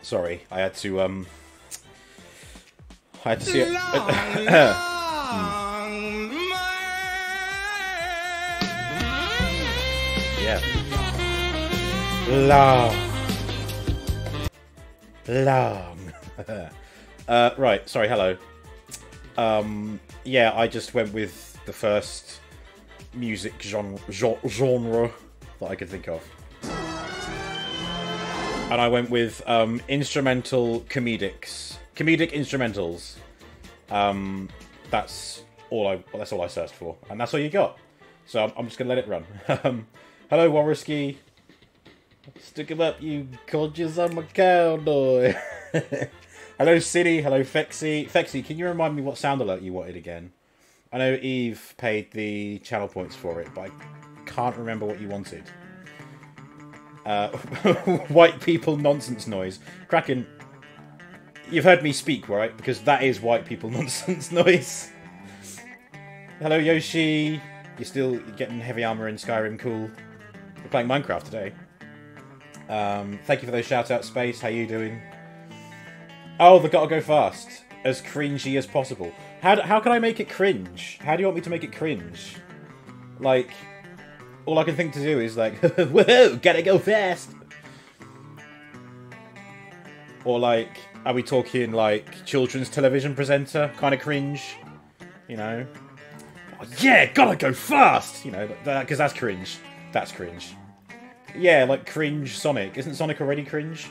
Sorry, I had to see it. Yeah. Long. Right, sorry, hello. Yeah, I just went with the first music genre that I could think of. And I went with instrumental comedics. Comedic instrumentals. That's all I searched for. And that's all you got. So I'm just gonna let it run. Hello, Warrisky. Stick him up, you gorgeous, I'm a cowboy. Hello, City. Hello, Fexy. Fexy, can you remind me what sound alert you wanted again? I know Eve paid the channel points for it, but I can't remember what you wanted. White people nonsense noise. Kraken, you've heard me speak, right? Because that is white people nonsense noise. Hello, Yoshi. You're getting heavy armor in Skyrim, cool. We're playing Minecraft today. Thank you for those shout-outs, Space. How you doing? Oh, the gotta go fast. As cringy as possible. How can I make it cringe? How do you want me to make it cringe? Like, all I can think to do is like, whoa, gotta go fast. Or like, are we talking like children's television presenter kind of cringe? You know? Oh, yeah, gotta go fast! You know, because that's cringe. That's cringe. Yeah, like cringe Sonic. Isn't Sonic already cringe?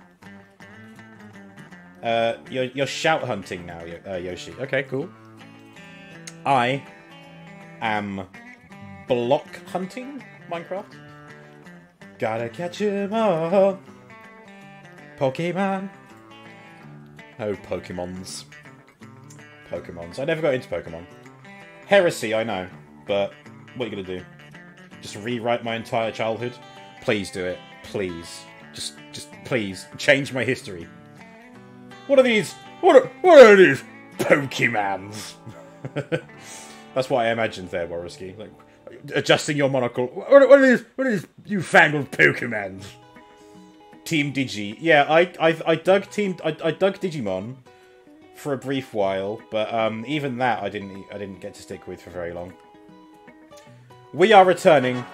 You're shout hunting now, Yoshi. Okay, cool. I am block hunting Minecraft. Gotta catch 'em all. Pokemon. Oh, Pokemons. Pokemons. I never got into Pokemon. Heresy, I know. But what are you gonna do? Just rewrite my entire childhood? Please do it. Please. Just please. Change my history. What are these? What are these Pokemons? That's what I imagined there, Warrisky. Like, adjusting your monocle. What are these newfangled Pokemons? Team Digi. Yeah, I dug Digimon for a brief while, but even that I didn't get to stick with for very long. We are returning.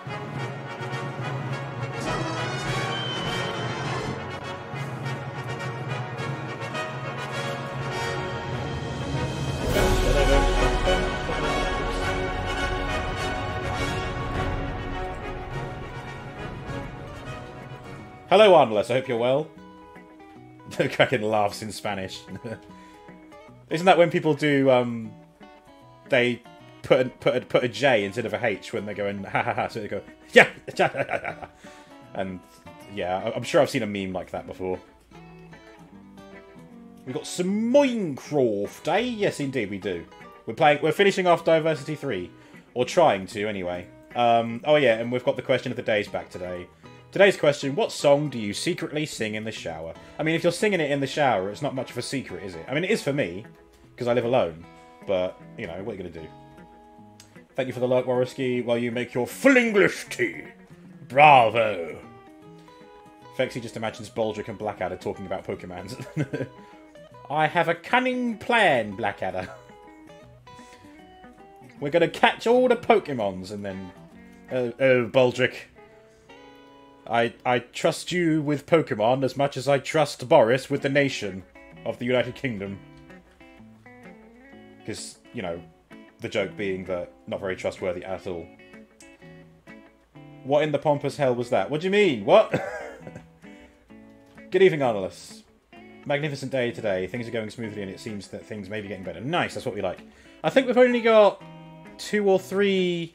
Hello, Arnless. I hope you're well. The Kraken laughs in Spanish. Isn't that when people do? They put a J instead of a H when they're going ha ha ha. So they go yeah, and yeah, I'm sure I've seen a meme like that before. We've got some Minecraft, eh? Yes, indeed, we do. We're finishing off Diversity 3, or trying to anyway. Oh yeah, and we've got the question of the days back today. Today's question, what song do you secretly sing in the shower? I mean, if you're singing it in the shower, it's not much of a secret, is it? I mean, it is for me, because I live alone. But, you know, what are you going to do? Thank you for the lurk, Warrisky, while you make your full English tea. Bravo! Fexy just imagines Baldric and Blackadder talking about Pokemons. I have a cunning plan, Blackadder. We're going to catch all the Pokemons, and then... oh, Baldric... I trust you with Pokemon as much as I trust Boris with the nation of the United Kingdom. Because, you know, the joke being that not very trustworthy at all. What in the pompous hell was that? What do you mean? What? Good evening, Arnolus. Magnificent day today. Things are going smoothly and it seems that things may be getting better. Nice, that's what we like. I think we've only got 2 or 3...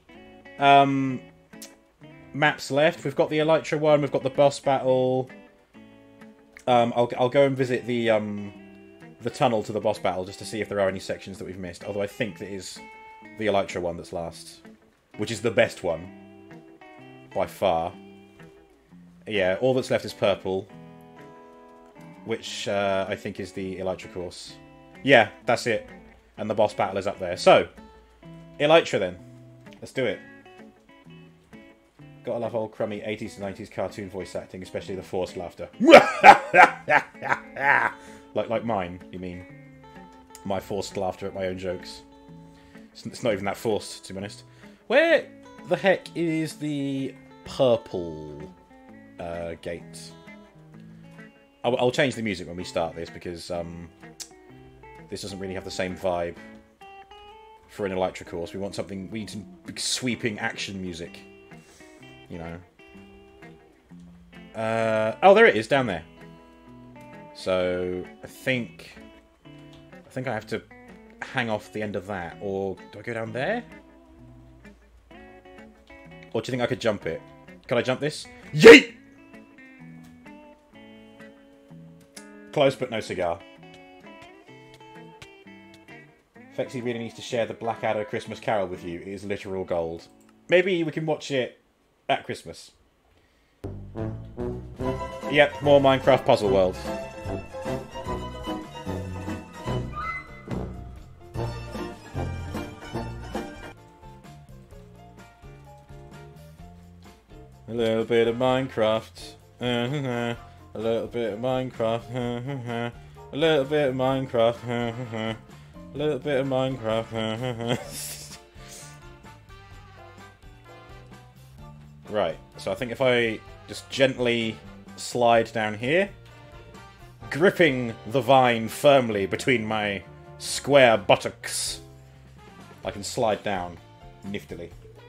maps left. We've got the Elytra one, we've got the boss battle. I'll go and visit the tunnel to the boss battle just to see if there are any sections that we've missed. Although I think that is the Elytra one that's last, which is the best one by far. Yeah, all that's left is purple, which I think is the Elytra course. Yeah, that's it. And the boss battle is up there. So, Elytra then. Let's do it. Gotta love old crummy 80s to 90s cartoon voice acting, especially the forced laughter. Like mine, you mean? My forced laughter at my own jokes. It's not even that forced, to be honest. Where the heck is the purple gate? I'll change the music when we start this, because this doesn't really have the same vibe for an Elytra course. We want something... We need some big sweeping action music. You know. Oh, there it is, down there. So, I think I have to hang off the end of that, or do I go down there? Or do you think I could jump it? Can I jump this? Yeet! Close, but no cigar. Fexy really needs to share the Blackadder Christmas Carol with you. It is literal gold. Maybe we can watch it at Christmas. Yep, more Minecraft Puzzle World. A little bit of Minecraft. A little bit of Minecraft. A little bit of Minecraft. A little bit of Minecraft. Right, so I think if I just gently slide down here, gripping the vine firmly between my square buttocks, I can slide down niftily.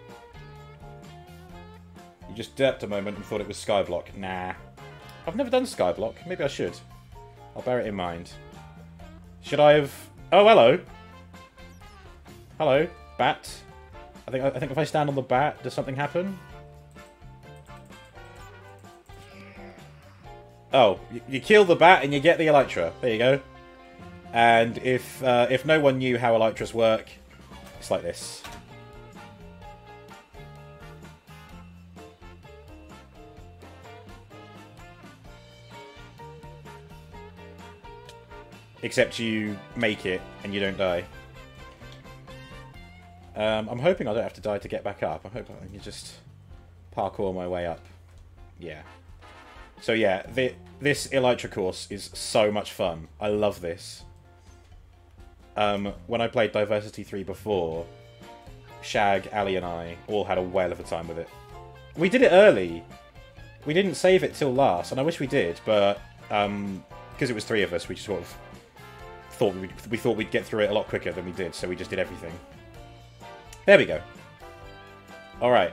You just derped a moment and thought it was Skyblock. Nah. I've never done Skyblock. Maybe I should. I'll bear it in mind. Should I have... Oh, hello. Hello, bat. I think if I stand on the bat, does something happen? Oh, you kill the bat and you get the Elytra. There you go. And if no one knew how Elytras work, it's like this. Except you make it and you don't die. I'm hoping I don't have to die to get back up. I hope I can just parkour my way up. Yeah. So yeah, this Elytra course is so much fun. I love this. When I played Diversity 3 before, Shag, Ali and I all had a whale of a time with it. We did it early. We didn't save it till last, and I wish we did, but because it was 3 of us, we just sort of thought we'd get through it a lot quicker than we did, so we just did everything. There we go. Alright.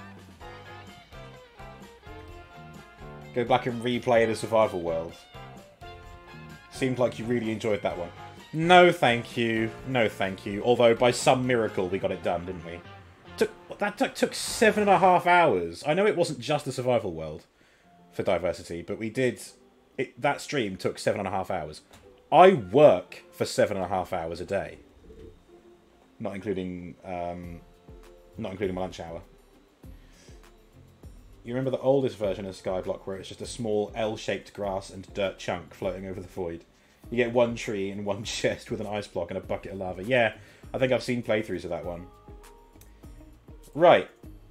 Go back and replay the survival world. Seemed like you really enjoyed that one. No thank you. No thank you. Although by some miracle we got it done, didn't we? That took 7.5 hours. I know it wasn't just the survival world for Diversity, but we did... that stream took 7.5 hours. I work for 7.5 hours a day. Not including my lunch hour. You remember the oldest version of Skyblock where it's just a small L-shaped grass and dirt chunk floating over the void? You get one tree and one chest with an ice block and a bucket of lava. Yeah, I think I've seen playthroughs of that one. Right.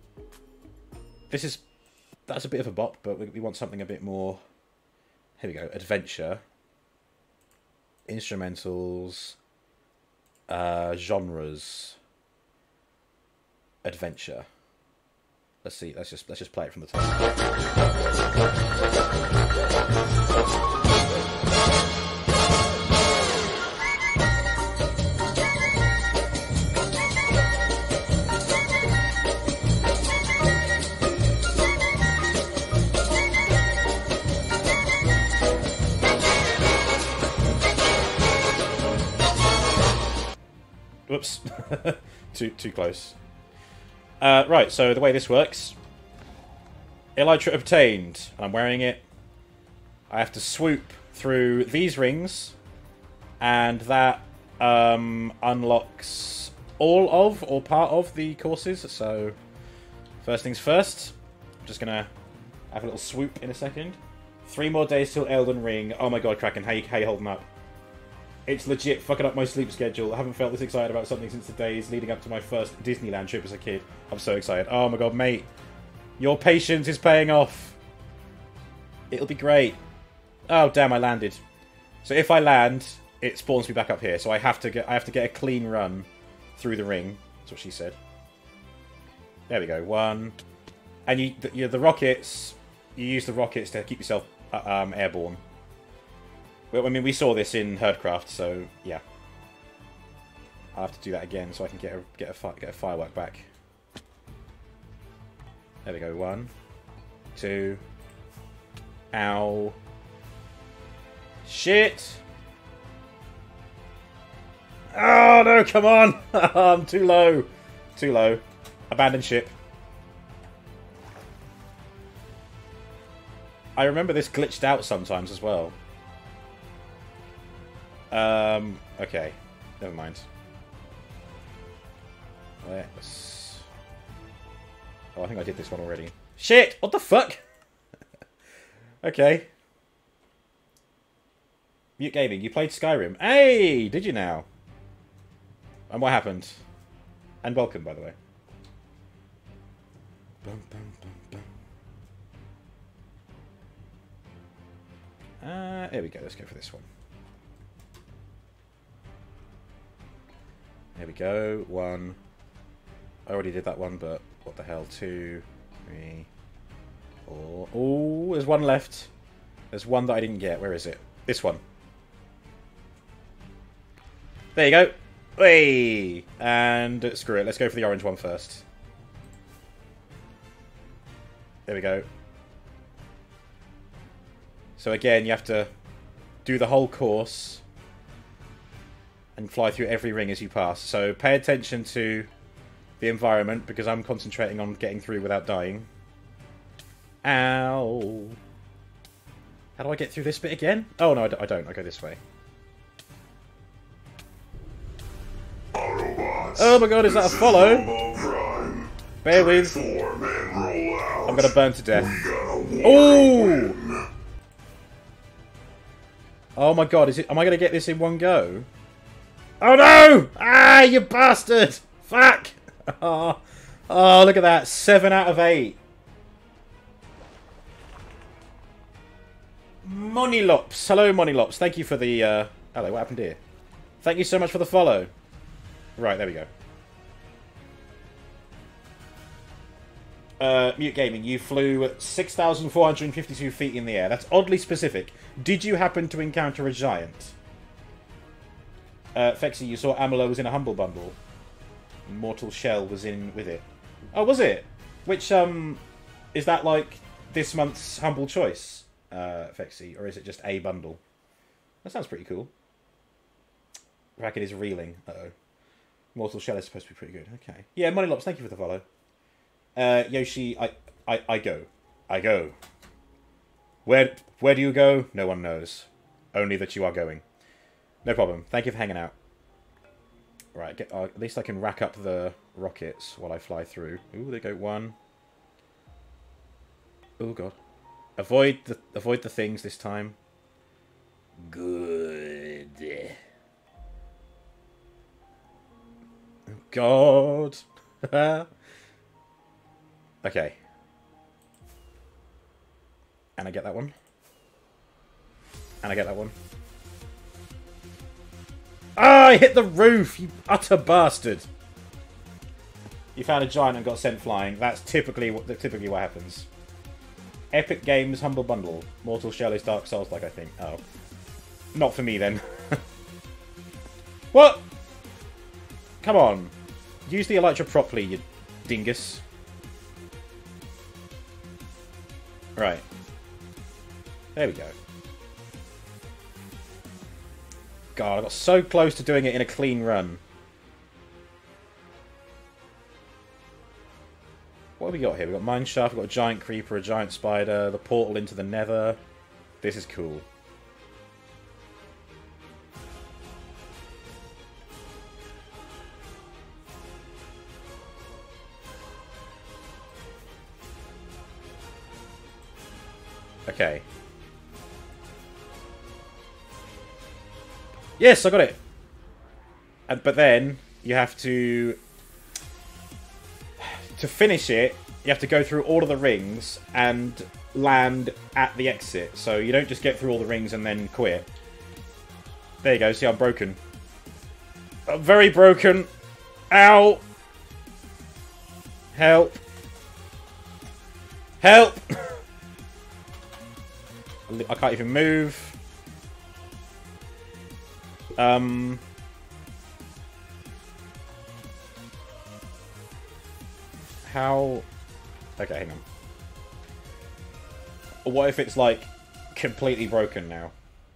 That's a bit of a bop, but we want something a bit more... Here we go. Adventure. Instrumentals. Genres. Adventure. Let's see. Let's just play it from the top. Whoops. too close. Right, so the way this works... Elytra obtained. I'm wearing it. I have to swoop through these rings, and that unlocks all of, or part of, the courses. So, first things first, I'm just going to have a little swoop in a second. 3 more days till Elden Ring. Oh my god, Kraken, how you holding up? It's legit fucking up my sleep schedule. I haven't felt this excited about something since the days leading up to my first Disneyland trip as a kid. I'm so excited. Oh my god, mate. Your patience is paying off. It'll be great. Oh, damn, I landed. So if I land, it spawns me back up here. So I have to get a clean run through the ring. That's what she said. There we go. 1. And the rockets. You use the rockets to keep yourself airborne. Well, I mean, we saw this in Herdcraft, so yeah. I'll have to do that again so I can get a firework back. There we go. 1, 2. Ow. Shit! Oh no, come on! I'm too low. Too low. Abandon ship. I remember this glitched out sometimes as well. Okay. Never mind. Let's... Oh, I think I did this one already. Shit! What the fuck? Okay. Mute Gaming, you played Skyrim. Hey! Did you now? And what happened? And welcome, by the way. Bum, bum, bum, bum. Here we go. Let's go for this one. There we go. 1. I already did that one, but what the hell? 2, 3, 4. Oh, there's one left. There's one that I didn't get. Where is it? This one. There you go. Hey! And screw it. Let's go for the orange one first. There we go. So again, you have to do the whole course and fly through every ring as you pass. So pay attention to the environment because I'm concentrating on getting through without dying. Ow. How do I get through this bit again? Oh, no, I don't. I go this way. Autobots, oh my god, is that a follow? Bear with. I'm gonna burn to death. Oh! Oh my god, is it? Am I gonna get this in one go? Oh no! Ah, you bastard! Fuck! Oh, look at that. 7 out of 8. Monilops. Hello, Monilops. Thank you for the... Hello, what happened here? Thank you so much for the follow. Right, there we go. Mute Gaming, you flew 6,452 feet in the air. That's oddly specific. Did you happen to encounter a giant? Fexy, you saw Amalo was in a Humble Bundle. Mortal Shell was in with it. Oh, was it? Which, is that like this month's Humble Choice, Fexy? Or is it just a bundle? That sounds pretty cool. Racket is reeling. Uh-oh. Mortal Shell is supposed to be pretty good. Okay. Yeah, Moneylops, thank you for the follow. Yoshi, I go. I go. Where do you go? No one knows. Only that you are going. No problem. Thank you for hanging out. Right, at least I can rack up the rockets while I fly through. Ooh, they go 1. Oh god. Avoid the things this time. Good. Oh god. Okay. And I get that one. And I get that one. Ah, I hit the roof, you utter bastard. You found a giant and got sent flying. That's typically what happens. Epic Games Humble Bundle. Mortal Shell is Dark Souls like, I think. Oh. Not for me then. What? Come on. Use the Elytra properly, you dingus. Right. There we go. God, I got so close to doing it in a clean run. What have we got here? We've got Mineshaft, we've got a giant creeper, a giant spider, the portal into the nether. This is cool. Okay. Yes, I got it. But then you have to finish it. You have to go through all of the rings and land at the exit. So you don't just get through all the rings and then quit. There you go. See, I'm broken. I'm very broken. Ow! Help! Help! I can't even move. How? Okay, hang on. What if it's like completely broken now?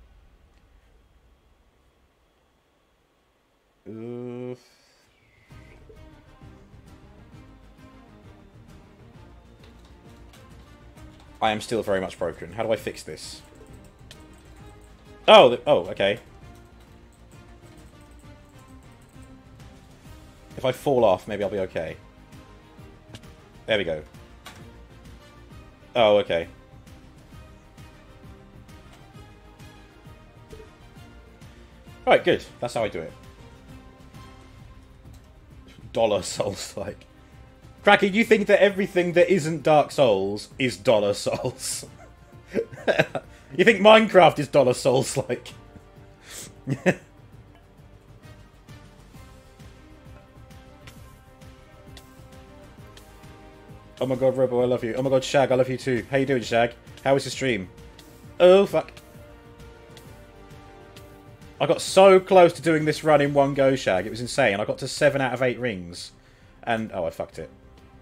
I am still very much broken. How do I fix this? Oh, okay. If I fall off, maybe I'll be okay. There we go. Oh, okay. Alright, good. That's how I do it. Dollar Souls, like. Cracky, you think that everything that isn't Dark Souls is Dollar Souls? You think Minecraft is Dollar Souls, like? Oh my god, Robo, I love you. Oh my god, Shag, I love you too. How you doing, Shag? How was your stream? Oh, fuck. I got so close to doing this run in one go, Shag. It was insane. I got to 7 out of 8 rings. And, oh, I fucked it.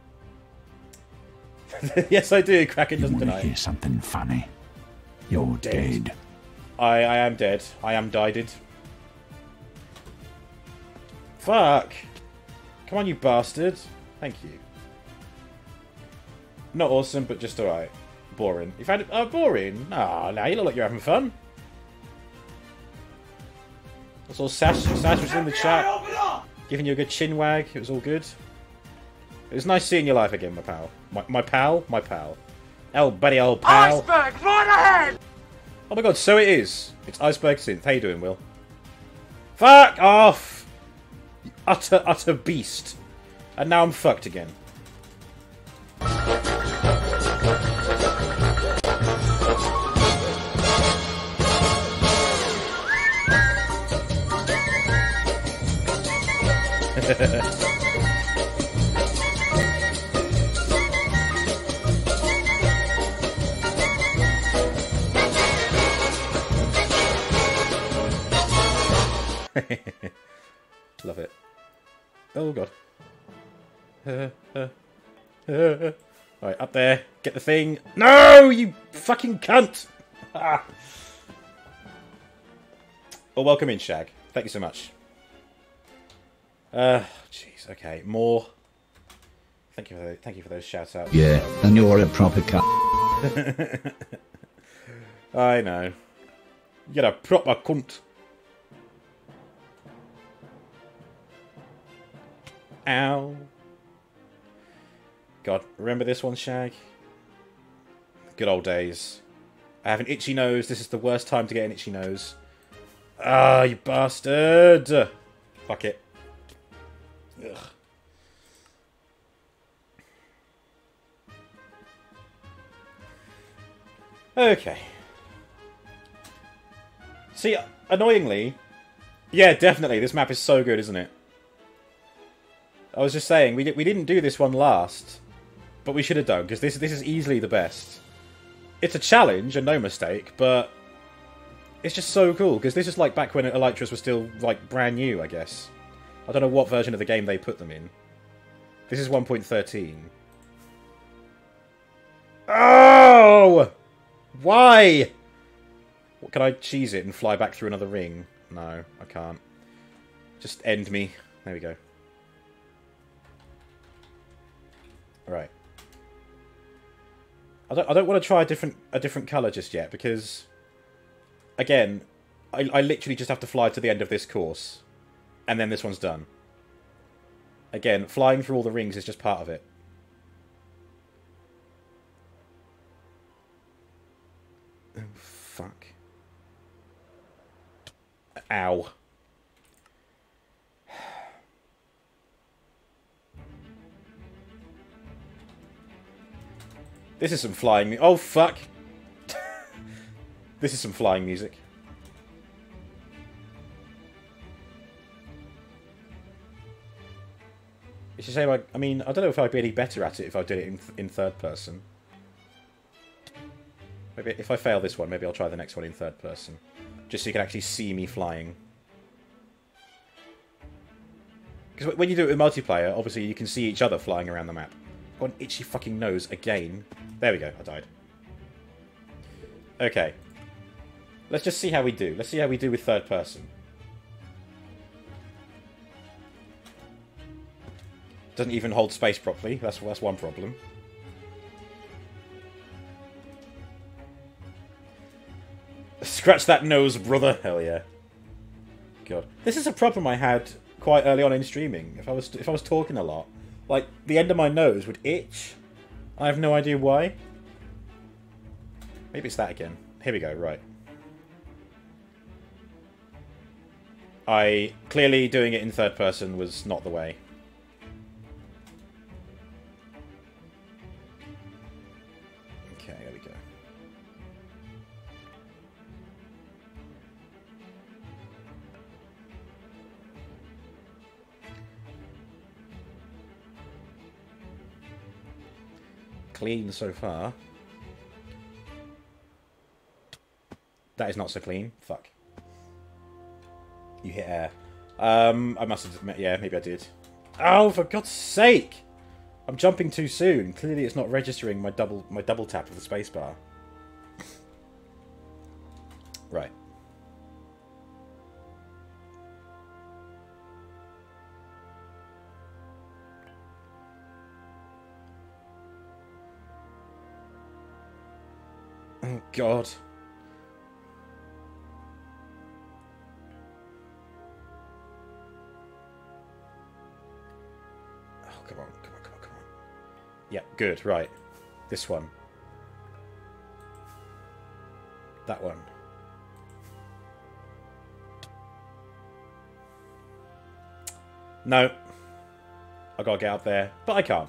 Yes, I do. Kraken doesn't deny it. Hear something funny. You're dead. I am dead. I am died. Fuck. Come on, you bastard. Thank you. Not awesome, but just alright. Boring. You've had it... boring? Ah, now you look like you're having fun. That's all Sash was in the chat. Giving you a good chin wag. It was all good. It was nice seeing your life again, my pal. My pal? My pal. Oh, buddy, old pal. Iceberg, right ahead! Oh my god, so it is. It's Iceberg Synth. How you doing, Will? Fuck off! You utter beast. And now I'm fucked again. Love it. Oh god. Alright, up there. Get the thing. No, you fucking cunt! Ah. Well, welcome in, Shag. Thank you so much. Jeez. Okay, more. Thank you for those shout outs. Yeah, and you're a proper cunt. I know. You're a proper cunt. Ow. God, remember this one, Shag? Good old days. I have an itchy nose. This is the worst time to get an itchy nose. Ah, you bastard! Fuck it. Ugh. Okay. See, annoyingly... Yeah, definitely, this map is so good, isn't it? I was just saying, we didn't do this one last, but we should have done, because this is easily the best. It's a challenge, and no mistake, but it's just so cool, because this is like back when Elytras was still, like, brand new, I guess. I don't know what version of the game they put them in. This is 1.13. Oh! Why? What, can I cheese it and fly back through another ring? No, I can't. Just end me. There we go. Right. I don't want to try a different colour just yet, because again, I literally just have to fly to the end of this course, and then this one's done. Again, flying through all the rings is just part of it. Oh, fuck. Ow. This is some flying... Oh, fuck! This is some flying music. It's a shame. I mean, I don't know if I'd be any better at it if I did it in third person. Maybe if I fail this one, maybe I'll try the next one in third person. Just so you can actually see me flying. Because when you do it with multiplayer, obviously you can see each other flying around the map. I've got an itchy fucking nose again. There we go, I died. Okay. Let's just see how we do. Let's see how we do with third person. Doesn't even hold space properly. That's one problem. Scratch that nose, brother. Hell yeah. God. This is a problem I had quite early on in streaming. If I was talking a lot, like the end of my nose would itch. I have no idea why. Maybe it's that again. Here we go, right. Clearly doing it in third person was not the way. Okay, there we go. Clean so far. That is not so clean. Fuck. You hit air. I must have admit, yeah, maybe I did. Oh, for God's sake! I'm jumping too soon. Clearly it's not registering my double tap of the spacebar. Right. Oh, God. Come on. Yeah, good, right. This one. That one. No. I gotta get up there, but I can't.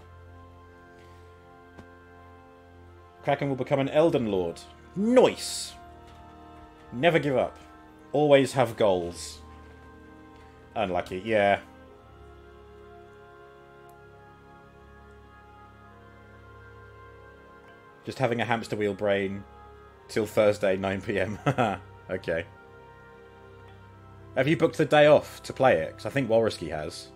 Kraken will become an Elden Lord. Nice! Never give up. Always have goals. Unlucky, yeah. Just having a hamster wheel brain till Thursday, 9 PM. Okay. Have you booked the day off to play it? Because I think Walrusky has.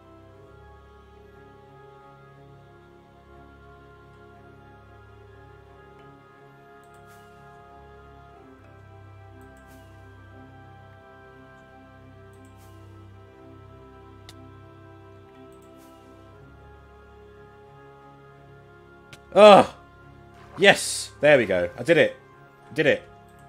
Ugh! Yes! There we go. I did it. Did it.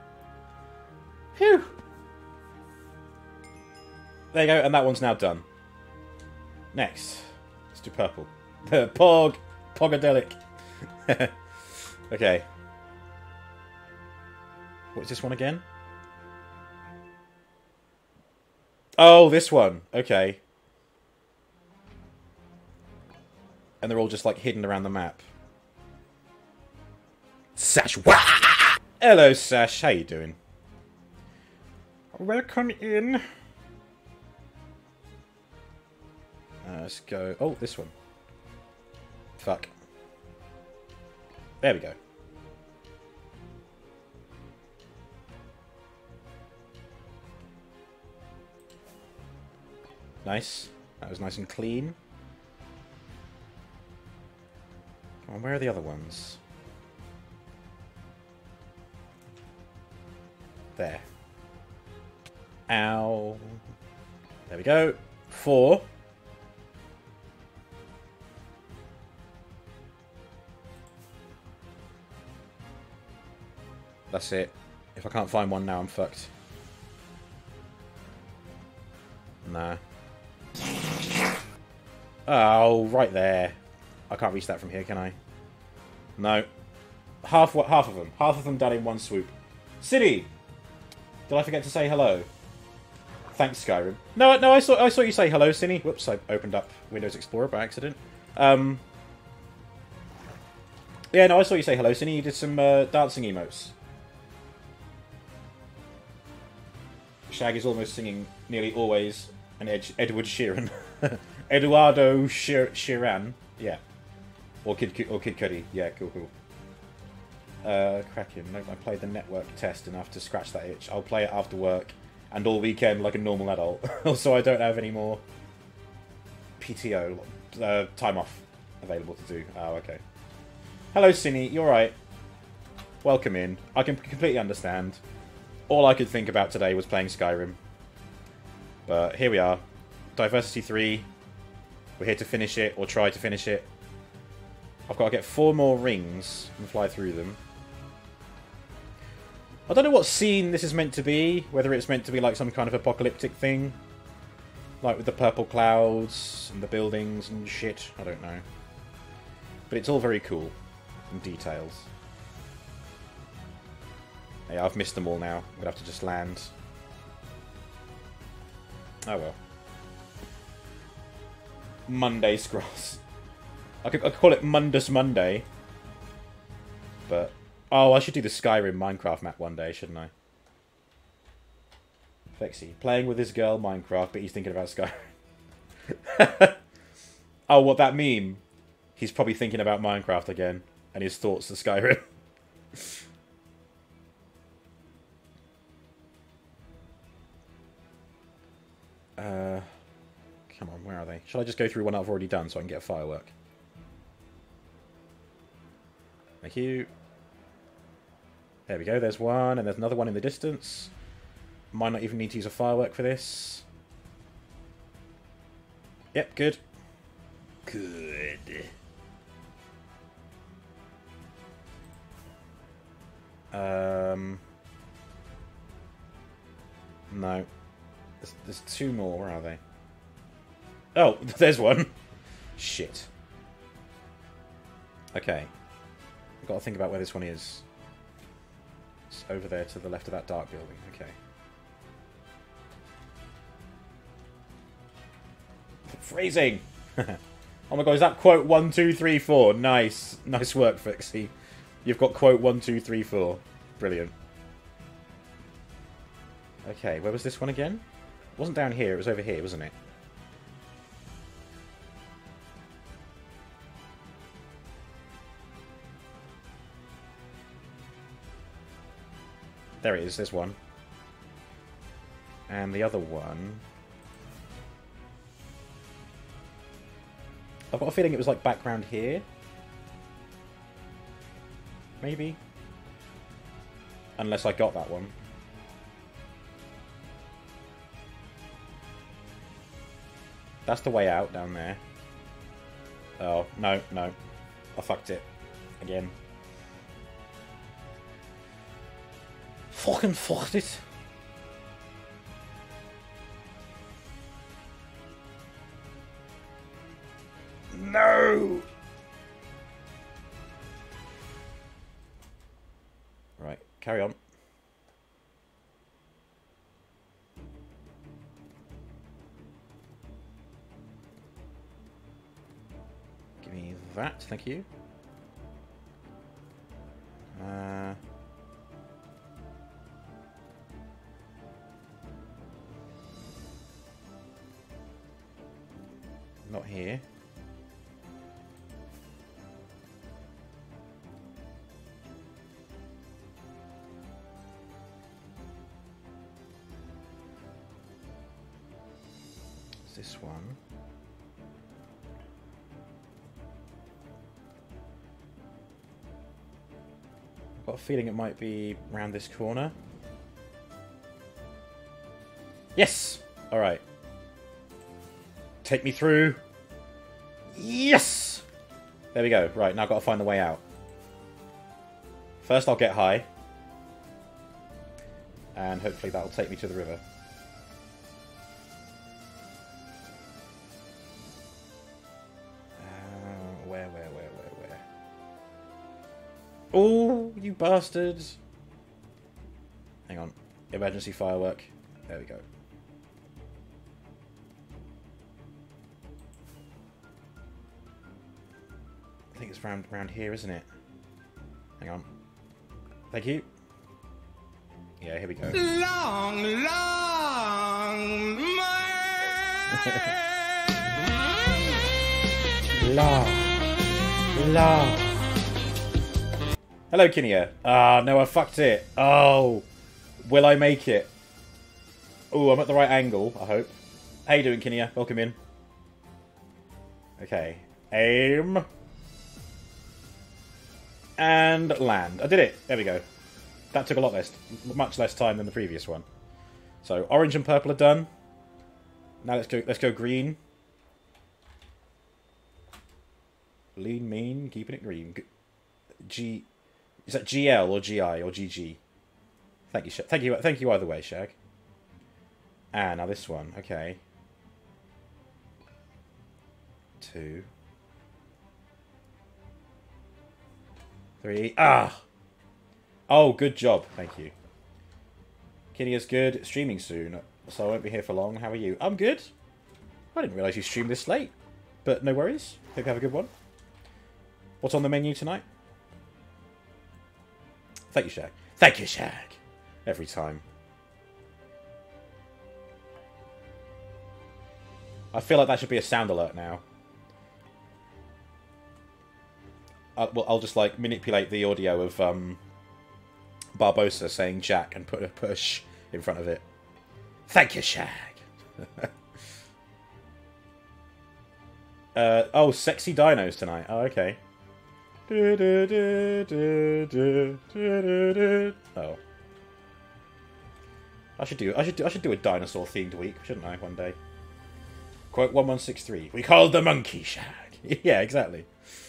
Phew! There you go, and that one's now done. Next. Let's do purple. Pog! Pogadelic. Okay. What's this one again? Oh, this one. Okay. And they're all just, like, hidden around the map. Sash. Wah! Hello, Sash. How you doing? Welcome in. Let's go. Oh, this one. Fuck. There we go. Nice. That was nice and clean. Come on, where are the other ones? There. Ow. There we go. 4. That's it. If I can't find one now, I'm fucked. Nah. Oh, right there. I can't reach that from here, can I? No. Half of them. Half of them done in one swoop. City! Did I forget to say hello? Thanks, Skyrim. No, I saw you say hello, Cinny. Whoops, I opened up Windows Explorer by accident. Yeah, no, I saw you say hello, Cinny. You did some dancing emotes. Shag is almost singing nearly always an Edward Sheeran. Eduardo Shiran. Yeah. Or Kid Cudi. Yeah, cool. Cracking. Nope, I played the network test enough to scratch that itch. I'll play it after work and all weekend like a normal adult. Also, I don't have any more PTO, time off available to do. Oh, okay. Hello, Cine. You alright? Welcome in. I can completely understand. All I could think about today was playing Skyrim. But here we are. Diversity 3. We're here to finish it, or try to finish it. I've got to get 4 more rings and fly through them. I don't know what scene this is meant to be. Whether it's meant to be like some kind of apocalyptic thing. Like with the purple clouds and the buildings and shit. I don't know. But it's all very cool. In details. Hey, I've missed them all now. I'm going to have to just land. Oh well. Monday Scrolls. I could call it Mundus Monday. But... oh, I should do the Skyrim Minecraft map one day, shouldn't I? Flexi. Playing with his girl Minecraft, but he's thinking about Skyrim. Oh, what, that meme? He's probably thinking about Minecraft again. And his thoughts to Skyrim. Come on, where are they? Shall I just go through one I've already done so I can get a firework? Thank you. There we go, there's one, and there's another one in the distance. Might not even need to use a firework for this. Yep, good. Good. No. There's 2 more, where are they? Oh, there's one. Shit. Okay. I've got to think about where this one is. It's over there to the left of that dark building. Okay. Freezing! Oh my god, is that quote 1, 2, 3, 4? Nice. Nice work, Fixie. You've got quote 1, 2, 3, 4. Brilliant. Okay, where was this one again? It wasn't down here, it was over here, wasn't it? There it is, there's one. And the other one... I've got a feeling it was like background here. Maybe? Unless I got that one. That's the way out down there. Oh, no. I fucked it. Again. Fucking fucked it. No! Right, carry on. Give me that, thank you. Not here. It's this one. I've got a feeling it might be around this corner. Yes! Alright. Take me through. Yes! There we go. Right, now I've got to find the way out. First I'll get high. And hopefully that'll take me to the river. Where? Oh, you bastards! Hang on. Emergency firework. There we go. I think it's round here, isn't it? Hang on. Thank you. Yeah, here we go. Long, long, La. La. Hello, Kinia. Ah, no, I fucked it. Oh. Will I make it? Oh, I'm at the right angle, I hope. How you doing, Kinia? Welcome in. Okay. Aim. And land. I did it. There we go. That took a lot much less time than the previous one. So, orange and purple are done. Now let's go green. Lean, mean, keeping it green. G, is that GL or GI or GG? Thank you, thank you either way, Shag. Ah, now this one, okay. 2, 3. Ah! Oh, good job, thank you. Kitty is good. Streaming soon, so I won't be here for long. How are you? I'm good. I didn't realise you streamed this late, but no worries. Hope you have a good one. What's on the menu tonight? Thank you, Shag. Thank you, Shag. Every time. I feel like that should be a sound alert now. I'll just like manipulate the audio of Barbosa saying Jack and put a push in front of it. Thank you, Shag. Oh, sexy dinos tonight. Oh, okay. Oh. I should do a dinosaur themed week, shouldn't I, one day? Quote 1163. We called the monkey Shag. Yeah, exactly.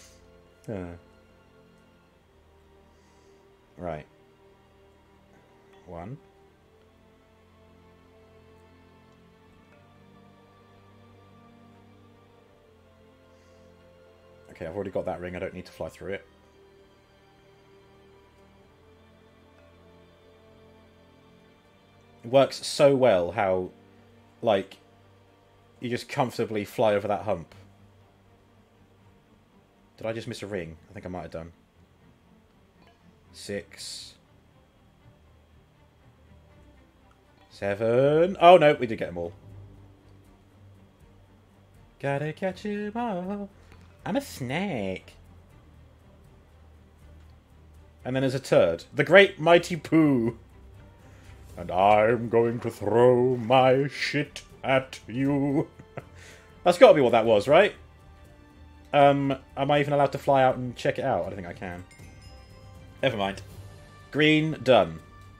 Right. 1. Okay, I've already got that ring. I don't need to fly through it. It works so well how, like, you just comfortably fly over that hump. Did I just miss a ring? I think I might have done. 6. 7. Oh, no, we did get them all. Gotta catch 'em all. I'm a snake. And then there's a turd. The Great Mighty Pooh. And I'm going to throw my shit at you. That's got to be what that was, right? Am I even allowed to fly out and check it out? I don't think I can. Never mind. Green, done.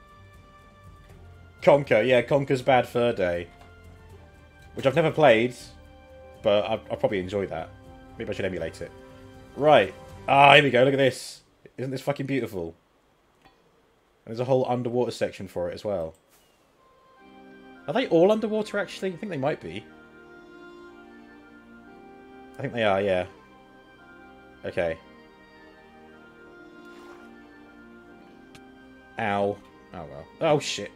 Conker. Yeah, Conker's Bad Fur Day. Which I've never played, but I'll probably enjoy that. Maybe I should emulate it. Right. Ah, here we go. Look at this. Isn't this fucking beautiful? And there's a whole underwater section for it as well. Are they all underwater, actually? I think they might be. I think they are, yeah. Okay. Ow. Oh, well. Oh, shit.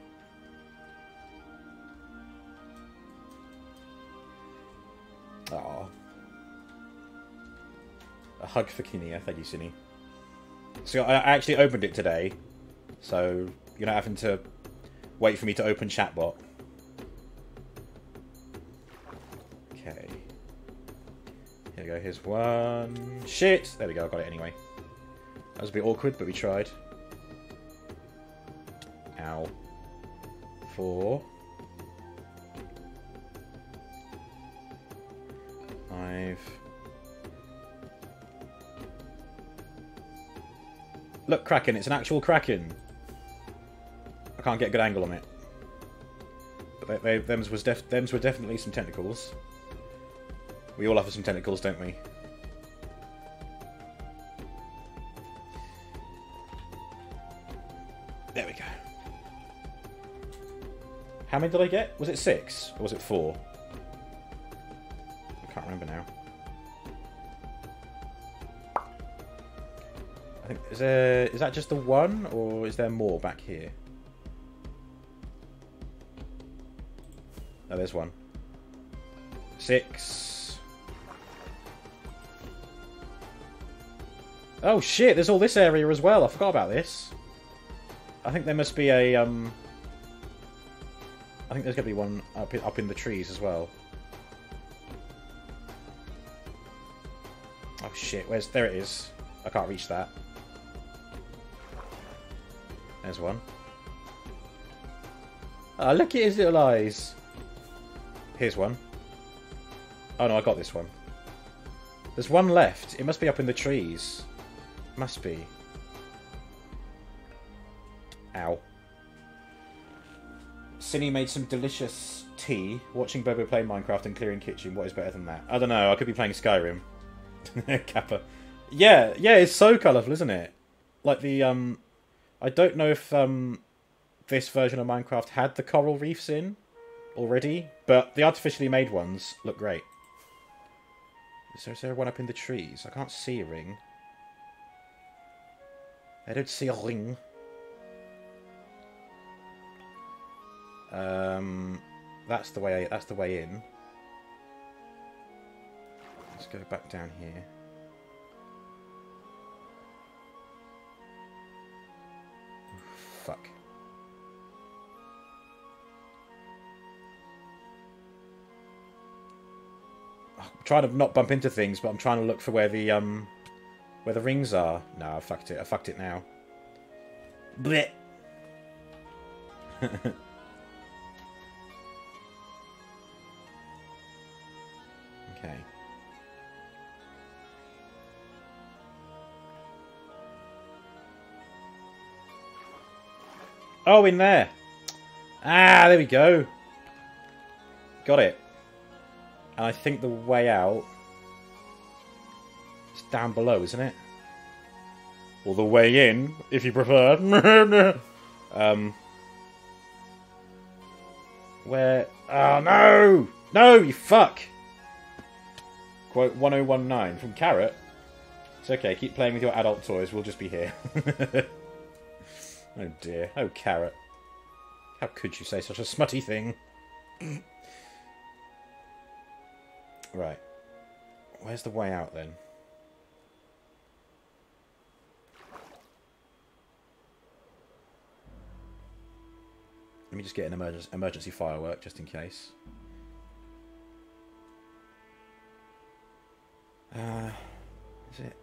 Aw. A hug for Kinia. Thank you, Cinny. So I actually opened it today. So you're not having to wait for me to open Chatbot. Okay. Here we go. Here's one. Shit! There we go. I got it anyway. That was a bit awkward, but we tried. Ow. 4. 5. Look, Kraken. It's an actual Kraken. I can't get a good angle on it. But thems were definitely some tentacles. We all have some tentacles, don't we? There we go. How many did I get? Was it 6? Or was it 4? I can't remember now. I think is that just the one, or is there more back here? Oh, there's one. 6. Oh shit, there's all this area as well. I forgot about this. I think there must be a I think there's gonna be one up in the trees as well. Oh shit, where's... There it is. I can't reach that. There's one. Ah, look at his little eyes. Here's one. Oh no, I got this one. There's one left. It must be up in the trees. Must be. Ow. Cinny made some delicious tea. Watching Bobo play Minecraft and clearing kitchen. What is better than that? I don't know. I could be playing Skyrim. Kappa. Yeah, it's so colourful, isn't it? Like the, I don't know if, this version of Minecraft had the coral reefs in already, but the artificially made ones look great. Is there one up in the trees? I can't see a ring. I don't see a ring. That's the way in. Let's go back down here. Fuck. I'm trying to not bump into things, but I'm trying to look for where the rings are. No, I fucked it. I fucked it now. Blech. Okay. Oh, in there. Ah, there we go. Got it. And I think the way out is down below, isn't it? Or the way in, if you prefer. Where? Oh, no! No, you fuck! Quote 1019 from Carrot. It's okay, keep playing with your adult toys, we'll just be here. Oh dear. Oh, Carrot. How could you say such a smutty thing? Right. Where's the way out, then? Let me just get an emergency firework, just in case. Is it?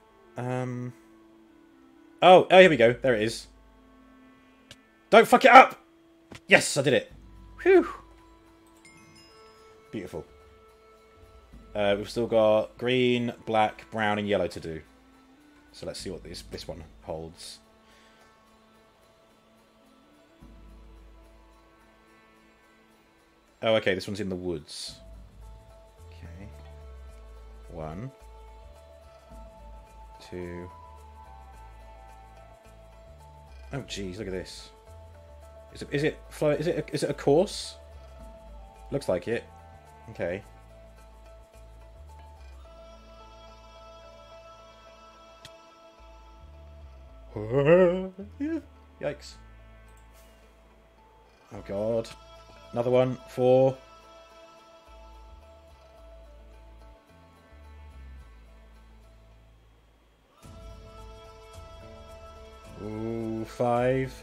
Oh, here we go. There it is. Don't fuck it up! Yes, I did it. Whew. Beautiful. We've still got green, black, brown, and yellow to do. So let's see what this one holds. Oh, okay, this one's in the woods. Okay. 1, 2. Oh, jeez, look at this. Is it a course? Looks like it. Okay. Yikes. Oh god. Another one. 4. Ooh, 5.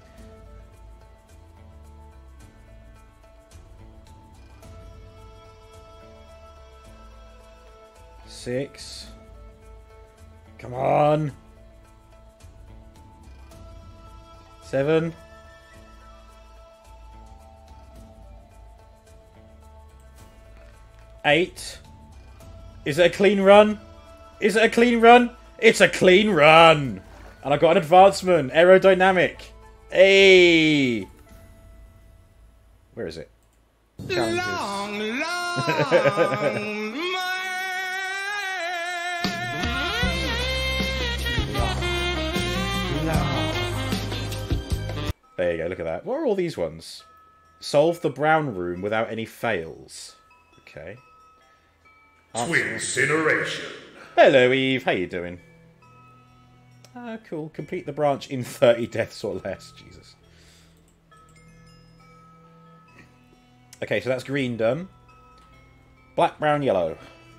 Six. Come on. 7. 8. Is it a clean run? Is it a clean run? It's a clean run! And I got an advancement. Aerodynamic. Hey! Where is it? Challenges. There you go, look at that. What are all these ones? Solve the brown room without any fails. Okay. Twincineration. Hello, Eve. How you doing? Ah, cool. Complete the branch in 30 deaths or less. Jesus. Okay, so that's green done. Black, brown, yellow.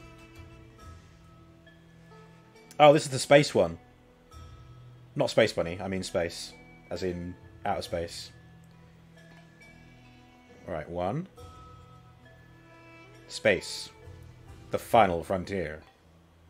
Oh, this is the space one. Not Space Bunny, I mean space. As in outer space. Alright, 1. Space. The final frontier.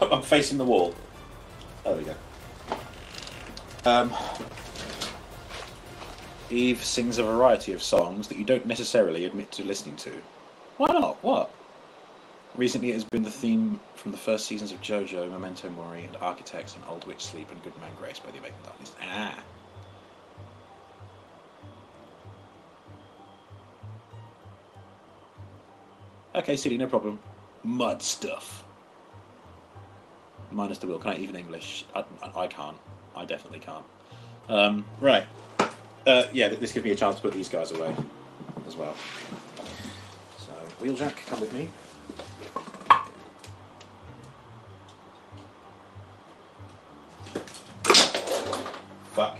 I'm facing the wall. Oh, there we go. Eve sings a variety of songs that you don't necessarily admit to listening to. Why not? What? Recently it has been the theme from the first seasons of JoJo, Memento Mori, and Architects, and Old Witch Sleep, and Good Man Grace by the Awakened Darkness. Ah. Okay, silly, no problem. Mud stuff. Minus the will. Can I even English? I can't. I definitely can't. Right. Yeah, this gives me a chance to put these guys away as well. So, Wheeljack, come with me. Fuck.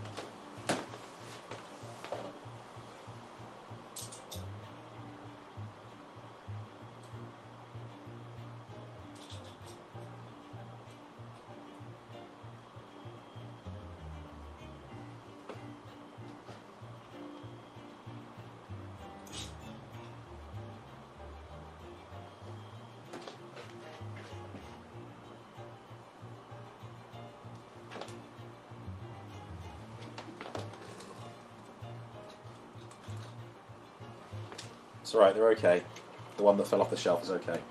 It's alright, they're okay. The one that fell off the shelf is okay.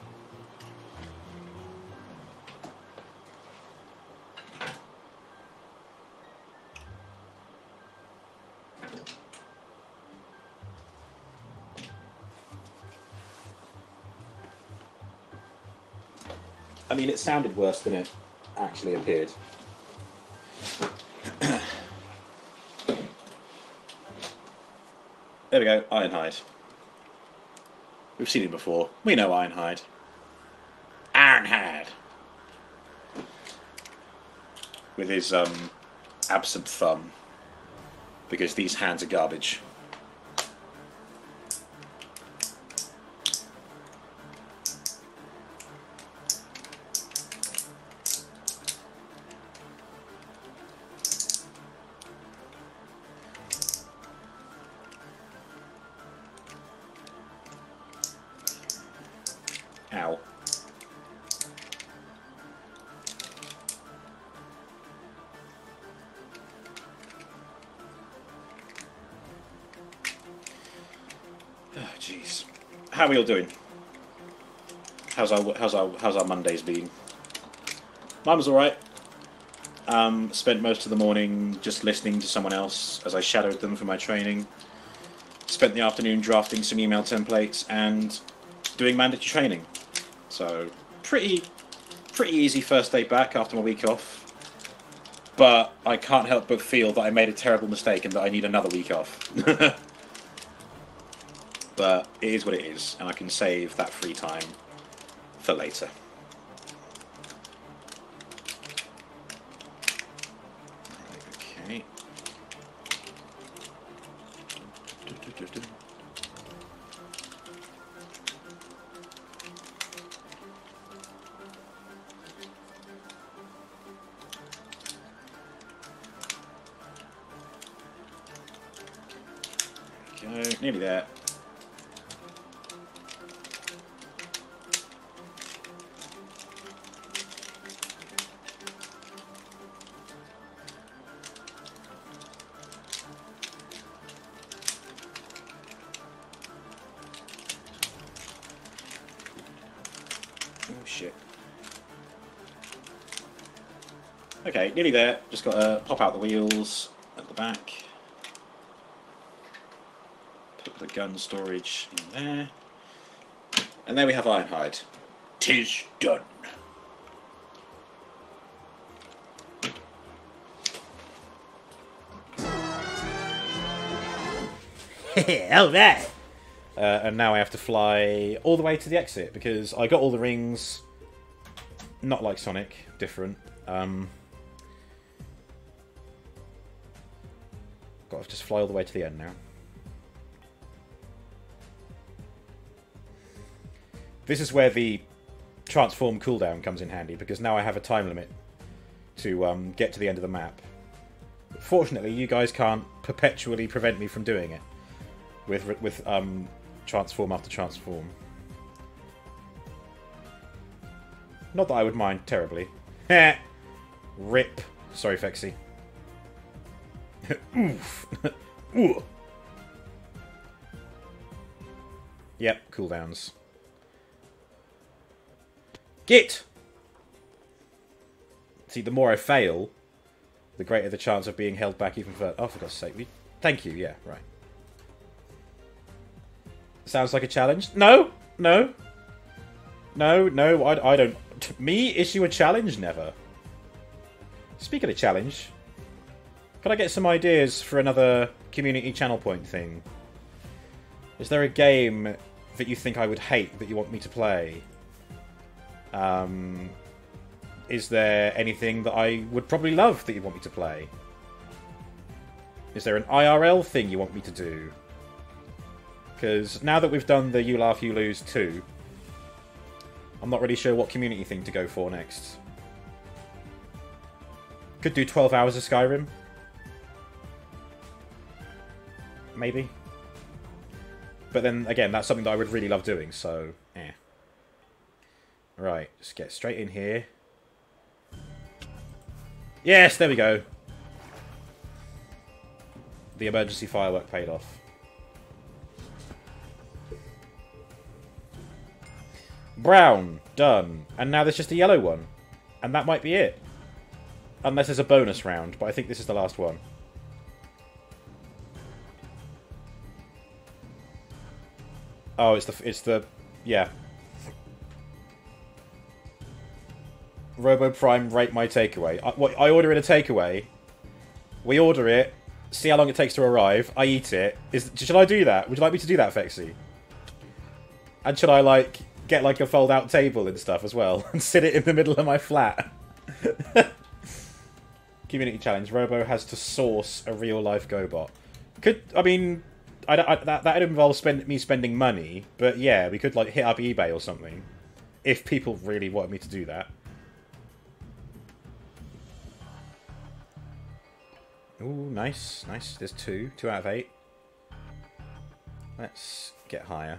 I mean, it sounded worse than it actually appeared. There we go, Ironhide. We've seen him before. We know Ironhide. Ironhide! With his absent thumb. Because these hands are garbage. Ow. Oh, jeez. How are we all doing? How's our Mondays been? Mine was alright. Spent most of the morning just listening to someone else as I shadowed them for my training. Spent the afternoon drafting some email templates and doing mandatory training. So, pretty easy first day back after my week off. But I can't help but feel that I made a terrible mistake and that I need another week off. But it is what it is, and I can save that free time for later. Okay. Nearly there. Oh shit. Okay, nearly there. Just got to pop out the wheels at the back. The gun storage in there. And there we have Ironhide. 'Tis done. Alright! And now I have to fly all the way to the exit because I got all the rings. Not like Sonic, different. Got to just fly all the way to the end now. This is where the transform cooldown comes in handy, because now I have a time limit to get to the end of the map. But fortunately, you guys can't perpetually prevent me from doing it with transform after transform. Not that I would mind terribly. Heh. Rip. Sorry, Fexy. Oof. Ooh. Yep, cooldowns. Git! See, the more I fail, the greater the chance of being held back even further. Oh, for God's sake. Thank you, yeah, right. Sounds like a challenge? No! No! No, no, I don't... Me issue a challenge? Never. Speaking of challenge, could I get some ideas for another community channel point thing? Is there a game that you think I would hate that you want me to play? Is there anything that I would probably love that you want me to play? Is there an IRL thing you want me to do? Because now that we've done the You Laugh, You Lose 2, I'm not really sure what community thing to go for next. Could do 12 hours of Skyrim. Maybe. But then, again, that's something that I would really love doing, so... eh. Right, just get straight in here. Yes, there we go. The emergency firework paid off. Brown, done. And now there's just a yellow one. And that might be it. Unless there's a bonus round, but I think this is the last one. Oh, it's the yeah. Robo Prime, rate my takeaway. I order in a takeaway. We order it, see how long it takes to arrive. I eat it. Should I do that? Would you like me to do that, Fexy? And should I, like, get, like, a fold-out table and stuff as well? And sit it in the middle of my flat? Community challenge. Robo has to source a real-life GoBot. I mean... that'd involve me spending money, but yeah, we could, like, hit up eBay or something. If people really wanted me to do that. Ooh, nice, nice. There's 2. 2 out of 8. Let's get higher.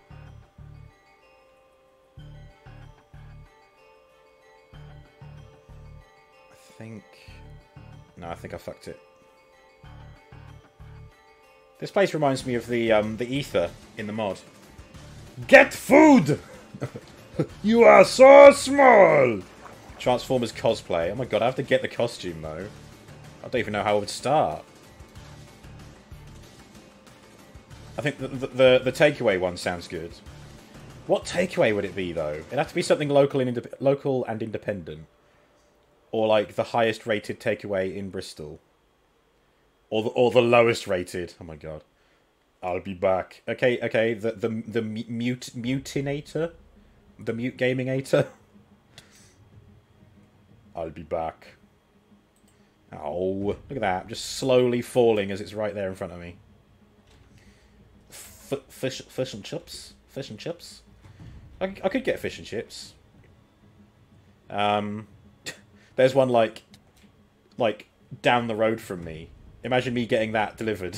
I think I fucked it. This place reminds me of the ether in the mod. Get food! You are so small! Transformers cosplay. Oh my god, I have to get the costume though. I don't even know how I would start. I think the takeaway one sounds good. What takeaway would it be though? It'd have to be something local and independent. Or like the highest rated takeaway in Bristol. Or the lowest rated. Oh my god. I'll be back. Okay. The mutinator? The mute gaming-ator? I'll be back. Oh, look at that. I'm just slowly falling as it's right there in front of me. Fish and chips? Fish and chips? I could get fish and chips. There's one, like, down the road from me. Imagine me getting that delivered.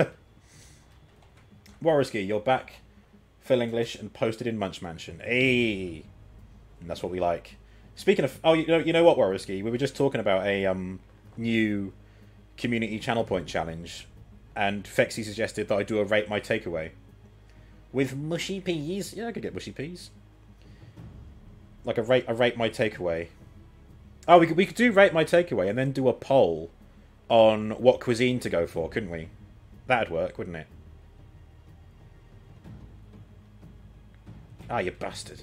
Warriski, you're back. Phil English and posted in Munch Mansion. Hey! And that's what we like. Speaking of... oh, you know what, Warriski? We were just talking about a new community channel point challenge. And Fexy suggested that I do a Rate My Takeaway. With mushy peas. Yeah, I could get mushy peas. Like a rate My Takeaway. Oh, we could do Rate My Takeaway and then do a poll on what cuisine to go for, couldn't we? That'd work, wouldn't it? Ah, you bastard.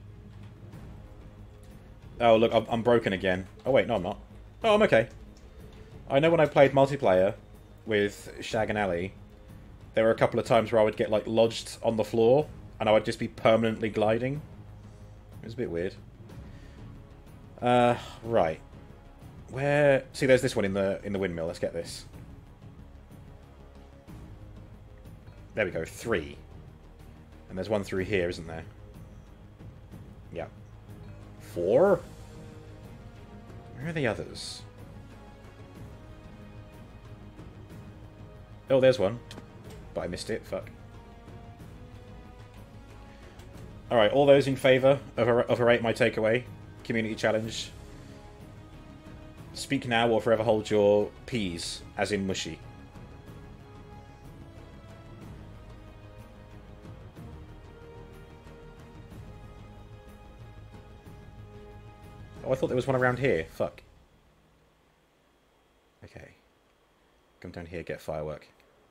Oh, look, I'm broken again. Oh, wait, no, I'm not. Oh, I'm okay. I know when I played multiplayer with Shag and Ellie, there were a couple of times where I would get, like, lodged on the floor, and I would just be permanently gliding. It was a bit weird. Right. Where... see, there's this one in the windmill. Let's get this. There we go, 3. And there's one through here, isn't there? Yeah. 4? Where are the others? Oh, there's one. But I missed it, fuck. Alright, all those in favour of a Rate My Takeaway? community challenge. Speak now or forever hold your peas, as in mushy. Oh, I thought there was one around here. Fuck. Okay. Come down here, get firework.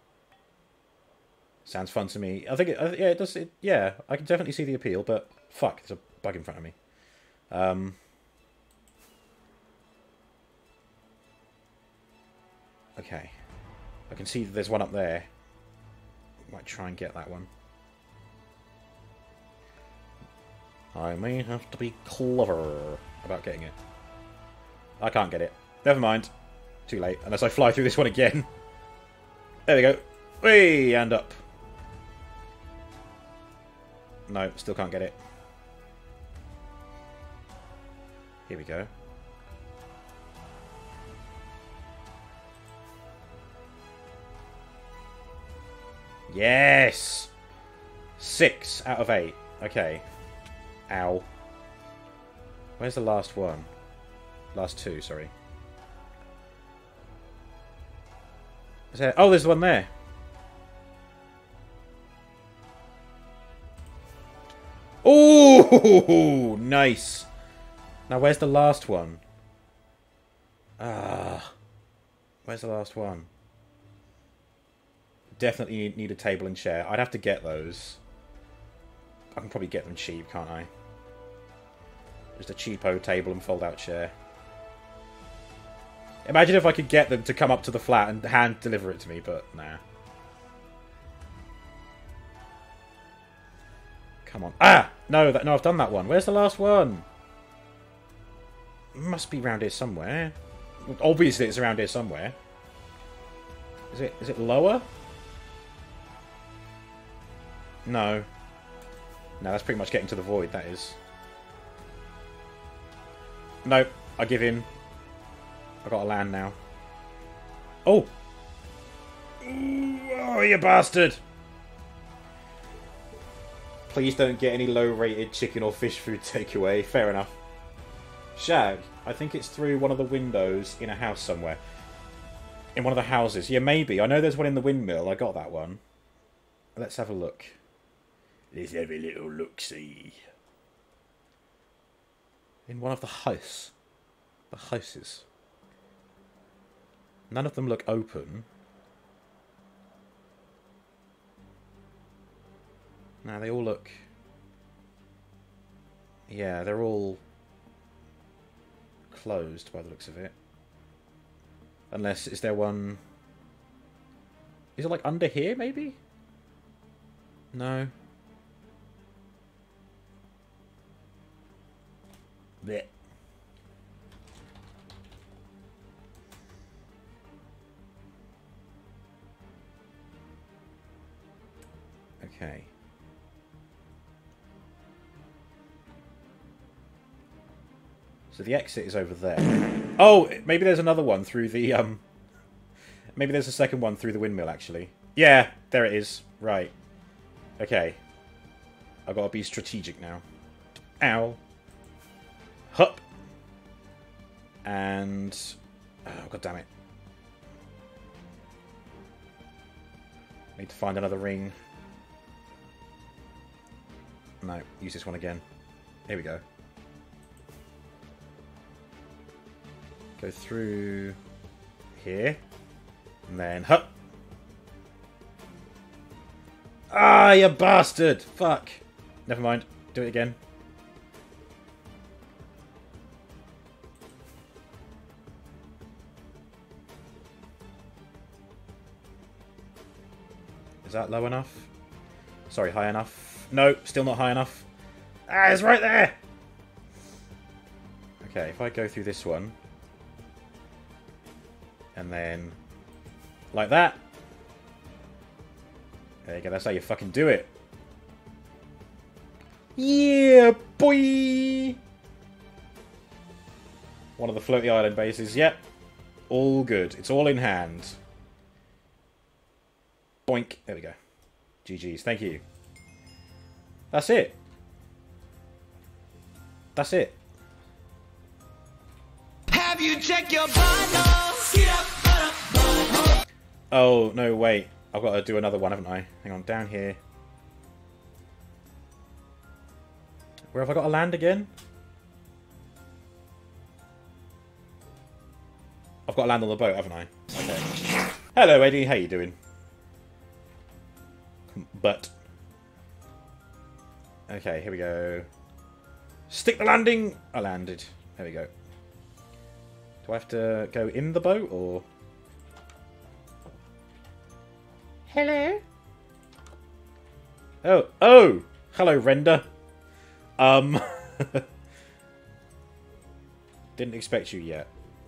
Sounds fun to me. I think it, yeah, it does. Yeah, I can definitely see the appeal, but fuck, there's a bug in front of me. Okay. I can see that there's one up there. Might try and get that one. I may have to be clever about getting it. I can't get it. Never mind. Too late. Unless I fly through this one again. There we go. Whee! And up. No, still can't get it. Here we go. Yes! 6 out of 8. Okay. Ow. Where's the last one? Last 2, sorry. Is there... Oh, there's one there. Oh, nice. Now, where's the last one? Where's the last one? Definitely need a table and chair. I'd have to get those. I can probably get them cheap, can't I? Just a cheapo table and fold-out chair. Imagine if I could get them to come up to the flat and hand deliver it to me, but nah. Come on. Ah! No, no, I've done that one. Where's the last one? Must be around here somewhere. Obviously, it's around here somewhere. Is it lower? No. No, that's pretty much getting to the void, that is. No, I give in. I gotta land now. Oh! Ooh, oh, you bastard! Please don't get any low-rated chicken or fish food takeaway. Fair enough. Shag, I think it's through one of the windows in a house somewhere. In one of the houses. Yeah, maybe. I know there's one in the windmill. I got that one. Let's have a look. Let's have a little look-see. In one of the house. The houses. None of them look open. No, they all look... Yeah, they're all closed by the looks of it. Unless, is there one... Is it like under here, maybe? No. Blech. Okay. So the exit is over there. Oh, maybe there's another one through the, Maybe there's a second one through the windmill, actually. Yeah, there it is. Right. Okay. I've got to be strategic now. Ow. Hup. And... Oh, god damn it. Need to find another ring. No, use this one again. Here we go. Go through here. And then, hup! Ah, you bastard! Fuck. Never mind. Do it again. Is that low enough? Sorry, high enough? No, still not high enough. Ah, it's right there! Okay, if I go through this one... And then... Like that. There you go, that's how you fucking do it. Yeah, boy! One of the floaty island bases. Yep. All good. It's all in hand. Boink. There we go. GG's. Thank you. That's it. That's it. check your vitals? Get up, butthole. Oh, no, wait. I've got to do another one, haven't I? Hang on, down here. Where have I got to land again? I've got to land on the boat, haven't I? Okay. Hello, Eddie. How you doing? But... Okay, here we go. Stick the landing! I landed. There we go. Do I have to go in the boat, or...? Hello? Oh, oh! Hello, Render. Didn't expect you yet.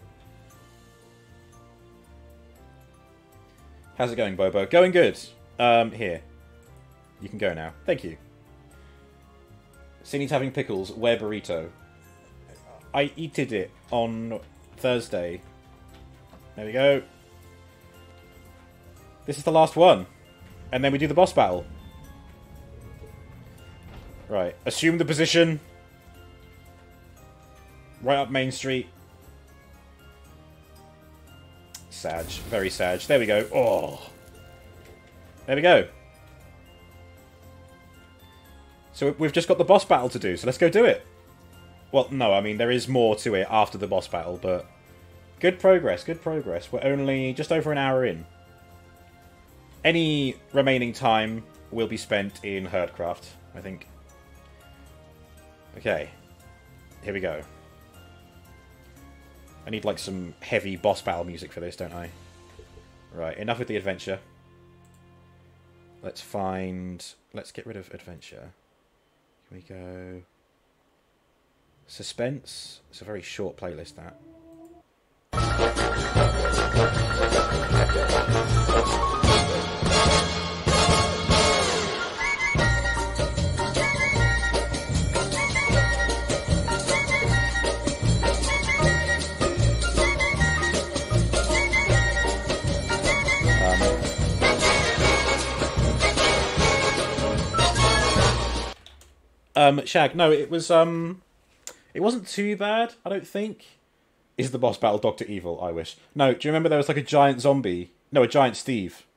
How's it going, Bobo? Going good. Here. You can go now. Thank you. Cindy's having pickles. Where burrito? I eated it on Thursday. There we go. This is the last one. And then we do the boss battle. Right. Assume the position. Right up Main Street. Sag. Very Sag. There we go. Oh. There we go. So we've just got the boss battle to do, so let's go do it. Well, no, I mean, there is more to it after the boss battle, but... Good progress, good progress. We're only just over an hour in. Any remaining time will be spent in Herdcraft, I think. Okay. Here we go. I need, like, some heavy boss battle music for this, don't I? Right, enough with the adventure. Let's get rid of adventure. Here we go. Suspense. It's a very short playlist, that. Shag, no, it wasn't too bad, I don't think. Is the boss battle Dr. Evil? I wish. No, do you remember there was like a giant zombie? No, a giant Steve.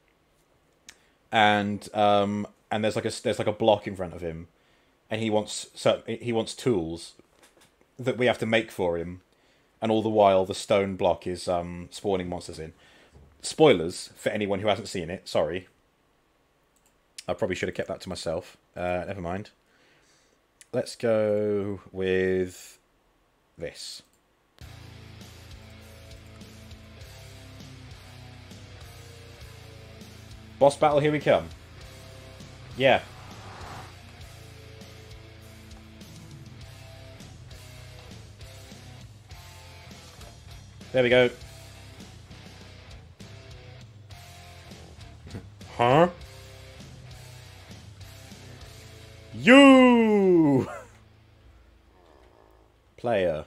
And there's like a block in front of him, and he wants tools that we have to make for him, and all the while the stone block is spawning monsters in. Spoilers for anyone who hasn't seen it. Sorry. I probably should have kept that to myself. Never mind. Let's go with this. Boss battle, here we come. Yeah. There we go. Huh? You! Player.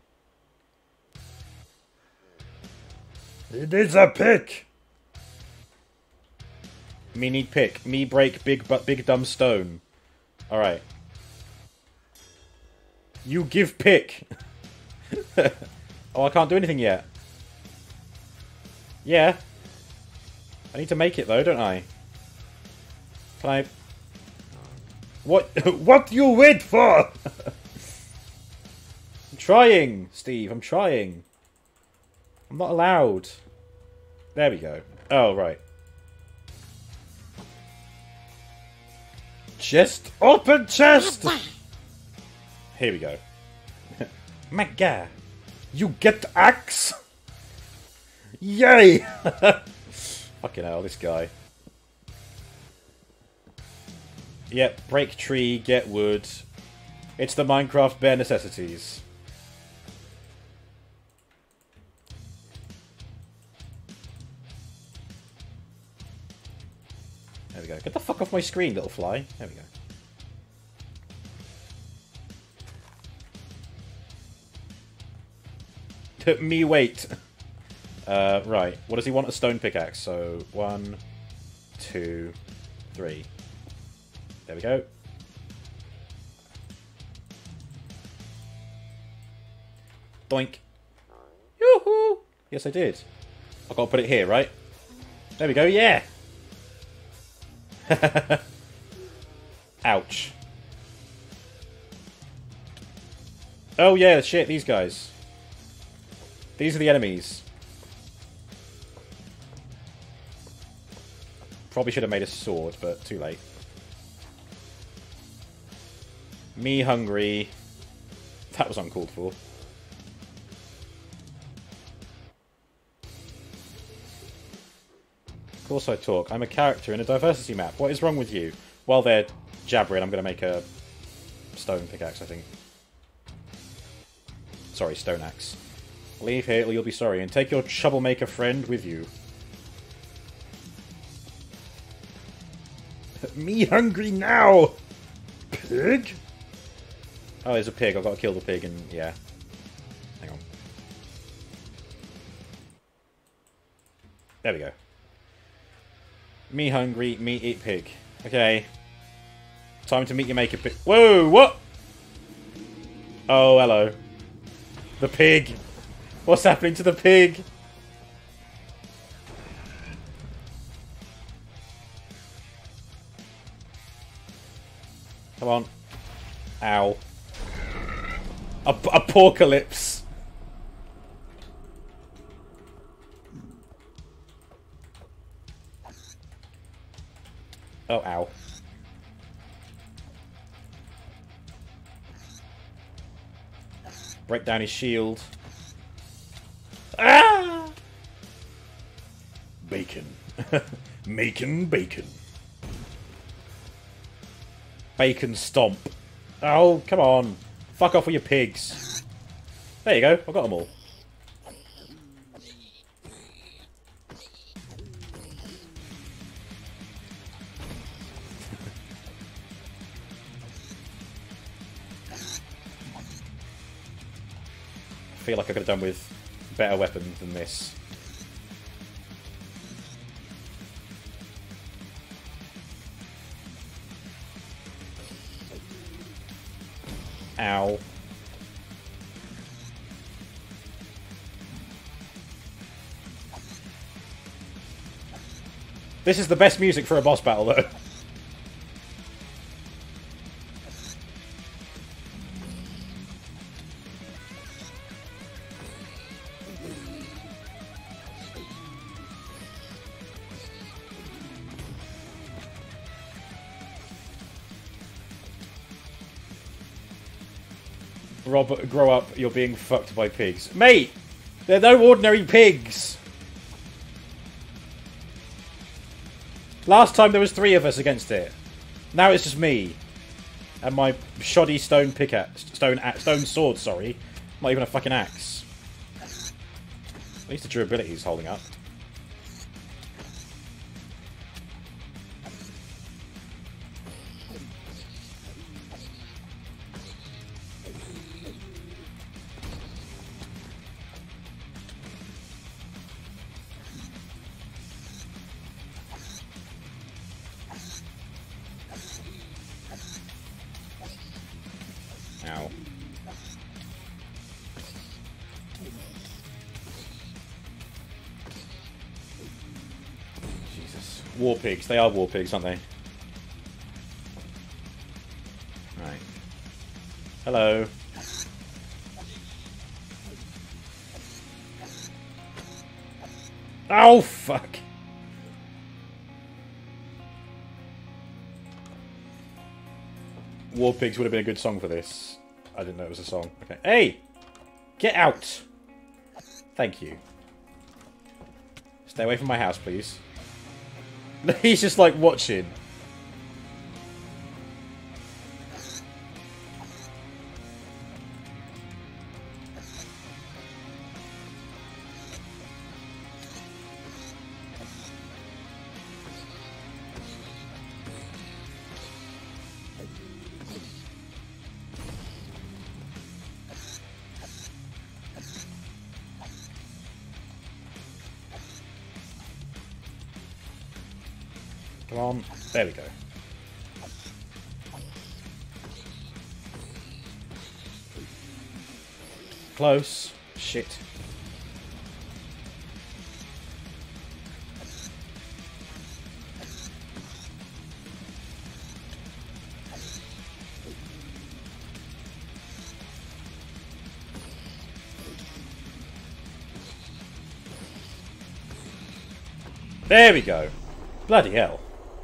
It is a pick! Me need pick. Me break big dumb stone. Alright. You give pick! Oh, I can't do anything yet. Yeah. I need to make it though, don't I? Can I... What? What do you wait for? I'm trying, Steve. I'm trying. I'm not allowed. There we go. Oh, right. Chest. Open chest! Here we go. My God. You get axe? Yay! Fucking hell, this guy. Yep, break tree, get wood. It's the Minecraft bare necessities. There we go. Get the fuck off my screen, little fly. There we go. Me wait. Right. What does he want? A stone pickaxe. So, 1, 2, 3. There we go. Doink. Yes, I did. I've got to put it here, right? There we go, yeah! Ouch. Oh yeah, shit, these guys. These are the enemies. Probably should have made a sword, but too late. Me hungry. That was uncalled for. Of course I talk. I'm a character in a diversity map. What is wrong with you? While they're jabbering, I'm going to make a stone pickaxe, I think. Sorry, stone axe. Leave here or you'll be sorry, and take your troublemaker friend with you. Me hungry now! Pig? Oh, there's a pig. I've got to kill the pig and... yeah. Hang on. There we go. Me hungry, me eat pig. Okay. Time to meet your maker pig. Whoa, what? Oh, hello. The pig. What's happening to the pig? Come on. Ow. Apocalypse. Oh, ow. Break down his shield. Ah! Bacon. Macon bacon. Bacon stomp. Oh, come on. Fuck off with your pigs. There you go. I've got them all. I feel like I could have done with better weapons than this. Ow. This is the best music for a boss battle, though. Rob, grow up, you're being fucked by pigs. Mate! They're no ordinary pigs! Last time there was 3 of us against it. Now it's just me. And my shoddy stone pickaxe. Stone sword, sorry. Not even a fucking axe. At least the durability is holding up. Ow. Jesus. War pigs. They are war pigs, aren't they? Right. Hello. Oh, fuck. War Pigs would have been a good song for this. I didn't know it was a song. Okay. Hey! Get out! Thank you. Stay away from my house, please. He's just like watching. Come on. There we go. Close. Shit. There we go. Bloody hell.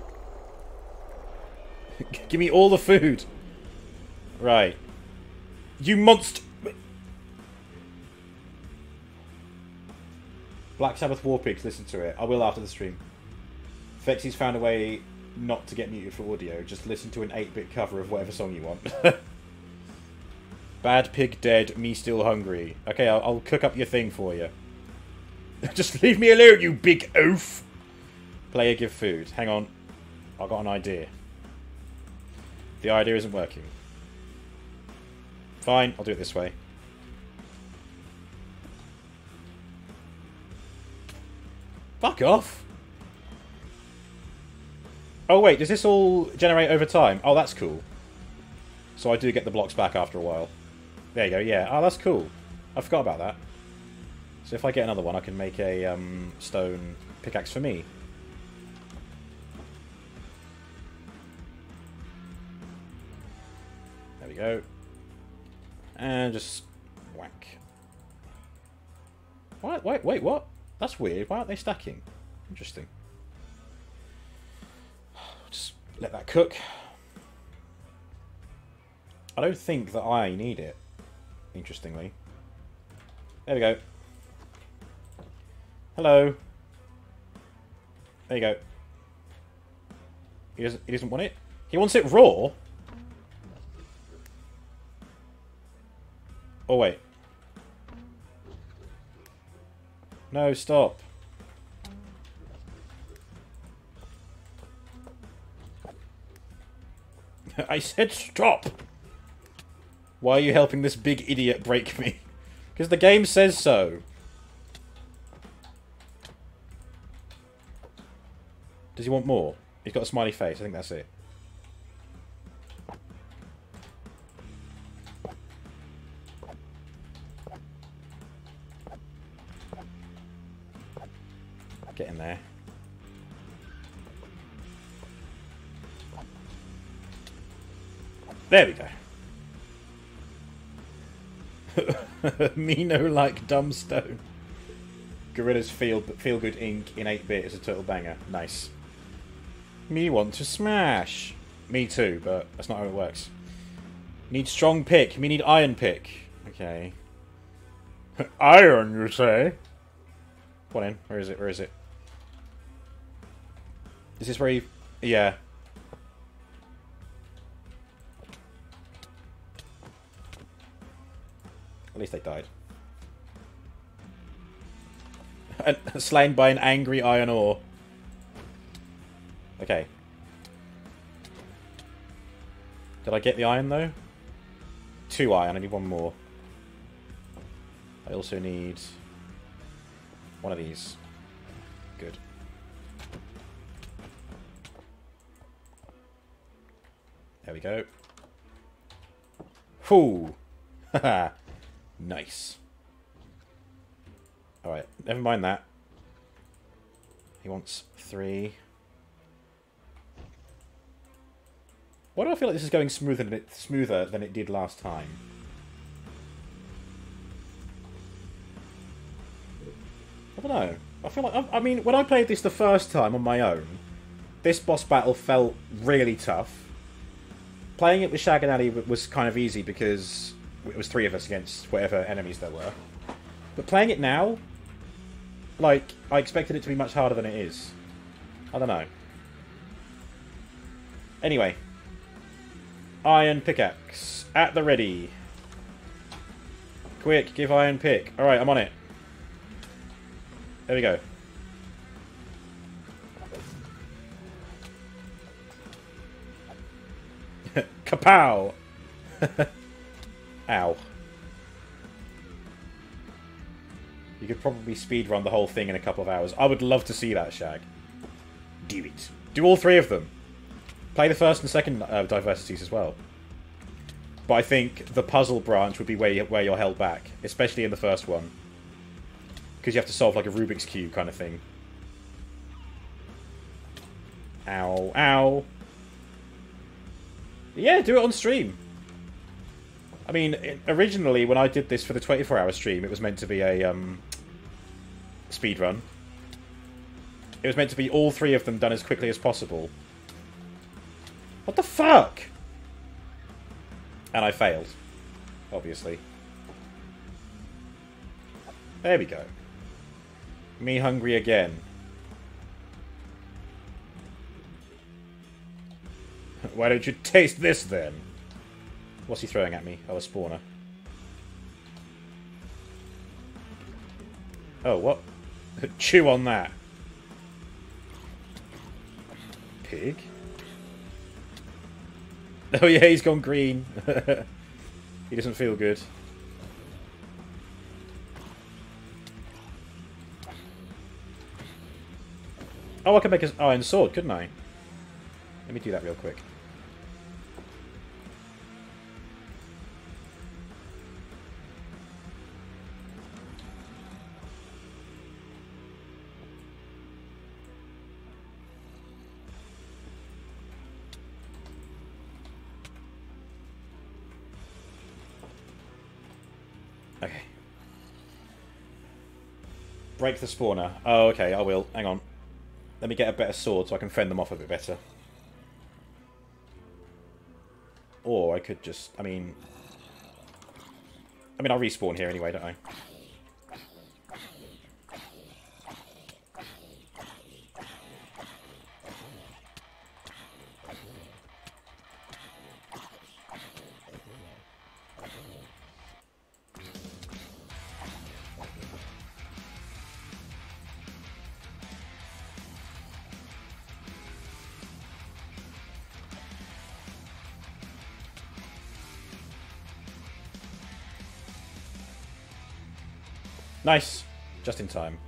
Give me all the food. Right. You monster... Black Sabbath War Pigs, listen to it. I will after the stream. Fexy's found a way not to get muted for audio. Just listen to an 8-bit cover of whatever song you want. Bad pig dead, me still hungry. Okay, I'll cook up your thing for you. Just leave me alone, you big oaf! Player give food. Hang on. I've got an idea. The idea isn't working. Fine, I'll do it this way. Fuck off! Oh wait, does this all generate over time? Oh, that's cool. So I do get the blocks back after a while. There you go, yeah. Oh, that's cool. I forgot about that. So if I get another one, I can make a stone pickaxe for me. There we go. And just whack. Wait, what? That's weird. Why aren't they stacking? Interesting. Just let that cook. I don't think that I need it, interestingly. There we go. Hello. There you go. He doesn't want it? He wants it raw? Oh, wait. No, stop. I said stop! Why are you helping this big idiot break me? Because the game says so. Does he want more? He's got a smiley face. I think that's it. Get in there. There we go. Me no like dumb stone. Gorilla's feel good ink in 8-bit is a total banger. Nice. Me want to smash. Me too, but that's not how it works. Need strong pick. Me need iron pick. Okay. Iron, you say? Come on in. Where is it? Where is it? Is this where you... Yeah. At least they died. And slain by an angry iron ore. Okay. Did I get the iron, though? 2 iron. I need 1 more. I also need... 1 of these. Good. There we go. Whoo! Haha. Nice. Alright, never mind that. He wants 3. Why do I feel like this is going smoother than it did last time? I don't know. I feel like... I mean, when I played this the first time on my own, this boss battle felt really tough. Playing it with Shag and Ali was kind of easy because it was 3 of us against whatever enemies there were. But playing it now, like, I expected it to be much harder than it is. I don't know. Anyway. Iron pickaxe. At the ready. Quick, give iron pick. Alright, I'm on it. There we go. Kapow! Ow. You could probably speedrun the whole thing in a couple of hours. I would love to see that, Shag. Do it. Do all 3 of them. Play the first and second diversities as well. But I think the puzzle branch would be where you're held back. Especially in the first one. Because you have to solve like a Rubik's Cube kind of thing. Ow. Ow. Yeah, do it on stream. I mean, originally when I did this for the 24-hour stream, it was meant to be a speedrun. It was meant to be all 3 of them done as quickly as possible. What the fuck? And I failed. Obviously. There we go. Me hungry again. Why don't you taste this then? What's he throwing at me? Oh, a spawner. Oh, what? Chew on that. Pig? Oh yeah, he's gone green. He doesn't feel good. Oh, I could make an iron sword, couldn't I? Let me do that real quick. Okay. Break the spawner. Oh, okay, I will. Hang on. Let me get a better sword so I can fend them off a bit better. Or I could just... I mean, I'll respawn here anyway, don't I? Nice. Just in time.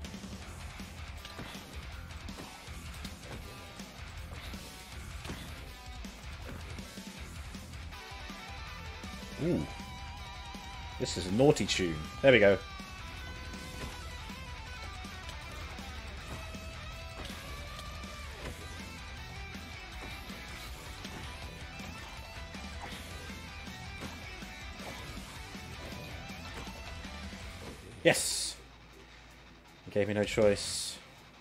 Ooh. This is a naughty tune. There we go. Yes! Gave me no choice.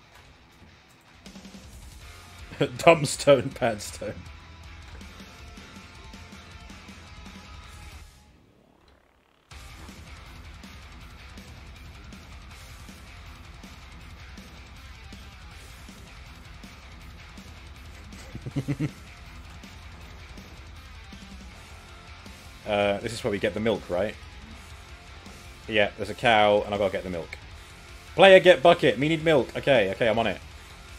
Dumbstone, padstone. This is where we get the milk, right? Yeah, there's a cow, and I've got to get the milk. Player, get bucket. Me need milk. Okay, okay, I'm on it.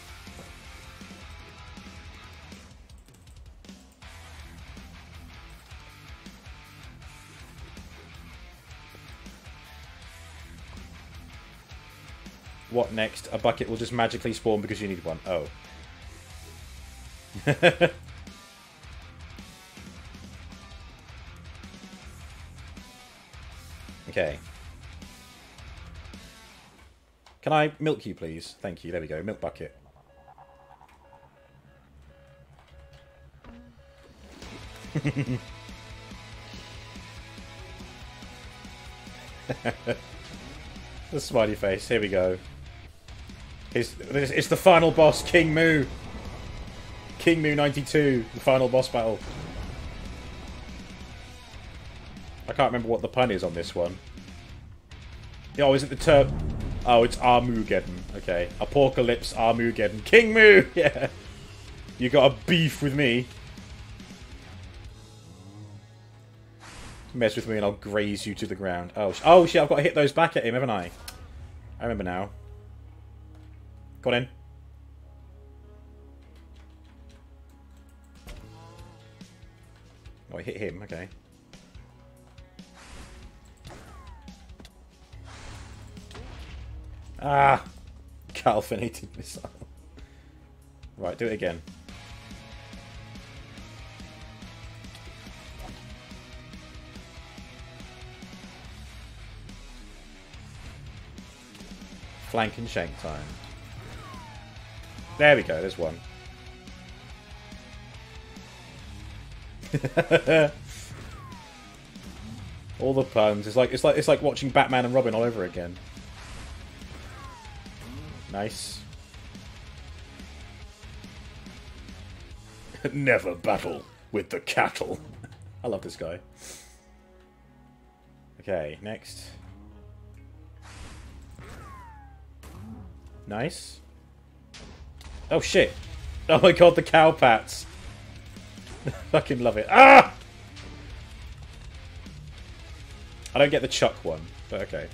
What next? A bucket will just magically spawn because you need one. Oh. Okay. Can I milk you, please? Thank you. There we go. Milk bucket. The smiley face. Here we go. It's the final boss, King Moo. King Moo 92, the final boss battle. I can't remember what the pun is on this one. Oh, is it the term? Oh, it's Armugeddon. Okay. Apocalypse Armugeddon. King Moo! Yeah. You got a beef with me. Mess with me and I'll graze you to the ground. Oh, oh shit, I've got to hit those back at him, haven't I? I remember now. Got in. Oh, I hit him. Okay. Ah! Calcinated missile. Right, do it again. Flank and shank time. There we go, there's one. All the puns. It's like watching Batman and Robin all over again. Nice. Never battle with the cattle. I love this guy. Okay, next. Nice. Oh shit! Oh my god, the cow pats! Fucking love it. Ah! I don't get the chuck one, but okay.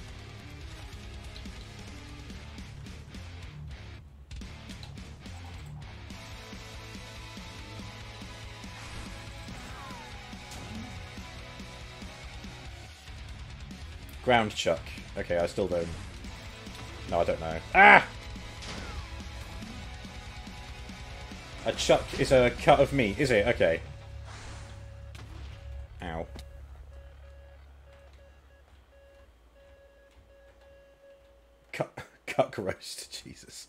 Ground chuck. Okay, I still don't... No, I don't know. Ah! A chuck is a cut of meat, is it? Okay. Ow. Cuck roast. Jesus.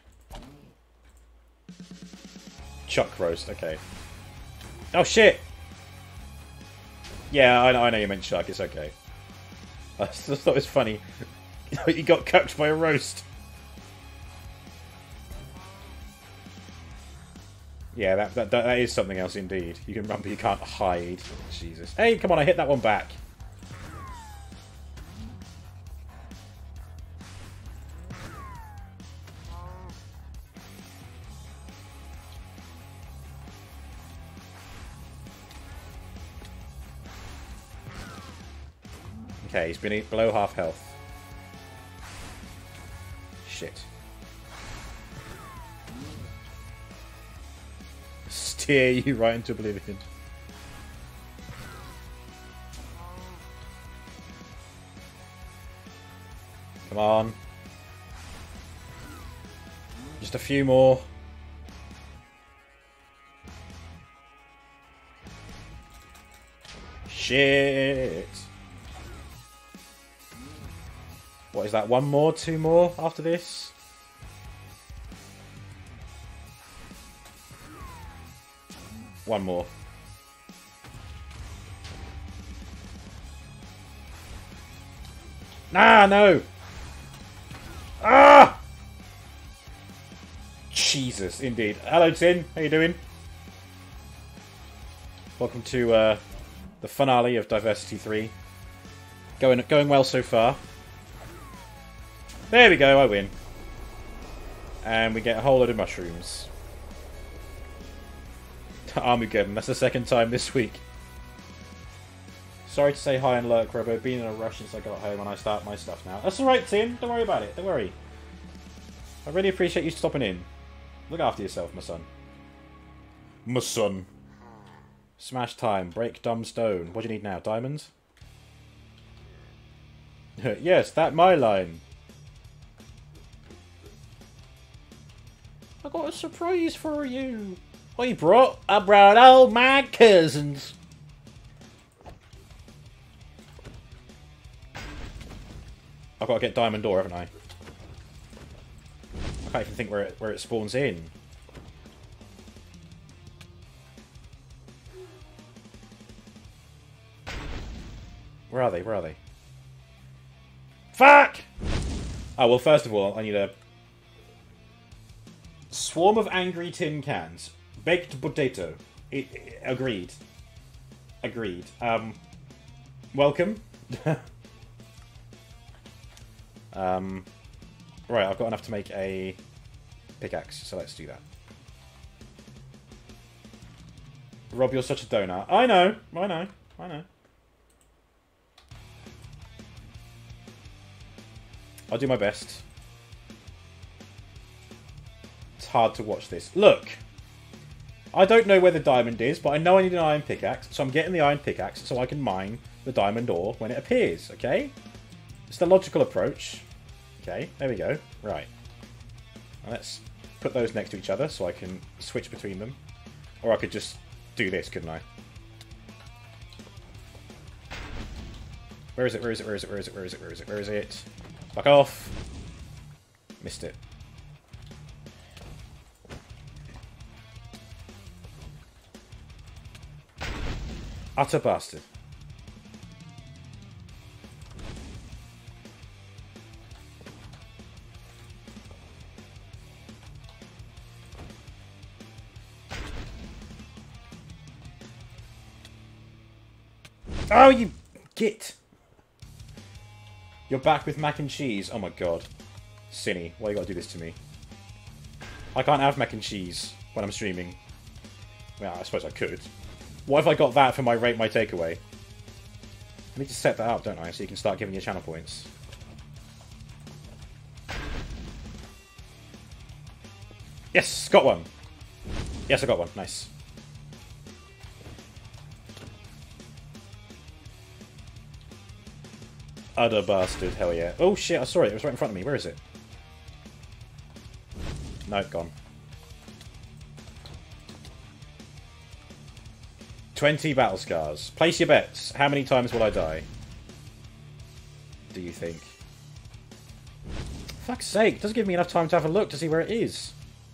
Chuck roast, okay. Oh shit! Yeah, I know you meant chuck, it's okay. I just thought it was funny. You got cucked by a roast. Yeah, that is something else indeed. You can run, but you can't hide. Jesus. Hey, come on, I hit that one back. Okay, he's been below half health. Shit. Steer you right into oblivion. Come on. Just a few more. Shit. What is that? One more? Two more after this? One more. Ah, no! Ah! Jesus, indeed. Hello, Tin. How you doing? Welcome to the finale of Diversity 3. Going well so far. There we go, I win. And we get a whole load of mushrooms. Armageddon, that's the second time this week. Sorry to say hi and lurk, Robo. Been in a rush since I got home and I start my stuff now. That's alright, Tim. Don't worry about it. Don't worry. I really appreciate you stopping in. Look after yourself, my son. My son. Smash time. Break dumb stone. What do you need now? Diamonds? Yes, that my line. I got a surprise for you. I brought all my cousins. I've got to get Diamond Door, haven't I? I can't even think where it spawns in. Where are they? Where are they? Fuck! Oh, well, first of all, I need a swarm of angry tin cans. Baked potato. Agreed. Agreed. Welcome. Right, I've got enough to make a pickaxe, so let's do that. Rob, you're such a donut. I know. I know. I know. I'll do my best. It's hard to watch this. Look! I don't know where the diamond is, but I know I need an iron pickaxe, so I'm getting the iron pickaxe so I can mine the diamond ore when it appears, okay? It's the logical approach. Okay, there we go. Right. Now let's put those next to each other so I can switch between them. Or I could just do this, couldn't I? Where is it? Where is it? Where is it? Where is it? Where is it? Where is it? Where is it? Fuck off! Missed it. Utter bastard. Oh, you git! You're back with mac and cheese. Oh my god. Cinny, why you gotta do this to me? I can't have mac and cheese when I'm streaming. Well, I suppose I could. What if I got that for my rate my takeaway? I need to set that up, don't I? So you can start giving your channel points. Yes! Got one! Yes, I got one. Nice. Utter bastard. Hell yeah. Oh shit, I saw it. It was right in front of me. Where is it? No, gone. 20 battle scars. Place your bets. How many times will I die? Do you think? Fuck's sake, it doesn't give me enough time to have a look to see where it is.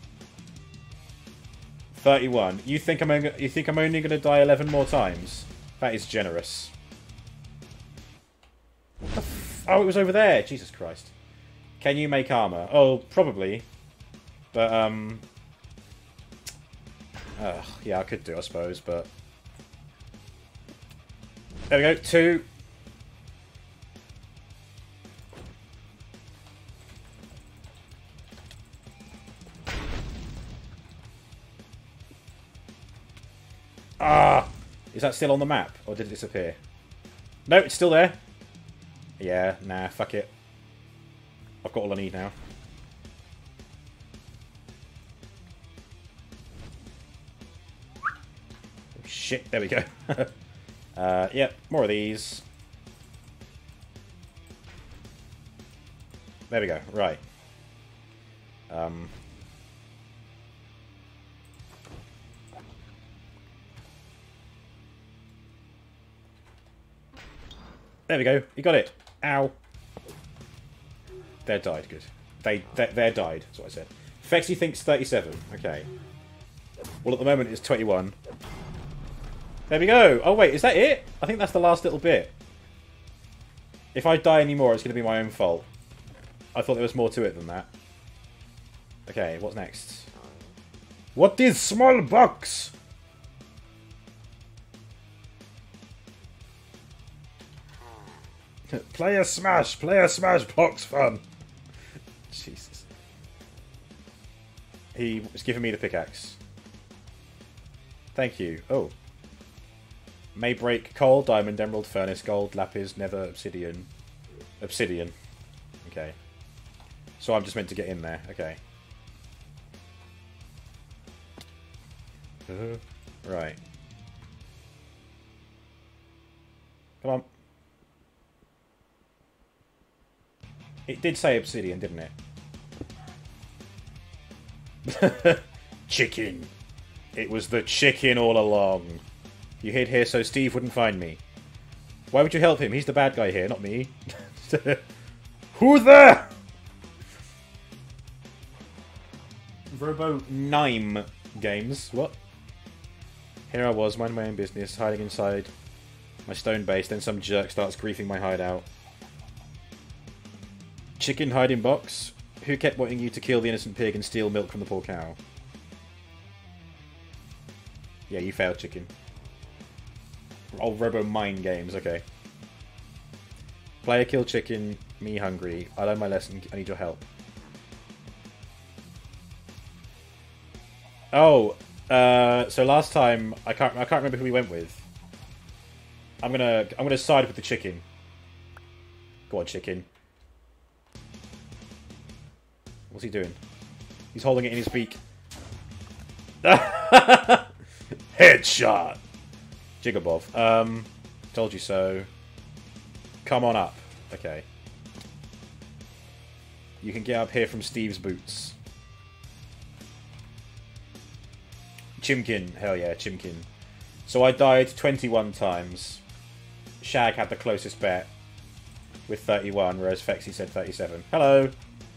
31. You think I'm only going to die 11 more times? That is generous. What the f... Oh, it was over there. Jesus Christ. Can you make armor? Oh, probably. But, yeah, I could do, I suppose, but... There we go. 2. Ah! Is that still on the map? Or did it disappear? No, it's still there. Yeah, nah, fuck it. I've got all I need now. Oh, shit, there we go. Yep, more of these. There we go, right. There we go, you got it. Ow. They're died, good. They're died, that's what I said. Fexy thinks 37, okay. Well, at the moment it's 21. There we go! Oh wait, is that it? I think that's the last little bit. If I die anymore, it's going to be my own fault. I thought there was more to it than that. Okay, what's next? What is small box? Play a smash box fun. Jesus. He was giving me the pickaxe. Thank you. Oh. May break coal, diamond, emerald, furnace, gold, lapis, nether, obsidian. Obsidian. Okay. So I'm just meant to get in there. Okay. Right. Come on. It did say obsidian, didn't it? Chicken. It was the chicken all along. You hid here so Steve wouldn't find me. Why would you help him? He's the bad guy here, not me. Who's there? Robo Nime Games. What? Here I was, minding my own business, hiding inside my stone base. Then some jerk starts griefing my hideout. Chicken hiding box? Who kept wanting you to kill the innocent pig and steal milk from the poor cow? Yeah, you failed, chicken. Oh, Robo Mine Games, okay. Player kill chicken, me hungry. I learned my lesson, I need your help. Oh, so last time I can't remember who we went with. I'm gonna side with the chicken. Go on, chicken. What's he doing? He's holding it in his beak. Headshot! Jiggabov. Told you so. Come on up. Okay. You can get up here from Steve's boots. Chimkin. Hell yeah, Chimkin. So I died 21 times. Shag had the closest bet with 31, whereas Fexy said 37. Hello!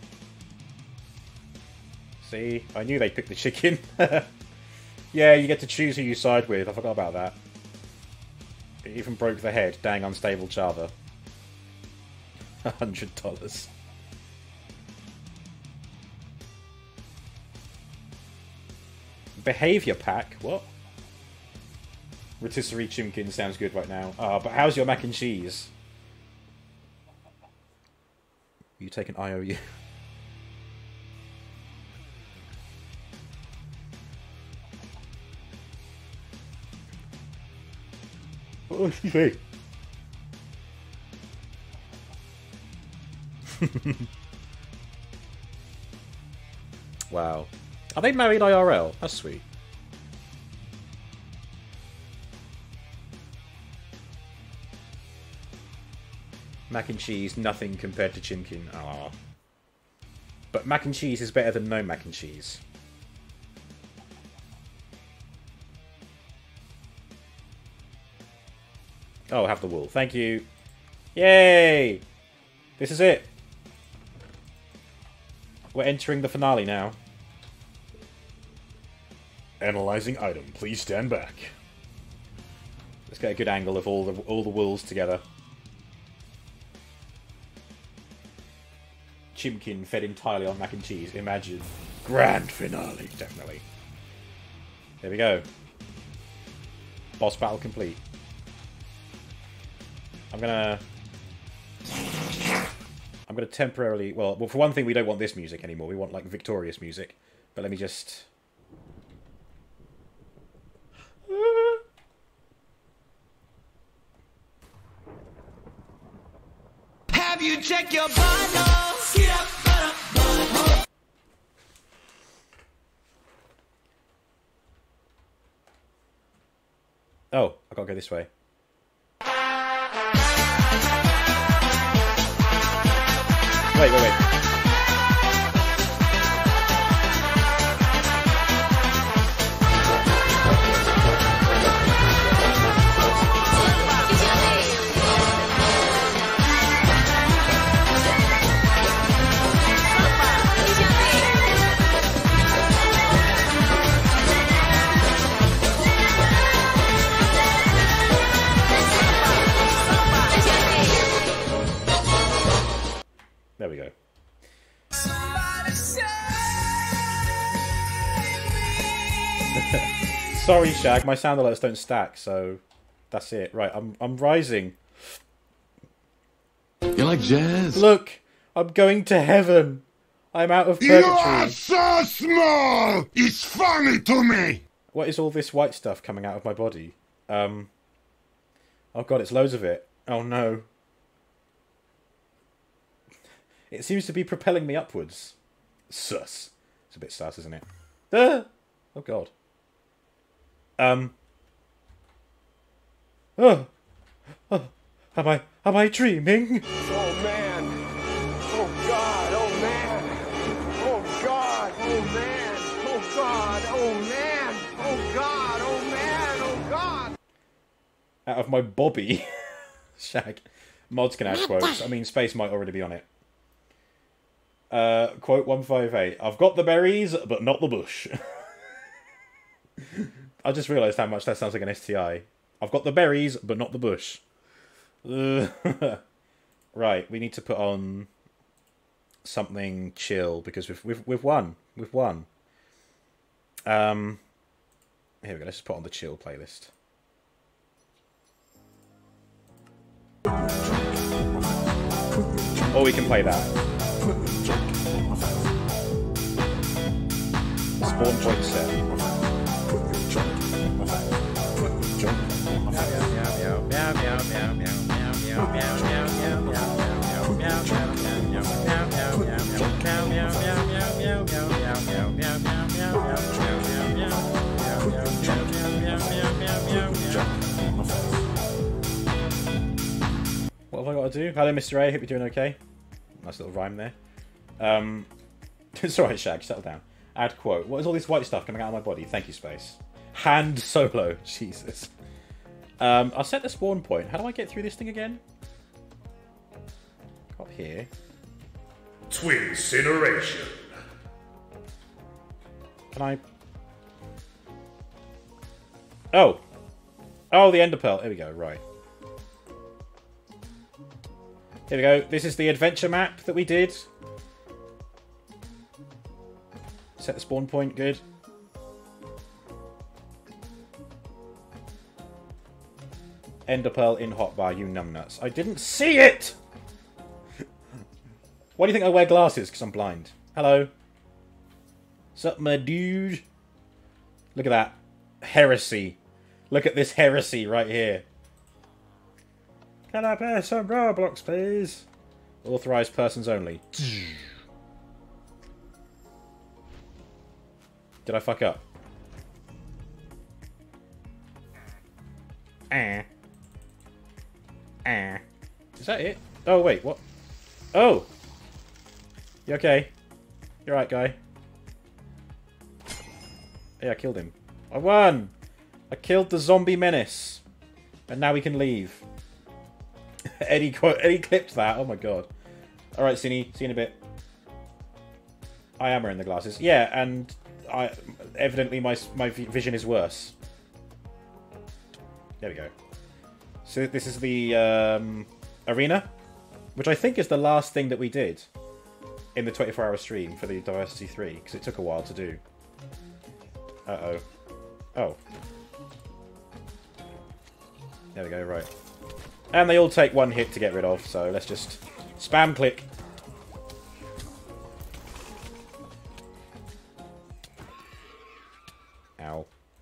See? I knew they'd pick the chicken. Yeah, you get to choose who you side with. I forgot about that. It even broke the head. Dang unstable Java. $100. Behavior pack? What? Rotisserie Chimkin sounds good right now. But how's your mac and cheese? You take an IOU. Oh, excuse me. Wow. Are they married IRL? That's sweet. Mac and cheese, nothing compared to Chimkin. Ah. But mac and cheese is better than no mac and cheese. Oh, have the wool. Thank you. Yay! This is it. We're entering the finale now. Analyzing item. Please stand back. Let's get a good angle of all the wools together. Chimkin fed entirely on mac and cheese. Imagine. Grand finale, definitely. There we go. Boss battle complete. I'm gonna temporarily... Well, for one thing, we don't want this music anymore. We want, like, victorious music. But let me just... Have you checked your vitals? Get up, Oh, I gotta go this way. Wait. There we go. Sorry, Shag, my sound alerts don't stack, so that's it. Right, I'm rising. You like jazz? Look, I'm going to heaven. I'm out of You purgatory. are so small! It's funny to me! What is all this white stuff coming out of my body? Oh god, it's loads of it. Oh no. It seems to be propelling me upwards. Sus. It's a bit sus, isn't it? Oh god. Oh, am I dreaming? Oh man. Oh god. Oh man. Oh god. Oh man. Oh god. Oh man. Oh god. Oh man. Oh god. Out of my bobby. Shag. Mods can add quotes. I mean, space might already be on it. Quote 158. I've got the berries, but not the bush. I just realised how much that sounds like an STI. I've got the berries, but not the bush. Right, we need to put on something chill because we've won. We've won. Here we go. Let's just put on the chill playlist. Or we can play that. Spawn point set. What have I got to do? Hello, Mr. A. Hope you're doing okay. Nice little rhyme there. It's alright, Shag. Settle down. Add quote. What is all this white stuff coming out of my body? Thank you, Space. Hand Solo. Jesus. I'll set the spawn point. How do I get through this thing again? Up here. Twincineration. Can I... Oh! Oh, the Ender Pearl. Here we go, right. Here we go. This is the adventure map that we did. Set the spawn point, good. Ender Pearl in hotbar, you numbnuts. I didn't see it! Why do you think I wear glasses? Because I'm blind. Hello. Sup, my dude? Look at that. Heresy. Look at this heresy right here. Can I play some Roblox, please? Authorized persons only. Did I fuck up? Is that it? Oh, wait, what? Oh! You okay? You alright, guy? Yeah, I killed him. I won! I killed the zombie menace. And now we can leave. Eddie clipped that. Oh my god. Alright, Cine. See you in a bit. I am wearing the glasses. Yeah, and evidently my vision is worse. There we go. So this is the arena, which I think is the last thing that we did in the 24-hour stream for the Diversity 3, because it took a while to do. Uh-oh. Oh. There we go, right. And they all take one hit to get rid of, so let's just spam click. Ow.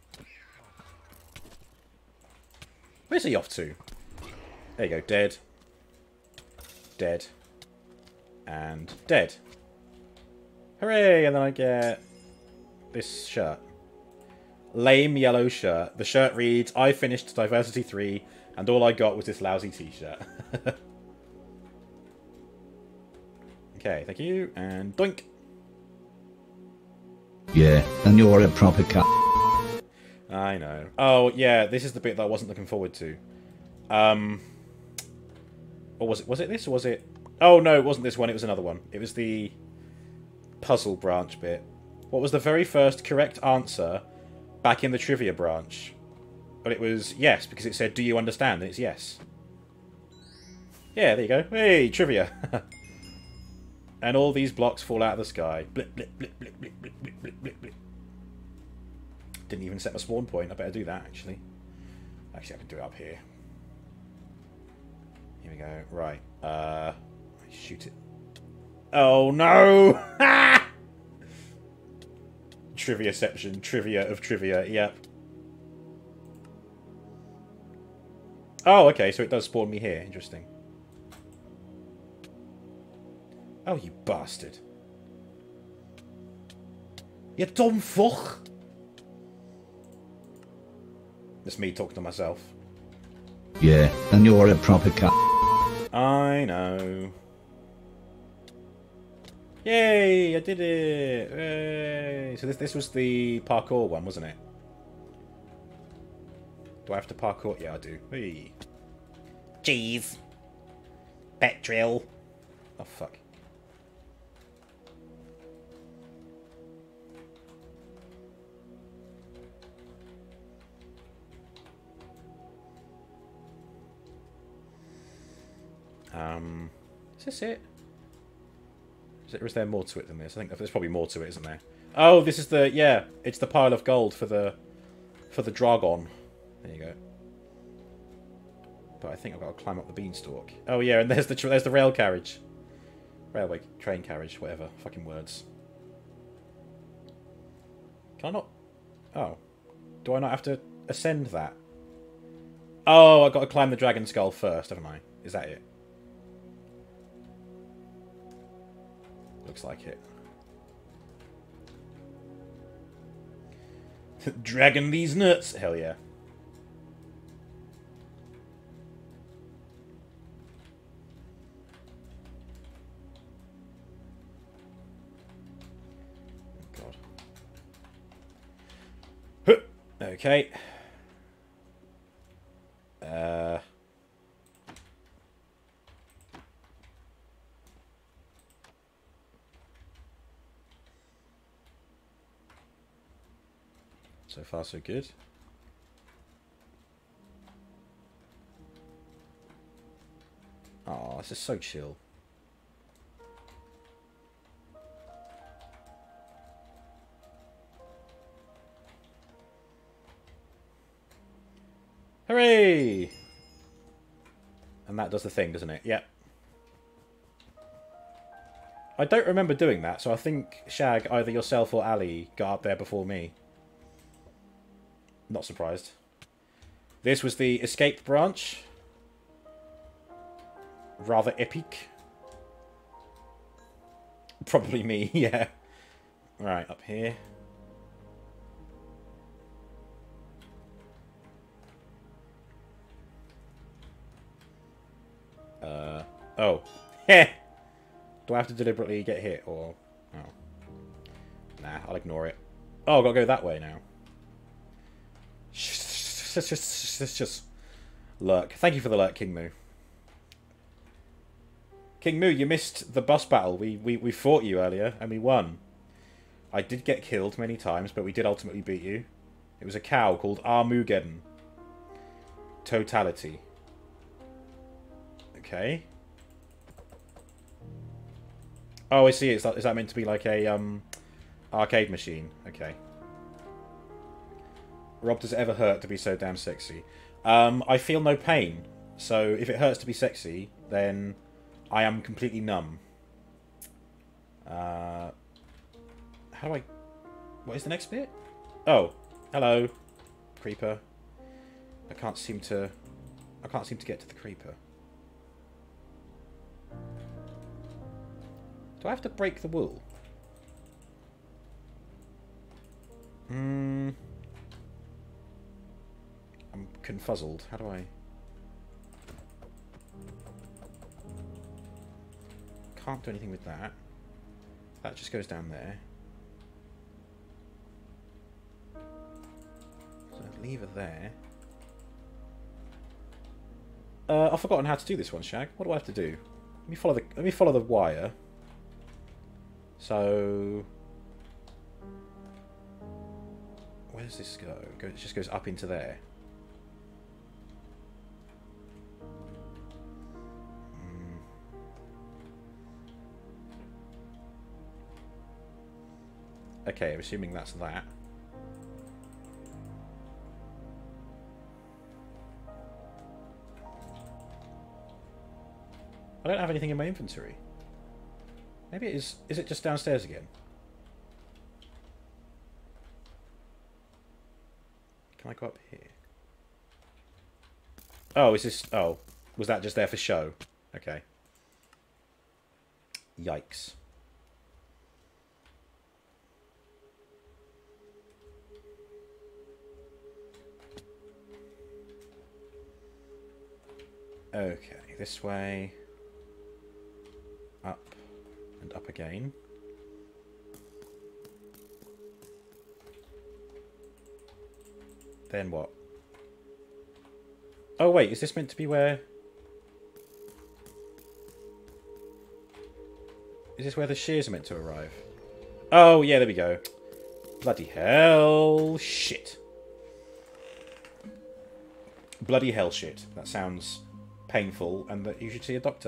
Where's he off to? There you go, dead. Dead. And dead. Hooray! And then I get this shirt. Lame yellow shirt. The shirt reads, I finished Diversity 3, and all I got was this lousy t-shirt. Okay, thank you, and doink! Yeah, and you're a proper cut. I know. Oh, yeah, this is the bit that I wasn't looking forward to. Or was it this, or was it... Oh, no, it wasn't this one, it was another one. It was the puzzle branch bit. What was the very first correct answer back in the trivia branch? But it was yes, because it said, do you understand? And it's yes. Yeah, there you go. Hey, trivia. And all these blocks fall out of the sky. Blip, blip, blip, blip, blip, blip, blip, blip, blip, blip. Didn't even set my spawn point. I better do that, actually. Actually, I can do it up here. Here we go. Right. Shoot it. Oh, no! Trivia-ception. Trivia of trivia. Yep. Oh, okay, so it does spawn me here. Interesting. Oh, you bastard. You dumb fuck! That's me talking to myself. Yeah, and you're a proper cut. I know. Yay! I did it! Yay! So this was the parkour one, wasn't it? Do I have to parkour? Yeah, I do. Hey. Jeez. Bet drill. Oh, fuck. Is this it? Or is there more to it than this? I think there's probably more to it, isn't there? Oh, this is the... Yeah, it's the pile of gold for the dragon. There you go. But I think I've got to climb up the beanstalk. Oh yeah, and there's the rail carriage. Railway, train carriage, whatever. Fucking words. Can I not... Oh. Do I not have to ascend that? Oh, I've got to climb the dragon skull first, haven't I? Is that it? Looks like it. Dragon these nuts! Hell yeah. God. Huh. Okay. So far, so good. Oh, this is so chill. Hooray! And that does the thing, doesn't it? Yep. I don't remember doing that, so I think, Shag, either yourself or Ali got up there before me. Not surprised. This was the escape branch. Rather epic. Probably me, yeah. Right, up here. Oh. Heh! Do I have to deliberately get hit, or... Oh. Nah, I'll ignore it. Oh, I've got to go that way now. Just lurk. Thank you for the lurk, King Moo. King Moo, you missed the boss battle. We fought you earlier, and we won. I did get killed many times, but we did ultimately beat you. It was a cow called Armugeddon. Totality. Okay. Oh, I see. Is that meant to be like a arcade machine? Okay. Rob, does it ever hurt to be so damn sexy? I feel no pain. So if it hurts to be sexy, then I am completely numb. How do I... What is the next bit? Oh, hello, creeper. I can't seem to get to the creeper. Do I have to break the wool? I'm confuzzled. How do I... Can't do anything with that. That just goes down there. So lever there. I've forgotten how to do this one, Shag. What do I have to do? Let me follow the wire. So where does this go? It just goes up into there. Okay, I'm assuming that's that. I don't have anything in my inventory. Maybe it is... Is it just downstairs again? Can I go up here? Oh, is this... Oh, was that just there for show? Okay. Yikes. Okay, this way. Up. And up again. Then what? Oh wait, is this meant to be where... Is this where the shears are meant to arrive? Oh yeah, there we go. Bloody hell shit. Bloody hell shit. That sounds painful and that you should see a doctor.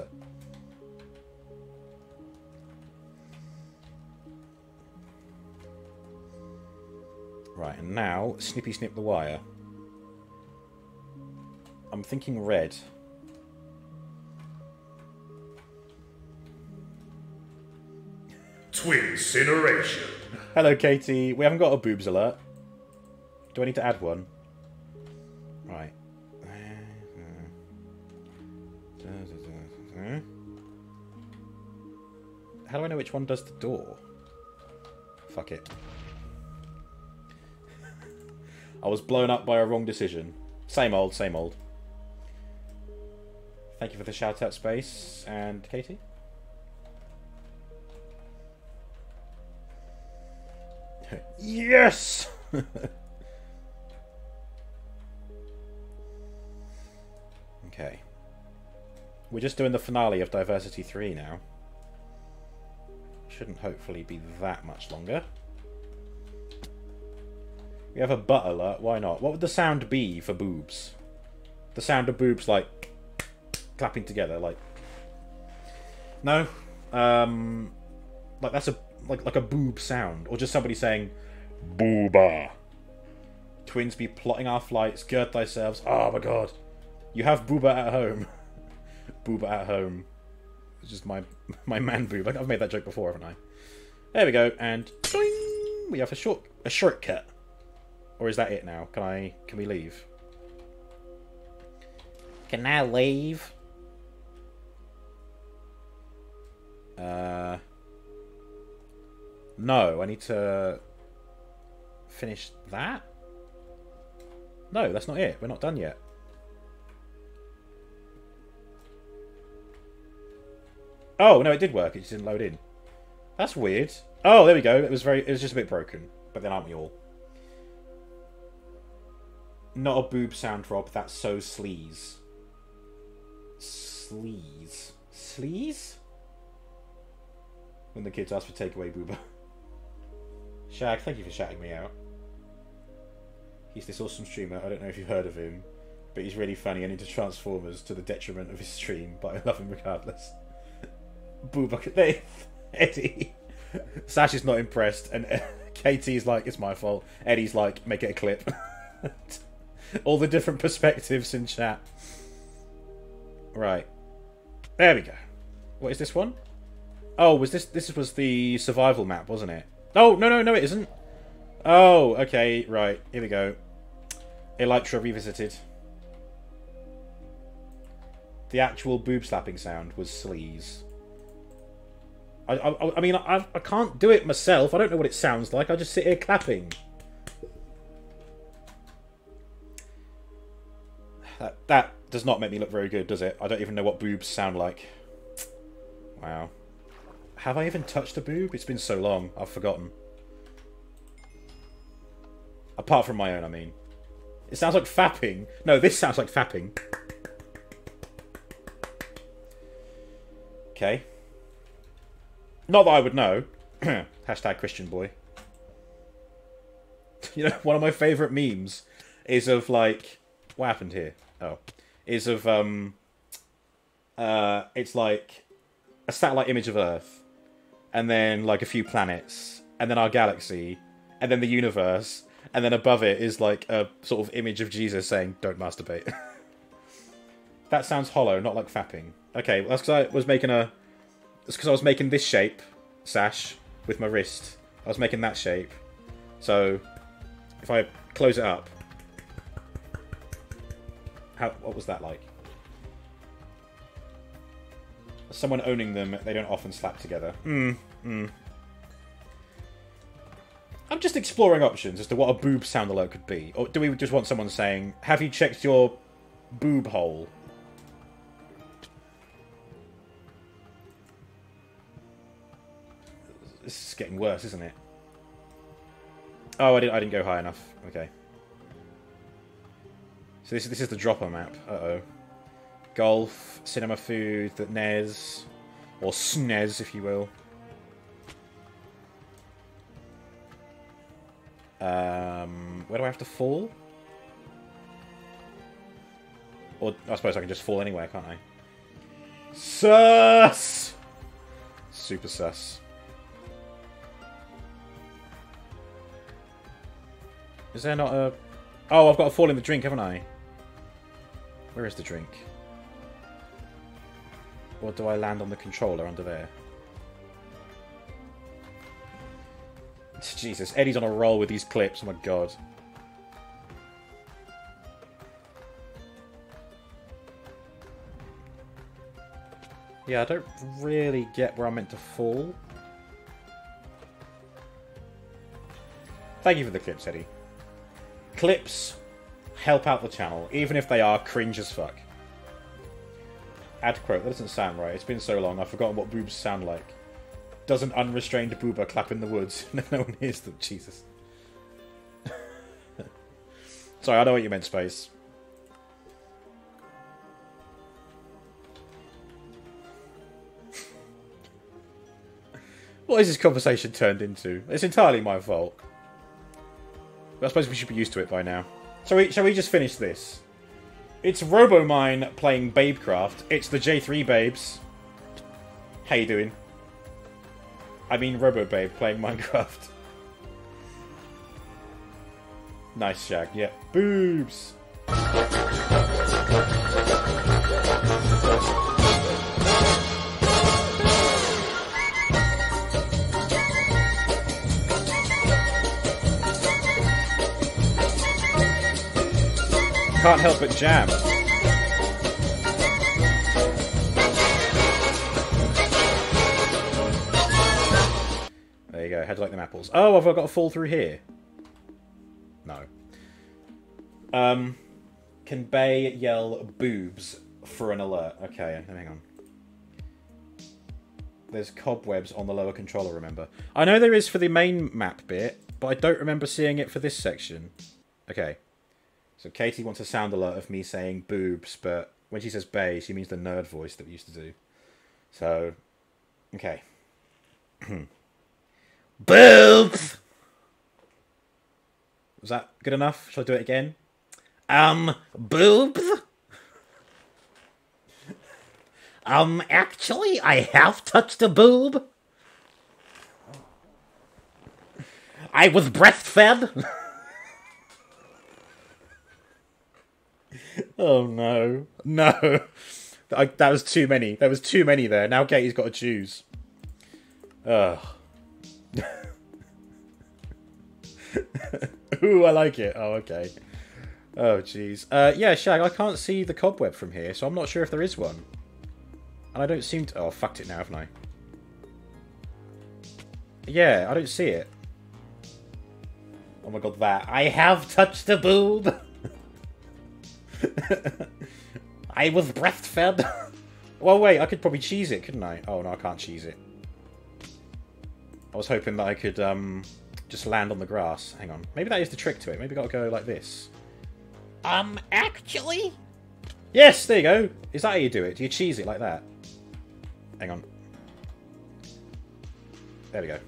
Right, and now, snippy snip the wire. I'm thinking red. Twincineration. Hello, Katie. We haven't got a boobs alert. Do I need to add one? Right. How do I know which one does the door? Fuck it. I was blown up by a wrong decision. Same old, same old. Thank you for the shout out, Space. And Katie? Yes! Okay. We're just doing the finale of Diversity 3 now. Shouldn't hopefully be that much longer. We have a butt alert, why not? What would the sound be for boobs? The sound of boobs, like, clapping together, like... No? Like, that's a... Like a boob sound. Or just somebody saying, Booba. Twins be plotting our flights, gird thyself. Oh my god. You have Booba at home. boob at home. It's just my man boob. I've made that joke before, haven't I? There we go, and boing, we have a shortcut. Or is that it now? Can we leave? Can I leave? No, I need to finish that? No, that's not it. We're not done yet. Oh, no, it did work. It just didn't load in. That's weird. Oh, there we go. It was just a bit broken. But then aren't we all? Not a boob sound, Rob. That's so sleaze. Sleaze. Sleaze? When the kids ask for takeaway booba. Shag, thank you for shouting me out. He's this awesome streamer. I don't know if you've heard of him, but he's really funny and into Transformers to the detriment of his stream, but I love him regardless. Booba, Eddie. Sash is not impressed, and Katie's like, it's my fault. Eddie's like, make it a clip. All the different perspectives in chat. Right. There we go. What is this one? Oh, was this was the survival map, wasn't it? Oh, no, it isn't. Oh, okay, right. Here we go. Elytra Revisited. The actual boob slapping sound was sleaze. I mean, I can't do it myself. I don't know what it sounds like. I just sit here clapping. That does not make me look very good, does it? I don't even know what boobs sound like. Wow. Have I even touched a boob? It's been so long. I've forgotten. Apart from my own, I mean. It sounds like fapping. No, this sounds like fapping. Okay. Not that I would know. Hashtag Christian boy. You know, one of my favourite memes is of, like... What happened here? Oh. Is of, it's like a satellite image of Earth. And then, like, a few planets. And then our galaxy. And then the universe. And then above it is, like, a sort of image of Jesus saying, don't masturbate. That sounds hollow, not like fapping. Okay, well, that's because I was making a... It's because I was making this shape, Sash, with my wrist. I was making that shape. So, if I close it up... What was that like? Someone owning them, they don't often slap together. I'm just exploring options as to what a boob sound alert could be. Or do we just want someone saying, have you checked your boob hole? This is getting worse, isn't it? Oh, I didn't go high enough. Okay. So this is the dropper map. Uh-oh. Golf, cinema food, the NES, or SNES, if you will. Where do I have to fall? Or I suppose I can just fall anywhere, can't I? Sus! Super sus. Is there not a... Oh, I've got to fall in the drink, haven't I? Where is the drink? Or do I land on the controller under there? Jesus, Eddie's on a roll with these clips, oh my god. Yeah, I don't really get where I'm meant to fall. Thank you for the clips, Eddie. Clips help out the channel, even if they are cringe as fuck. Ad quote, that doesn't sound right. It's been so long, I've forgotten what boobs sound like. Does an unrestrained boober clap in the woods? No one hears them. Jesus. Sorry, I know what you meant, Space. What is this conversation turned into? It's entirely my fault. But I suppose we should be used to it by now. Shall we just finish this? It's RoboMine playing Babecraft. It's the J3 babes. How you doing? I mean RoboBabe playing Minecraft. Nice shag, yeah. Boobs! can't help but jam. There you go. How do you like them apples? Oh, have I got to fall through here? No. Can Bay yell boobs for an alert? Okay, hang on. There's cobwebs on the lower controller, remember? I know there is for the main map bit, but I don't remember seeing it for this section. Okay. So Katie wants a sound alert of me saying boobs, but when she says Bay, she means the nerd voice that we used to do. So, okay. Boobs! Was that good enough? Shall I do it again? Boobs? Actually, I have touched a boob. I was breastfed. Oh, no. No. That was too many. There was too many there. Now Katie's got to choose. Ugh. Ooh, I like it. Oh, okay. Oh, jeez. Yeah, Shag, I can't see the cobweb from here, so I'm not sure if there is one. And I don't seem to... Oh, fucked it now, haven't I? Yeah, I don't see it. Oh my god, that. I have touched a boob! I was breastfed! Well, wait, I could probably cheese it, couldn't I? Oh, no, I can't cheese it. I was hoping that I could, just land on the grass. Hang on. Maybe that is the trick to it. Maybe I gotta go like this. Actually? Yes, there you go. Is that how you do it? Do you cheese it like that? Hang on. There we go.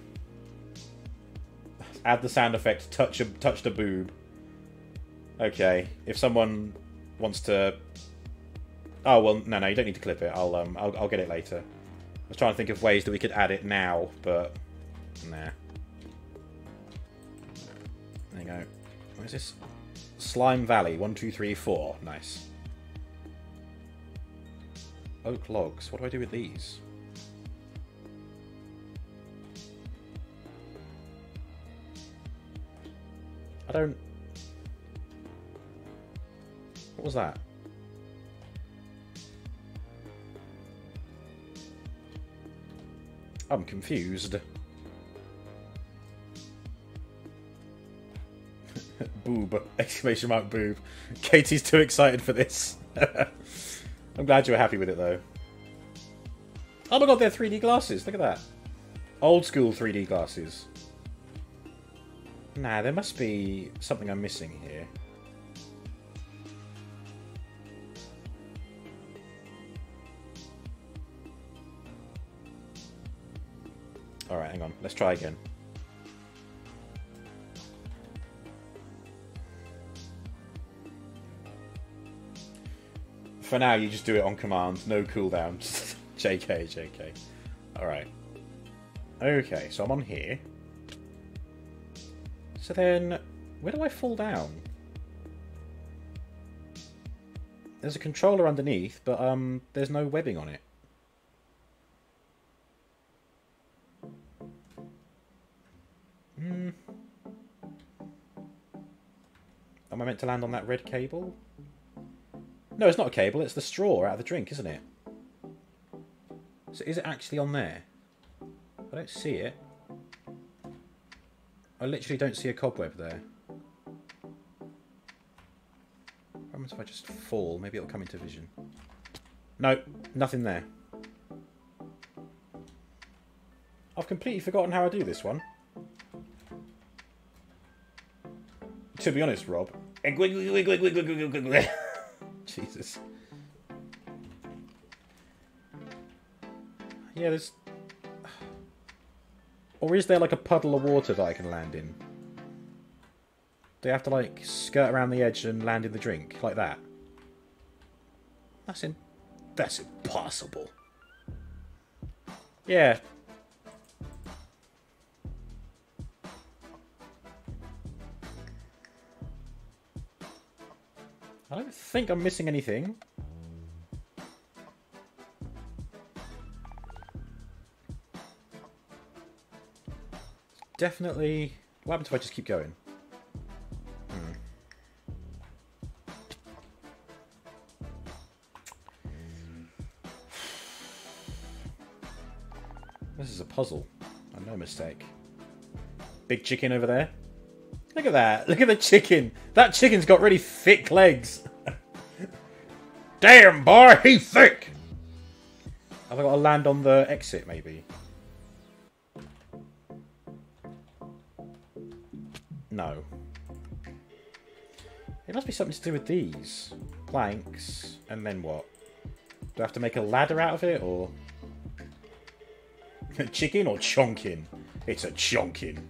Add the sound effect, touch the boob. Okay. If someone wants to... Oh, well, no, you don't need to clip it. I'll get it later. I was trying to think of ways that we could add it now, but... Nah. There you go. What is this? Slime Valley, 1, 2, 3, 4. Nice. Oak logs. What do I do with these? I don't... What was that? I'm confused. Boob. Exclamation mark boob. Katie's too excited for this. I'm glad you were happy with it, though. Oh my god, they're 3D glasses. Look at that. Old school 3D glasses. Nah, there must be something I'm missing here. Alright, hang on. Let's try again. For now, you just do it on command. No cooldowns. JK. Alright. Okay, so I'm on here. So then, where do I fall down? There's a controller underneath, but there's no webbing on it. Am I meant to land on that red cable? No, it's not a cable, it's the straw out of the drink, isn't it? So is it actually on there? I don't see it. I literally don't see a cobweb there. What happens if I just fall? Maybe it'll come into vision. No, nothing there. I've completely forgotten how I do this one. To be honest, Rob. Jesus. Yeah, there's... Or is there like a puddle of water that I can land in? Do you have to like skirt around the edge and land in the drink? Like that? That's impossible. Yeah. I don't think I'm missing anything. Definitely... What happens if I just keep going? This is a puzzle. I'm no mistake. Big chicken over there. Look at that. Look at the chicken. That chicken's got really thick legs. Damn, boy, he thick. Have I got to land on the exit, maybe? No. It must be something to do with these. Planks. And then what? Do I have to make a ladder out of it, or... Chicken or chonkin? It's a chonkin.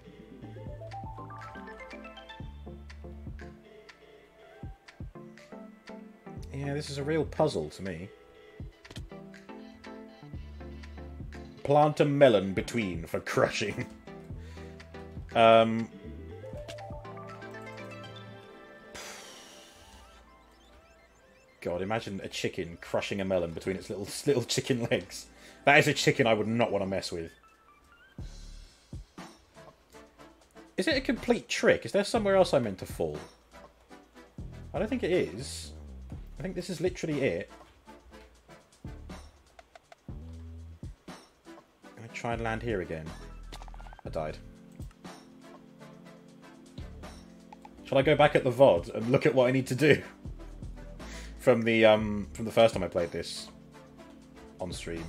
Yeah, this is a real puzzle to me. Plant a melon between for crushing. God, imagine a chicken crushing a melon between its little chicken legs. That is a chicken I would not want to mess with. Is it a complete trick? Is there somewhere else I'm meant to fall? I don't think it is. I think this is literally it. I'm gonna try and land here again. I died. Shall I go back at the VOD and look at what I need to do? From the first time I played this on stream.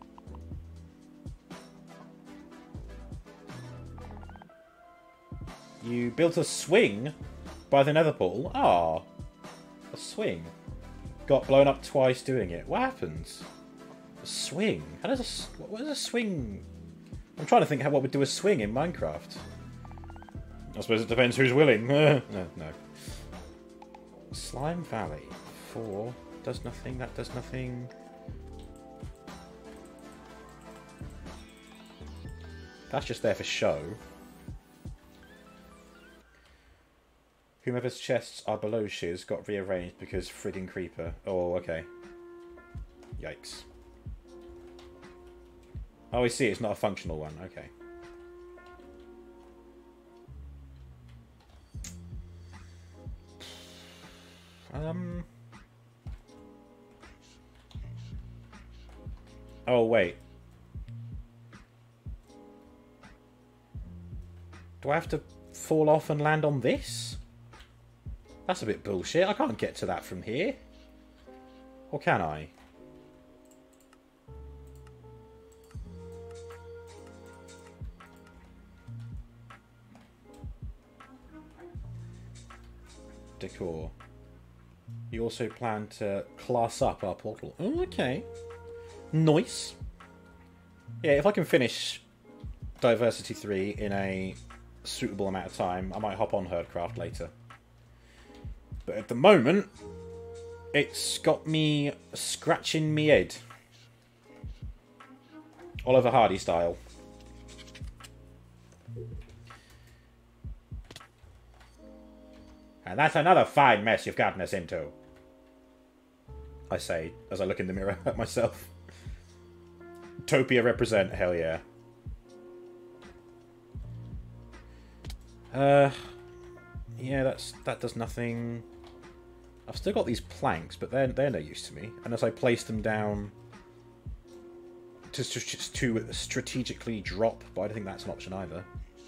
You built a swing by the nether portal. Ah, a swing. Got blown up twice doing it. What happens? A swing. How does what is a swing? I'm trying to think what would do a swing in Minecraft. I suppose it depends who's willing. No. Slime Valley. 4 does nothing. That does nothing. That's just there for show. Whomever's chests are below Shiz got rearranged because friggin' creeper. Oh, okay. Yikes. Oh, I see. It's not a functional one. Okay. Oh, wait. Do I have to fall off and land on this? That's a bit bullshit. I can't get to that from here. Or can I? Decor. You also plan to class up our portal. Oh, okay. Nice. Yeah, if I can finish Diversity 3 in a suitable amount of time, I might hop on Herdcraft later. But at the moment, it's got me scratching me head. Oliver Hardy style. And that's another fine mess you've gotten us into. I say, as I look in the mirror at myself. Topia represent, hell yeah. Yeah, that does nothing. I've still got these planks, but they're no use to me. Unless I place them down to strategically drop, but I don't think that's an option either.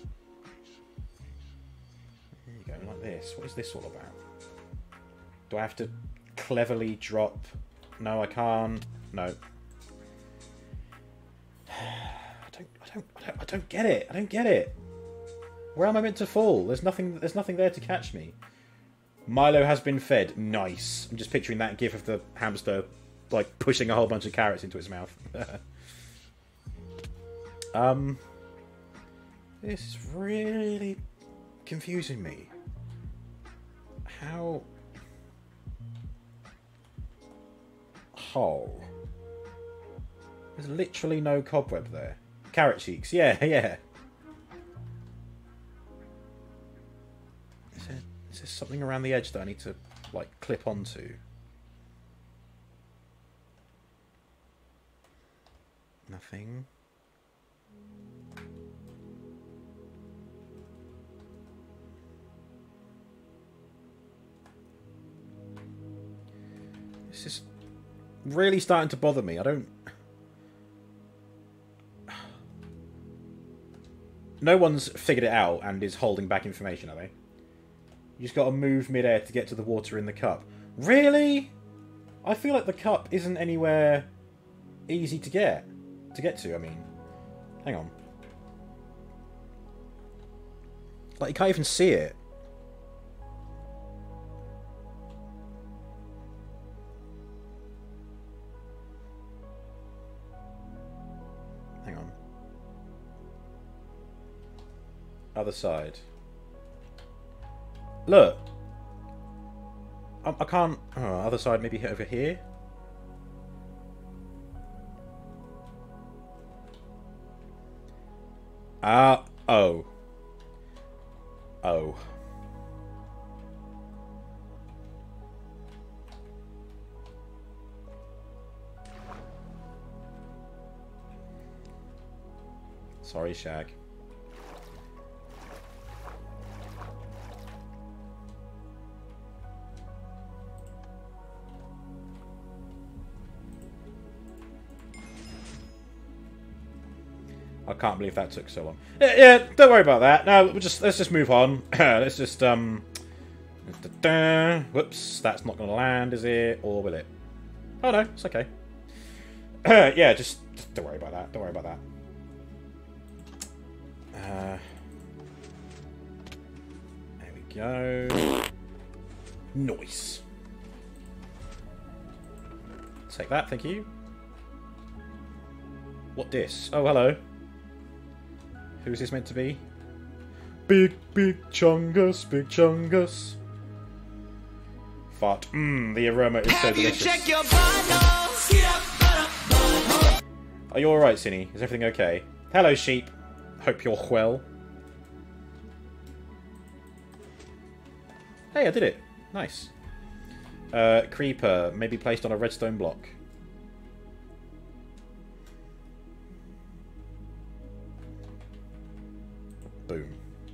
There you go, like this. What is this all about? Do I have to cleverly drop? No, I can't. No. I don't get it. I don't get it. Where am I meant to fall? There's nothing there to catch me. Milo has been fed. Nice. I'm just picturing that gif of the hamster like pushing a whole bunch of carrots into its mouth. This is really confusing me. How? Oh. There's literally no cobweb there. Carrot cheeks. Yeah, yeah. Is there something around the edge that I need to, like, clip onto? Nothing. This is really starting to bother me. I don't... No one's figured it out and is holding back information, are they? You just got to move mid-air to get to the water in the cup. Really? I feel like the cup isn't anywhere easy to get to. I mean, hang on. Like, you can't even see it. Hang on. Other side. Look. I can't... Oh, other side, maybe hit over here? Oh. Oh. Sorry, Shag. I can't believe that took so long. Yeah, don't worry about that. No, let's just move on. Let's just whoops, that's not going to land, is it? Or will it? Oh no, it's okay. Yeah, just don't worry about that. Don't worry about that. There we go. Nice. Take that, thank you. What dis? Oh, hello. Who's this meant to be? Big Chungus, Big Chungus. Fart. The aroma is so delicious. Check your vitals. Are you alright, Cinny? Is everything okay? Hello, sheep. Hope you're well. Hey, I did it. Nice. Creeper may be placed on a redstone block. Boom.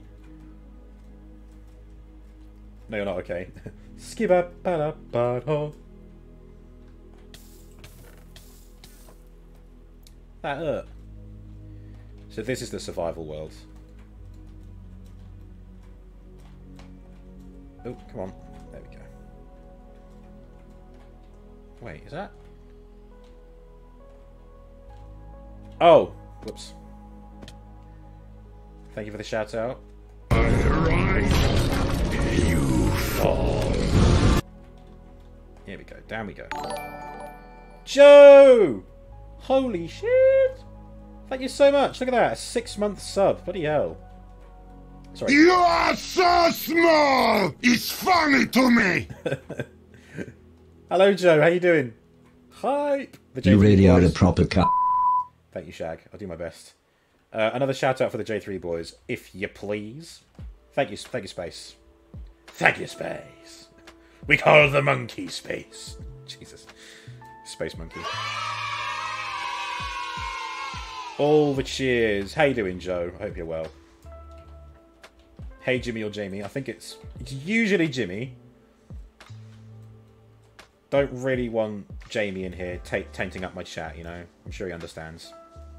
No, you're not okay. Skibba-ba-da-ba-da. That hurt. So this is the survival world. Oh, come on. There we go. Wait, is that? Oh! Whoops. Thank you for the shout out. You fall. Here we go. Down we go. Joe! Holy shit! Thank you so much. Look at that. A 6-month sub. Bloody hell. Sorry. You are so small! It's funny to me! Hello, Joe. How you doing? Hype! The You J3 really are a boys. proper cut. Thank you, Shag. I'll do my best. Another shout out for the J3 boys, if you please. Thank you, Space. Thank you, Space. We call the monkey Space. Jesus. Space Monkey. All the cheers. How you doing, Joe? I hope you're well. Hey, Jimmy or Jamie. I think it's usually Jimmy. Don't really want Jamie in here tainting up my chat, you know? I'm sure he understands.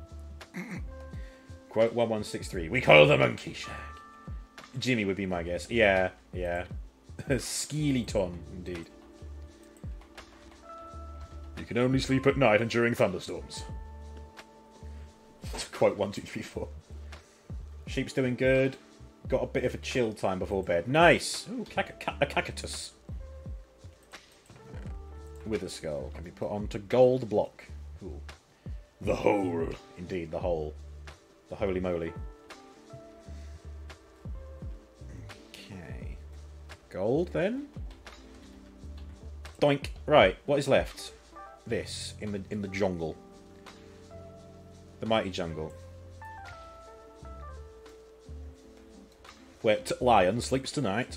Quote 1163. We call the monkey Shag. Jimmy would be my guess. Yeah, yeah. Skeelyton, indeed. You can only sleep at night and during thunderstorms. Quote 1234. Sheep's doing good. Got a bit of a chill time before bed. Nice! Ooh, a cactus. Wither skull can be put onto gold block. Ooh. The hole. Indeed, the hole. The holy moly. Okay. Gold, then? Doink. Right, what is left? This, in the jungle. The mighty jungle. Where Lion sleeps tonight.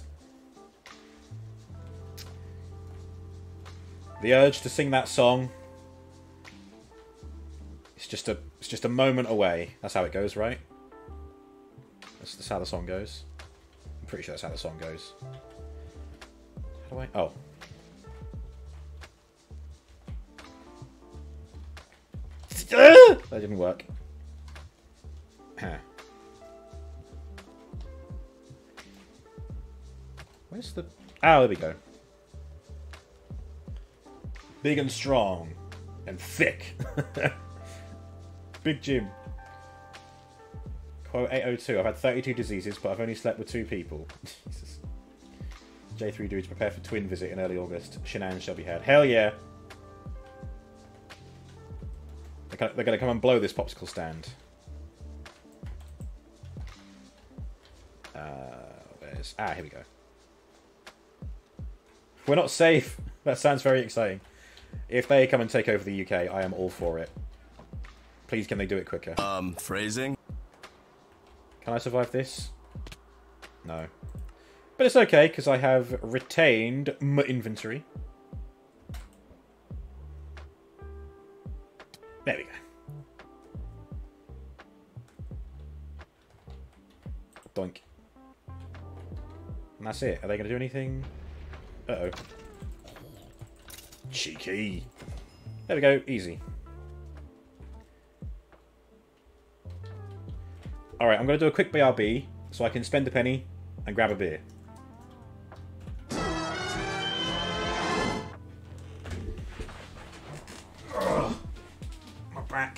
The urge to sing that song. It's just a moment away. That's how it goes, right? That's how the song goes. I'm pretty sure that's how the song goes. How do I... Oh. That didn't work. Where's the... Ah, there we go. Big and strong. And thick. Big Jim. Quote 802. I've had 32 diseases, but I've only slept with 2 people. Jesus. J3 dudes prepare for twin visit in early August. Shenanigans shall be had. Hell yeah. They're going to come and blow this popsicle stand. Here we go. We're not safe. That sounds very exciting. If they come and take over the UK, I am all for it. Please, can they do it quicker? Phrasing? Can I survive this? No. But it's okay, because I have retained my inventory. There we go. Doink. And that's it. Are they going to do anything? Uh-oh. Cheeky. There we go. Easy. Alright, I'm going to do a quick BRB so I can spend a penny and grab a beer. Ugh. My back.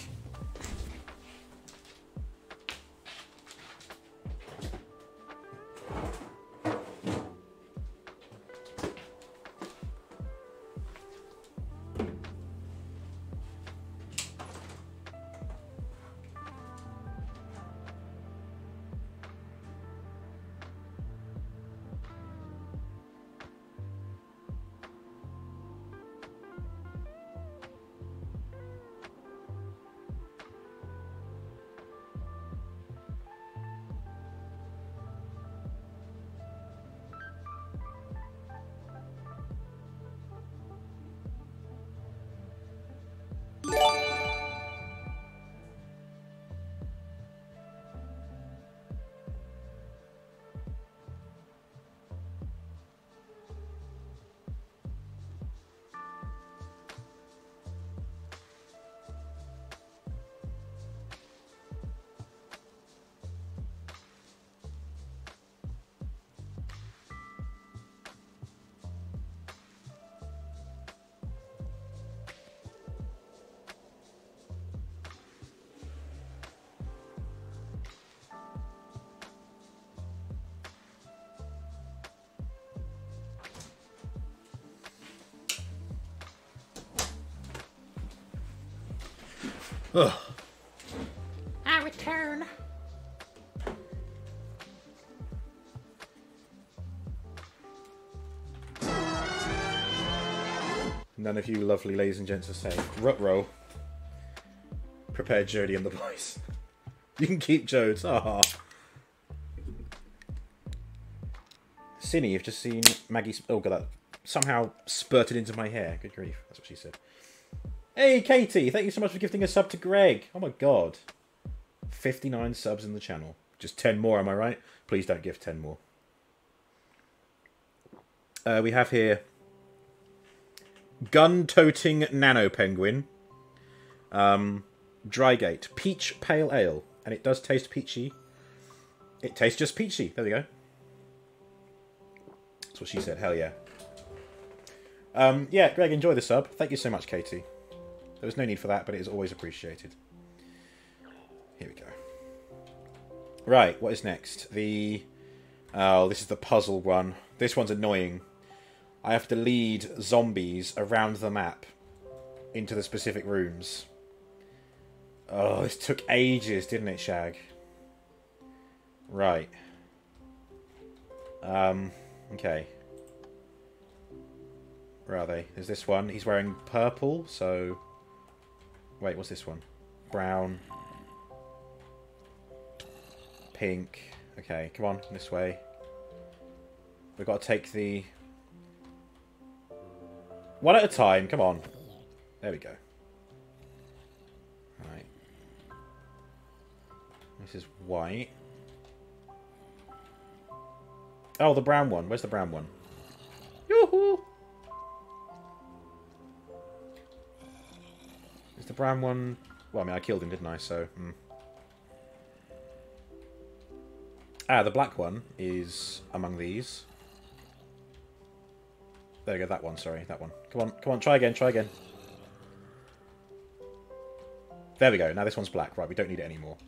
Ugh. I return. None of you lovely ladies and gents are safe. Rutrow. Prepare Jodie and the boys. You can keep Jodes. Ah. Cinny, you've just seen Maggie... Oh, God, that somehow spurted into my hair. Good grief. That's what she said. Hey, Katie, thank you so much for gifting a sub to Greg. Oh my god. 59 subs in the channel. Just 10 more, am I right? Please don't gift 10 more. We have here... Gun-toting Nano Penguin. Drygate. Peach Pale Ale. And it does taste peachy. It tastes just peachy. There we go. That's what she said. Hell yeah. Yeah, Greg, enjoy the sub. Thank you so much, Katie. There was no need for that, but it is always appreciated. Here we go. Right, what is next? Oh, this is the puzzle one. This one's annoying. I have to lead zombies around the map into the specific rooms. Oh, this took ages, didn't it, Shag? Right. Okay. Where are they? There's this one. He's wearing purple, so... Wait, what's this one? Brown. Pink. Okay, come on, this way. We've got to take the... One at a time, come on. There we go. Right. This is white. Oh, the brown one. Where's the brown one? Yoo-hoo! Is the brown one... Well, I mean, I killed him, didn't I? So... Ah, the black one is among these. There we go, that one, sorry, that one. Come on, try again, try again. There we go, now this one's black. Right, we don't need it anymore.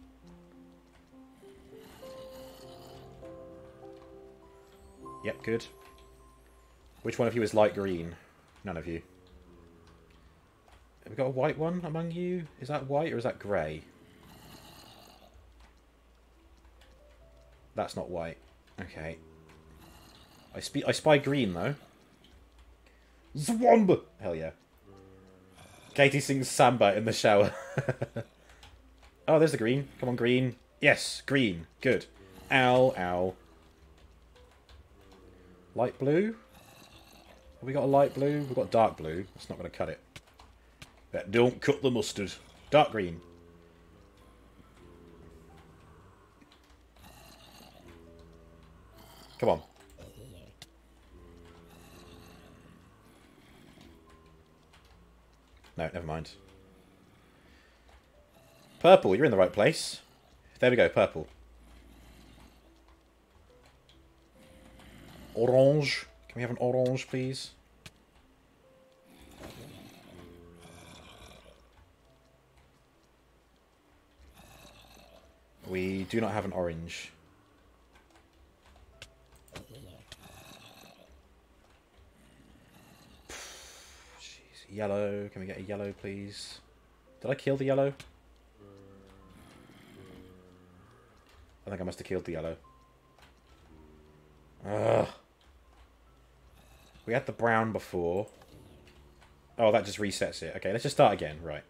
Yep, good. Which one of you is light green? None of you. Have we got a white one among you? Is that white or is that grey? That's not white. Okay. I spy green, though. Zwomb! Hell yeah. Katie sings Samba in the shower. Oh, there's the green. Come on, green. Yes, green. Good. Ow, ow. Light blue? Have we got a light blue? We've got dark blue. That's not going to cut it. That don't cut the mustard. Dark green. Come on. No, never mind. Purple, you're in the right place. There we go, purple. Orange. Can we have an orange, please? We do not have an orange. Jeez. Yellow. Can we get a yellow, please? Did I kill the yellow? I think I must have killed the yellow. Ugh. We had the brown before. Oh, that just resets it. Okay, let's just start again. Right.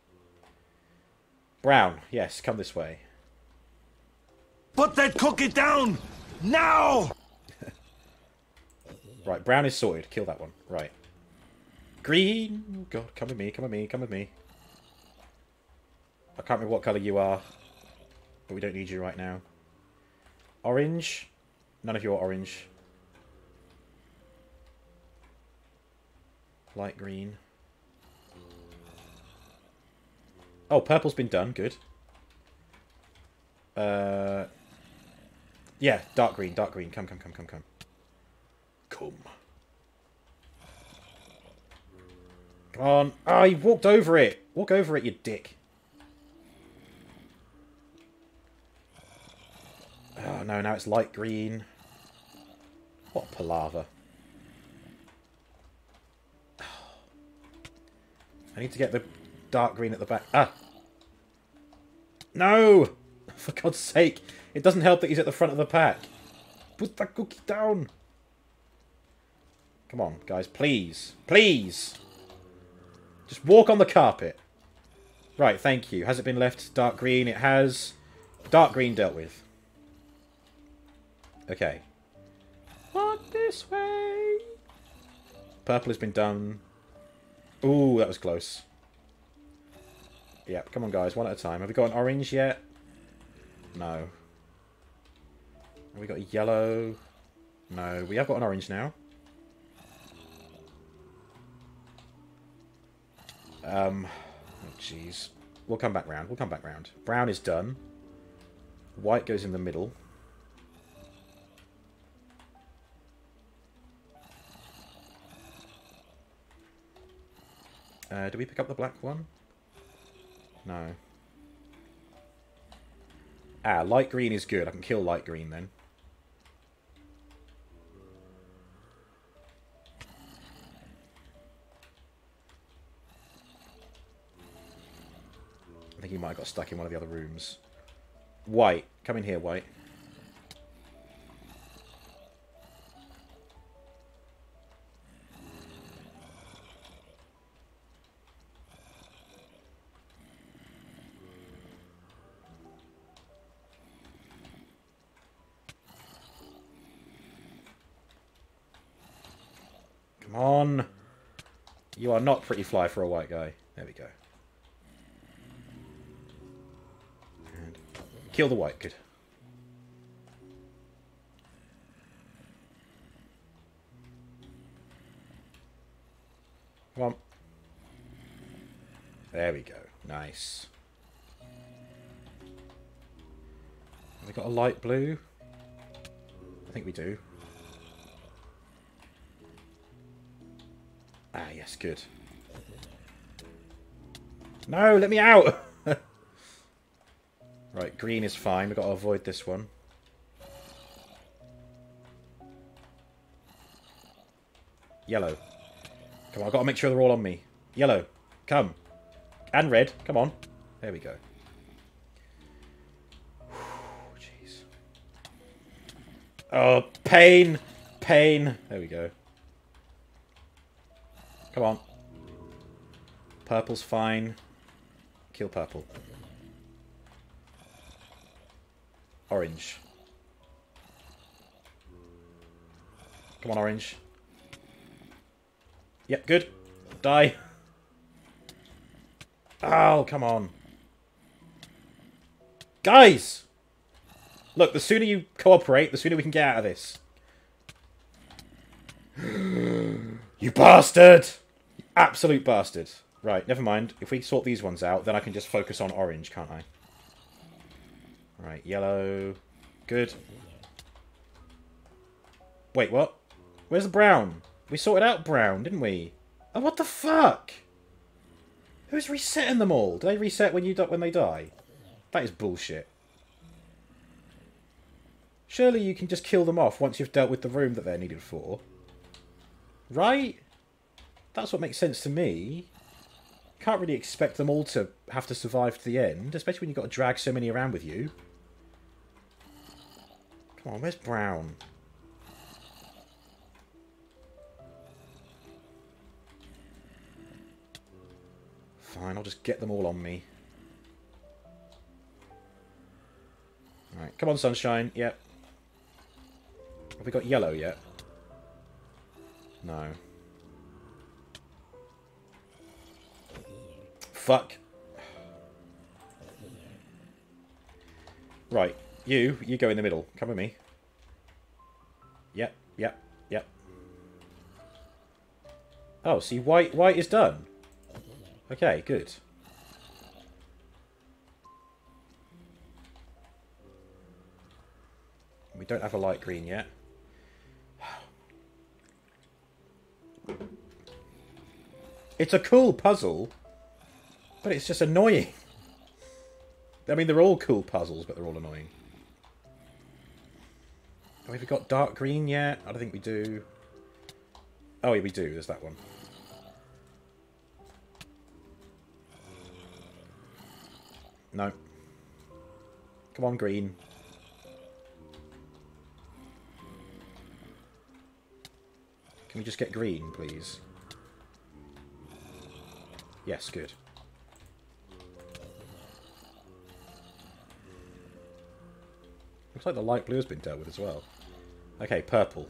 Brown. Yes, come this way. Put that cookie down! Now! Right, brown is sorted. Kill that one. Right. Green! Oh god, come with me, come with me, come with me. I can't remember what colour you are. But we don't need you right now. Orange? None of you are orange. Light green. Oh, purple's been done. Good. Yeah, dark green, dark green. Come, come, come, come, come. Come. Come on. Oh, you walked over it. Walk over it, you dick. Oh, no, now it's light green. What a palaver. I need to get the dark green at the back. Ah! No! For God's sake. It doesn't help that he's at the front of the pack. Put that cookie down. Come on, guys. Please. Please. Just walk on the carpet. Right, thank you. Has it been left dark green? It has. Dark green dealt with. Okay. Walk this way. Purple has been done. Ooh, that was close. Yep, come on guys, one at a time. Have we got an orange yet? No. Have we got a yellow? No, we have got an orange now. Oh jeez. We'll come back round, we'll come back round. Brown is done. White goes in the middle. Do we pick up the black one? No. Ah, light green is good. I can kill light green then. I think he might have got stuck in one of the other rooms. White. Come in here, White. Come on. You are not pretty fly for a white guy. There we go. And kill the white. Good. Come on. There we go. Nice. Have we got a light blue? I think we do. Ah, yes, good. No, let me out! Right, green is fine. We've got to avoid this one. Yellow. Come on, I've got to make sure they're all on me. Yellow, come. And red, come on. There we go. Jeez. Oh, pain! Pain! There we go. Come on. Purple's fine. Kill purple. Orange. Come on, orange. Yep, good. Die. Oh, come on. Guys! Look, the sooner you cooperate, the sooner we can get out of this. You bastard! You absolute bastard. Right, never mind. If we sort these ones out, then I can just focus on orange, can't I? Right, yellow. Good. Wait, what? Where's the brown? We sorted out brown, didn't we? Oh, what the fuck? Who's resetting them all? Do they reset when they die? That is bullshit. Surely you can just kill them off once you've dealt with the room that they're needed for. Right? That's what makes sense to me. Can't really expect them all to have to survive to the end, especially when you've got to drag so many around with you. Come on, where's brown? Fine, I'll just get them all on me. Alright, come on, sunshine. Yep. Have we got yellow yet? No. Fuck. Right, you go in the middle. Come with me. Yep, yep, yep. Oh, see, white is done. Okay, good. We don't have a light green yet. It's a cool puzzle, but it's just annoying. I mean, they're all cool puzzles, but they're all annoying. Have we got dark green yet? I don't think we do. Oh, yeah, we do. There's that one. No. Come on, green. Can we just get green, please? Yes, good. Looks like the light blue has been dealt with as well. Okay, purple.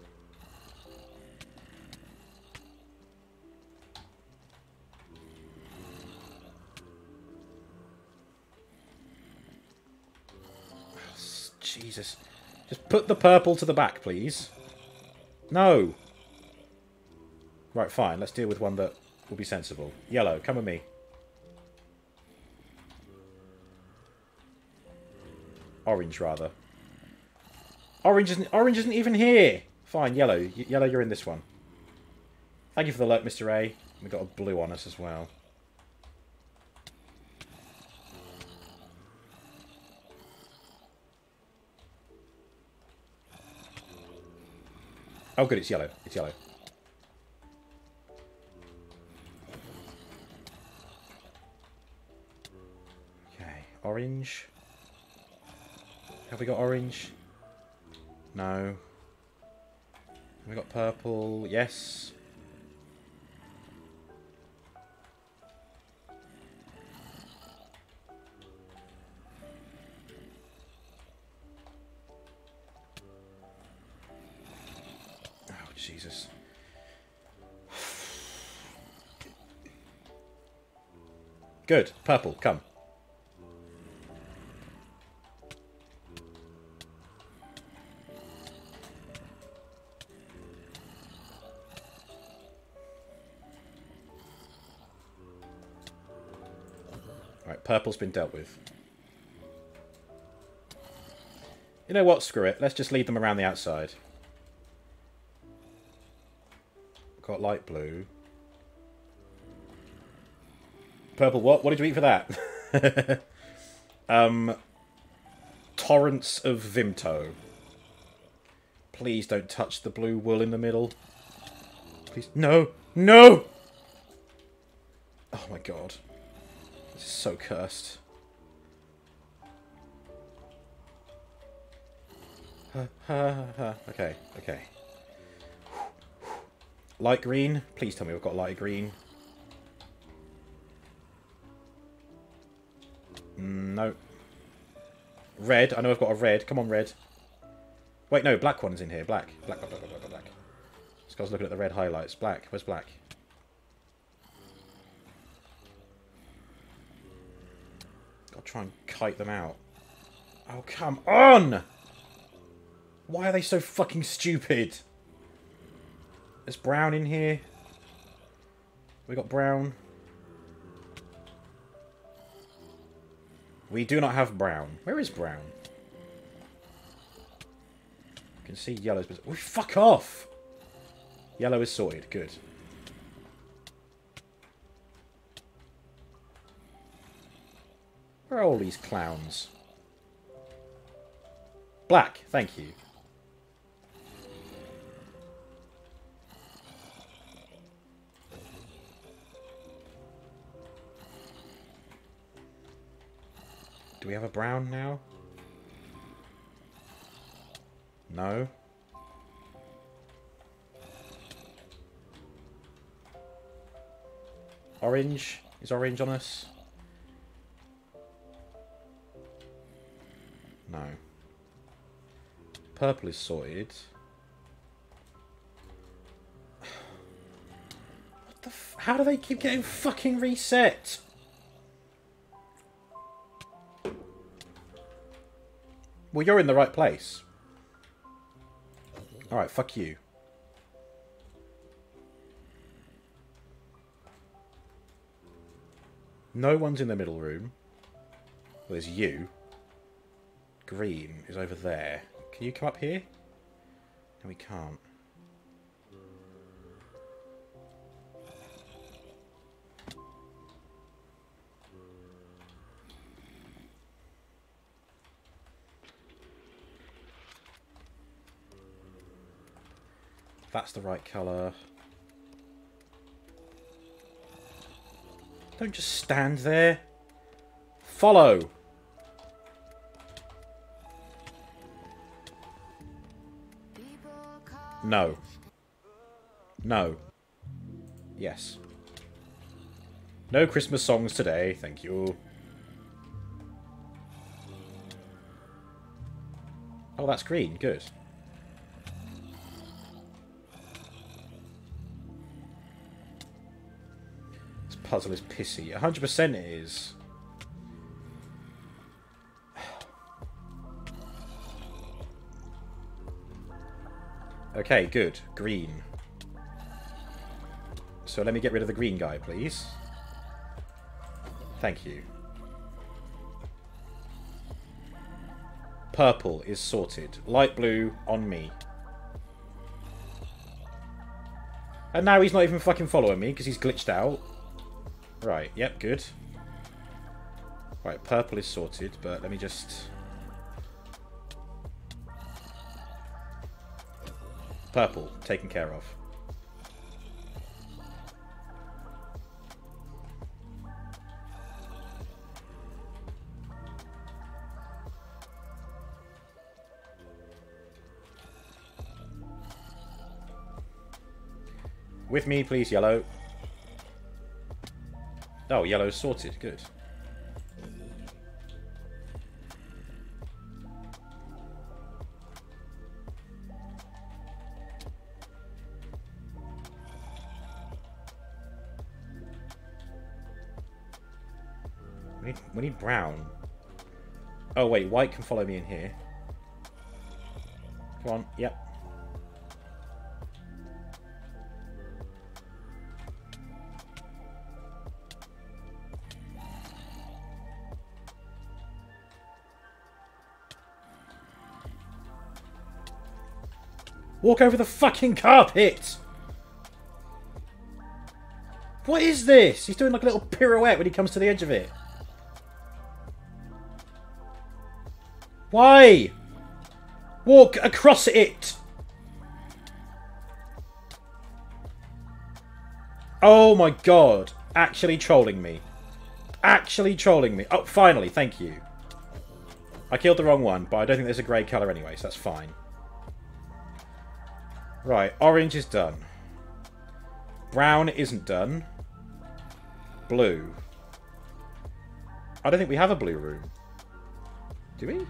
Jesus. Just put the purple to the back, please. No. Right, fine. Let's deal with one that will be sensible. Yellow, come with me. Orange, rather. Orange isn't even here. Fine, yellow. Yellow, you're in this one. Thank you for the alert, Mr. A. We've got a blue on us as well. Oh, good, it's yellow. It's yellow. Okay, orange. Have we got orange? No. Have we got purple? Yes. Jesus. Good. Purple, come. Right, purple's been dealt with. You know what? Screw it. Let's just lead them around the outside. Got light blue. Purple what? What did you eat for that? Torrents of Vimto. Please don't touch the blue wool in the middle. Please. No! No! Oh my god. This is so cursed. Okay, okay. Light green. Please tell me we've got light green. No. Red. I know I've got a red. Come on, red. Wait, no. Black one's in here. Black. Black, black, black, black, black, black. This guy's looking at the red highlights. Black. Where's black? Gotta try and kite them out. Oh, come on! Why are they so fucking stupid? There's brown in here. We got brown. We do not have brown. Where is brown? You can see yellow's... Oh, fuck off! Yellow is sorted. Good. Where are all these clowns? Black. Thank you. Do we have a brown now? No. Orange? Is orange on us? No. Purple is sorted. What the f... How do they keep getting fucking reset? Well, you're in the right place. Alright, fuck you. No one's in the middle room. Well, there's you. Green is over there. Can you come up here? No, we can't. That's the right colour. Don't just stand there. Follow. No. No. Yes. No Christmas songs today, thank you. Oh, that's green. Good. This puzzle is pissy. 100% it is. Okay, good. Green. So let me get rid of the green guy, please. Thank you. Purple is sorted. Light blue on me. And now he's not even fucking following me because he's glitched out. Right, yep, good. Right, purple is sorted, but let me just... Purple, taken care of. With me, please, yellow. Oh, yellow's sorted. Good. We need brown. Oh, wait. White can follow me in here. Come on. Yep. Walk over the fucking carpet! What is this? He's doing like a little pirouette when he comes to the edge of it. Why? Walk across it! Oh my god. Actually trolling me. Actually trolling me. Oh, finally, thank you. I killed the wrong one, but I don't think there's a grey colour anyway, so that's fine. Right, orange is done. Brown isn't done. Blue. I don't think we have a blue room. Do we?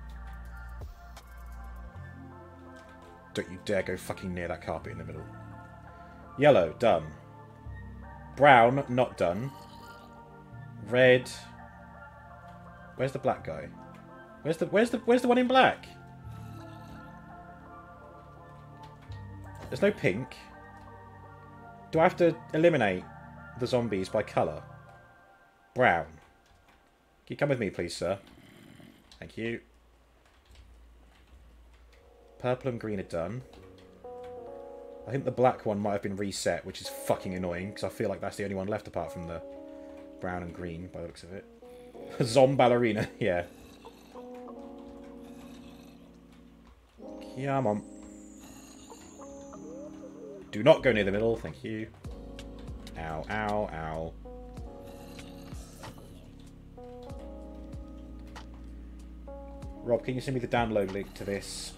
Don't you dare go fucking near that carpet in the middle. Yellow, done. Brown, not done. Red. Where's the black guy? Where's the one in black? There's no pink. Do I have to eliminate the zombies by colour? Brown. Can you come with me, please, sir? Thank you. Purple and green are done. I think the black one might have been reset, which is fucking annoying, because I feel like that's the only one left apart from the brown and green, by the looks of it. Zomballerina, yeah. Come on. Do not go near the middle, thank you. Ow, ow, ow. Rob, can you send me the download link to this?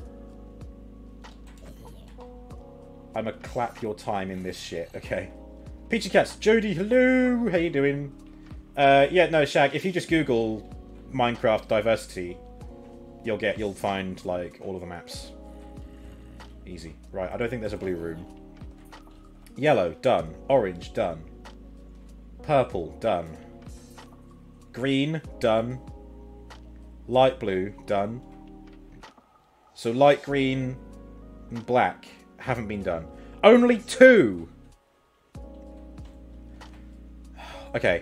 I'ma clap your time in this shit, okay. Peachy Cats, Jody, hello! How you doing? Yeah, no, Shag, if you just Google Minecraft diversity, you'll find, like, all of the maps. Easy. Right, I don't think there's a blue room. Yellow, done. Orange, done. Purple, done. Green, done. Light blue, done. So light green and black haven't been done. Only 2! Okay.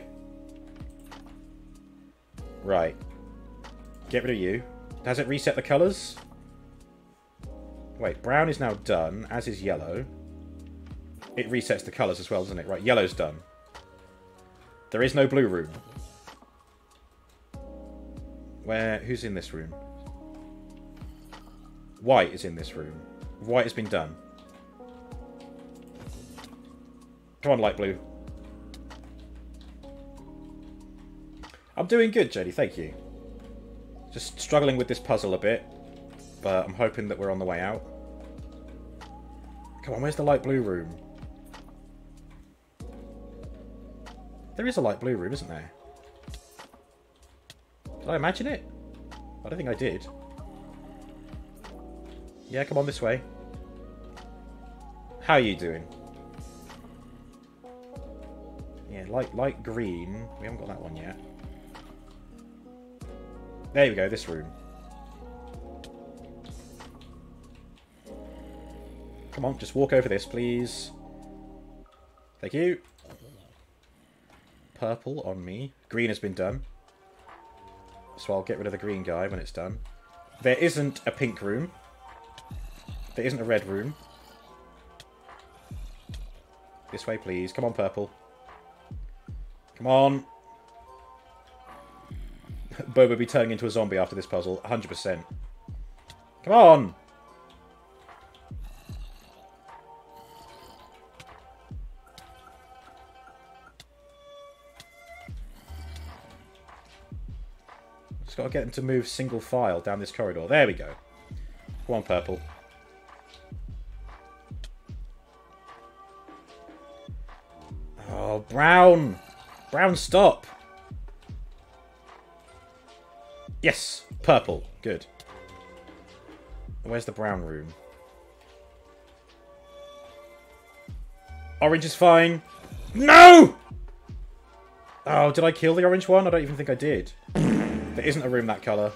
Right. Get rid of you. Has it reset the colours? Wait, brown is now done, as is yellow. It resets the colours as well, doesn't it? Right, yellow's done. There is no blue room. Who's in this room? White is in this room. White has been done. Come on, light blue. I'm doing good, Jodie, thank you. Just struggling with this puzzle a bit, but I'm hoping that we're on the way out. Come on, where's the light blue room? There is a light blue room, isn't there? Did I imagine it? I don't think I did. Yeah, come on this way. How are you doing? Yeah, light green. We haven't got that one yet. There we go, this room. Come on, just walk over this, please. Thank you. Purple on me. Green has been done. So I'll get rid of the green guy when it's done. There isn't a pink room. There isn't a red room. This way, please. Come on, purple. Come on. Boba will be turning into a zombie after this puzzle. 100%. Come on! Just gotta get them to move single file down this corridor. There we go. Come on, purple. Oh, brown! Brown, stop! Yes! Purple. Good. Where's the brown room? Orange is fine. No! Oh, did I kill the orange one? I don't even think I did. There isn't a room that colour.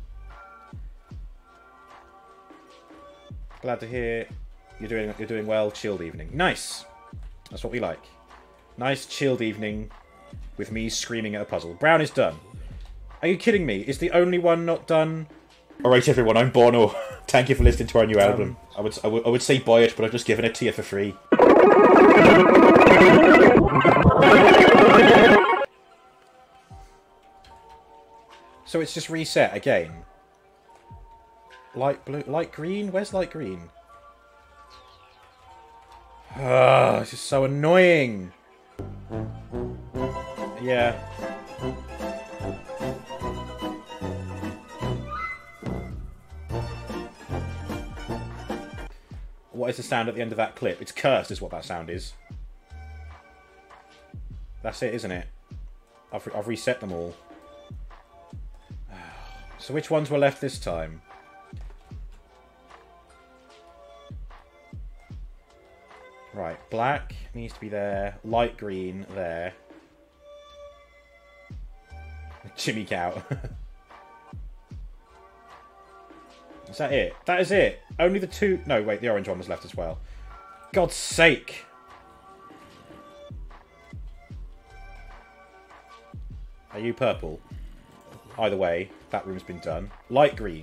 Glad to hear you're doing well. Chilled evening. Nice! That's what we like. Nice chilled evening with me screaming at a puzzle. Brown is done. Are you kidding me? Is the only one not done? Alright everyone, I'm Bono. Thank you for listening to our new album. I would say buy it, but I've just given it to you for free. So it's just reset again. Light blue, light green? Where's light green? Ah, this is so annoying. Yeah. What is the sound at the end of that clip? It's cursed is what that sound is. That's it, isn't it? I've reset them all. So which ones were left this time? Right, black needs to be there. Light green there. Jimmy Cow. Is that it? That is it. Only the two... No, wait, the orange one was left as well. God's sake. Are you purple? Either way, that room's been done. Light green.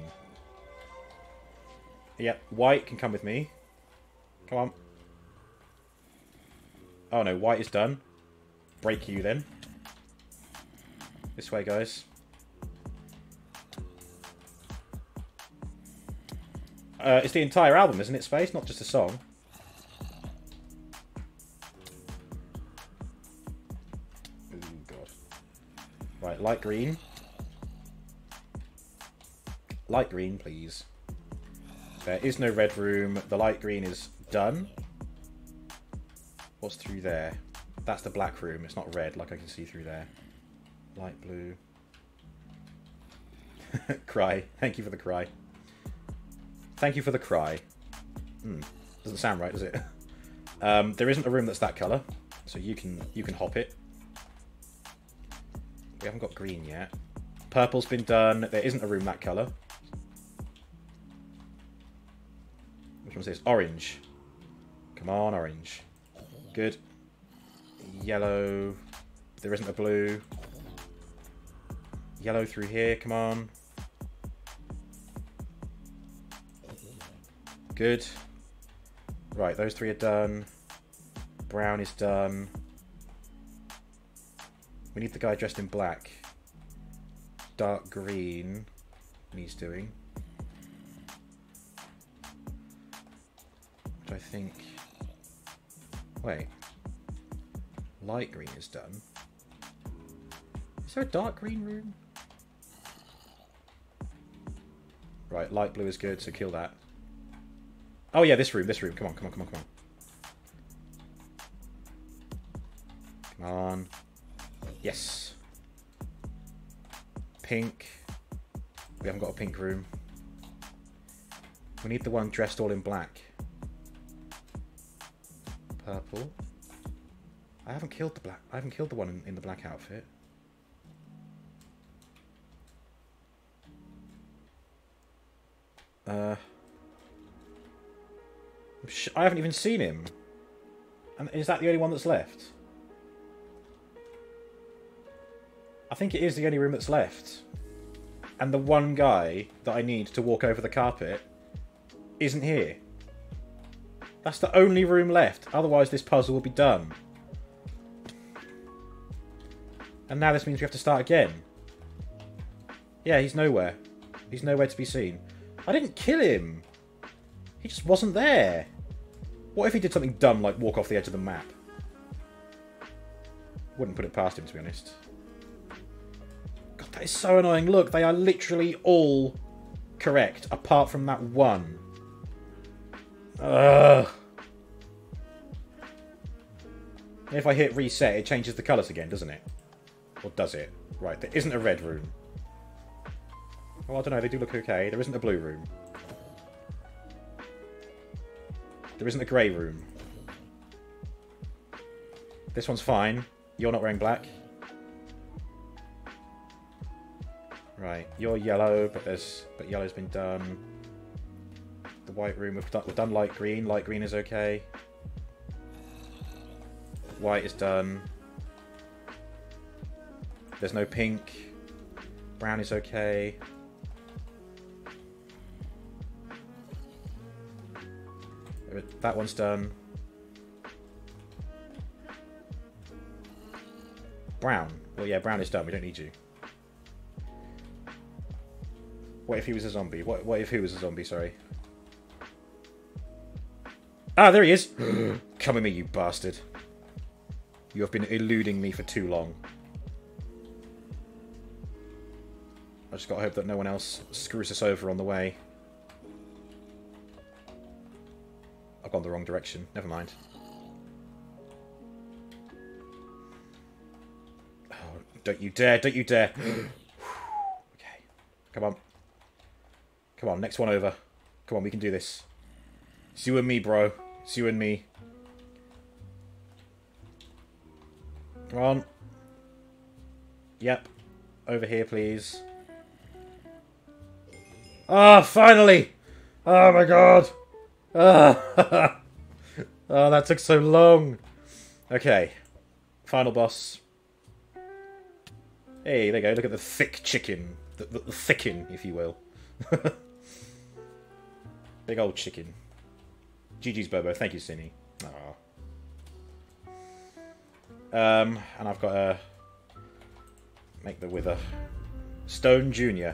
Yep, white can come with me. Come on. Oh no, white is done. Break you then. This way, guys. It's the entire album, isn't it, Space? Not just a song. Oh, God. Right, light green. Light green, please. There is no red room. The light green is done. What's through there? That's the black room. It's not red, like I can see through there. Light blue. Cry. Thank you for the cry. Thank you for the cry. Doesn't sound right, does it? There isn't a room that's that colour, so you can hop it. We haven't got green yet. Purple's been done. There isn't a room that colour. Which one's this? Orange. Come on, orange. Good. Yellow. There isn't a blue. Yellow through here, come on. Good. Right, those three are done. Brown is done. We need the guy dressed in black. Dark green needs doing. Which I think... Wait. Light green is done. Is there a dark green room? Right, light blue is good, so kill that. Oh yeah, this room. Come on, come on, come on, come on. Come on. Yes. Pink. We haven't got a pink room. We need the one dressed all in black. Purple. I haven't killed the black. I haven't killed the one in the black outfit. I haven't even seen him. And is that the only one that's left? I think it is the only room that's left. And the one guy that I need to walk over the carpet isn't here. That's the only room left. Otherwise this puzzle will be done. And now this means we have to start again. Yeah, he's nowhere. He's nowhere to be seen. I didn't kill him. He just wasn't there. What if he did something dumb like walk off the edge of the map? Wouldn't put it past him, to be honest. God, that is so annoying. Look, they are literally all correct, apart from that one. Ugh. If I hit reset, it changes the colours again, doesn't it? Or does it? Right, there isn't a red room. Well, I don't know, they do look okay. There isn't a blue room. There isn't a grey room. This one's fine. You're not wearing black. Right, you're yellow, but yellow's been done. The white room, we've done light green. Light green is okay. White is done. There's no pink. Brown is okay. That one's done. Brown. Well, yeah, Brown is done. We don't need you. What if he was a zombie? What if he was a zombie? Sorry. Ah, there he is! Come at me, you bastard. You have been eluding me for too long. I just gotta hope that no one else screws us over on the way. I've gone the wrong direction. Never mind. Oh, don't you dare! Don't you dare! Okay. Come on. Come on, next one over. Come on, we can do this. It's you and me, bro. It's you and me. Come on. Yep. Over here, please. Ah, finally! Oh my god! Ah. Oh, that took so long. Okay. Final boss. Hey, there you go. Look at the thick chicken. The thickin, if you will. Big old chicken. GG's Bobo. Thank you, Cinny. And I've got to make the wither. Stone Jr.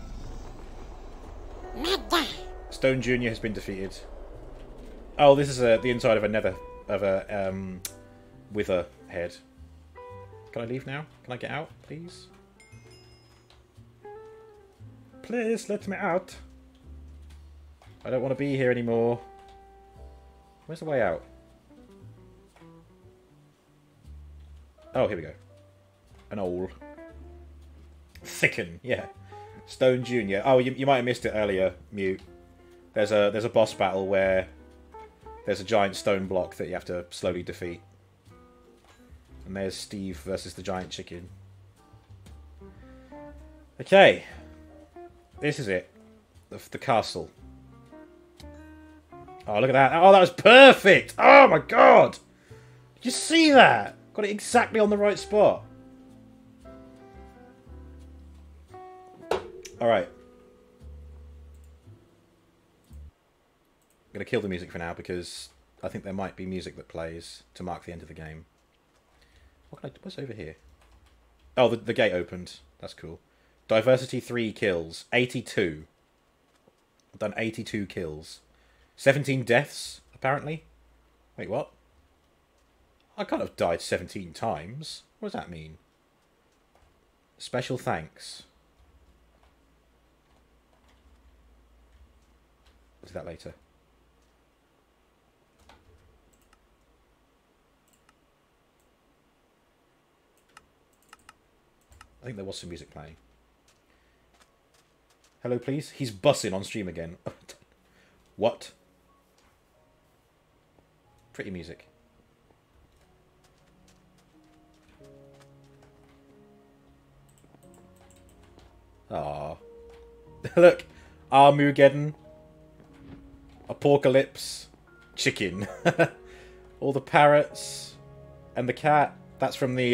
Stone Jr. has been defeated. Oh, this is the inside of a wither head. Can I leave now? Can I get out, please? Please let me out. I don't want to be here anymore. Where's the way out? Oh, here we go. An old. Thicken, yeah. Stone Jr. Oh, you might have missed it earlier, Mute. There's a boss battle where there's a giant stone block that you have to slowly defeat. And there's Steve versus the giant chicken. Okay. This is it. The castle. Oh, look at that. Oh, that was perfect! Oh my god! Did you see that? Got it exactly on the right spot. Alright. I'm going to kill the music for now because I think there might be music that plays to mark the end of the game. What's over here? Oh, the gate opened. That's cool. Diversity 3 kills. 82. I've done 82 kills. 17 deaths, apparently. Wait, what? I can't have died 17 times. What does that mean? Special thanks. I'll do that later. I think there was some music playing. Hello, please? He's bussing on stream again. What? Pretty music. Ah, look, Armageddon, Apocalypse, chicken, all the parrots, and the cat. That's from the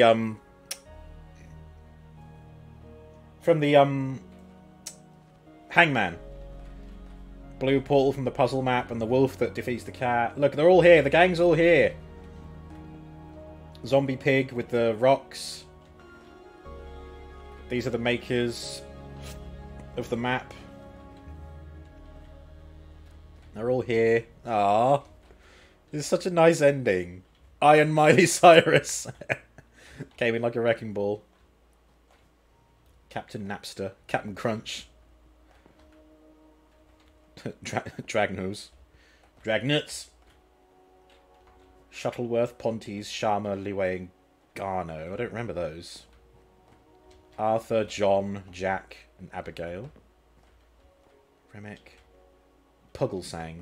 Hangman. Blue portal from the puzzle map, and the wolf that defeats the cat. Look, they're all here. The gang's all here. Zombie pig with the rocks. These are the makers of the map. They're all here. Ah, this is such a nice ending. Iron Miley Cyrus came in like a wrecking ball. Captain Napster, Captain Crunch, Dragnose, Dragnuts, Shuttleworth, Pontes, Sharma, Liwei, and Garno. I don't remember those. Arthur, John, Jack, and Abigail. Remick. Pugglesang.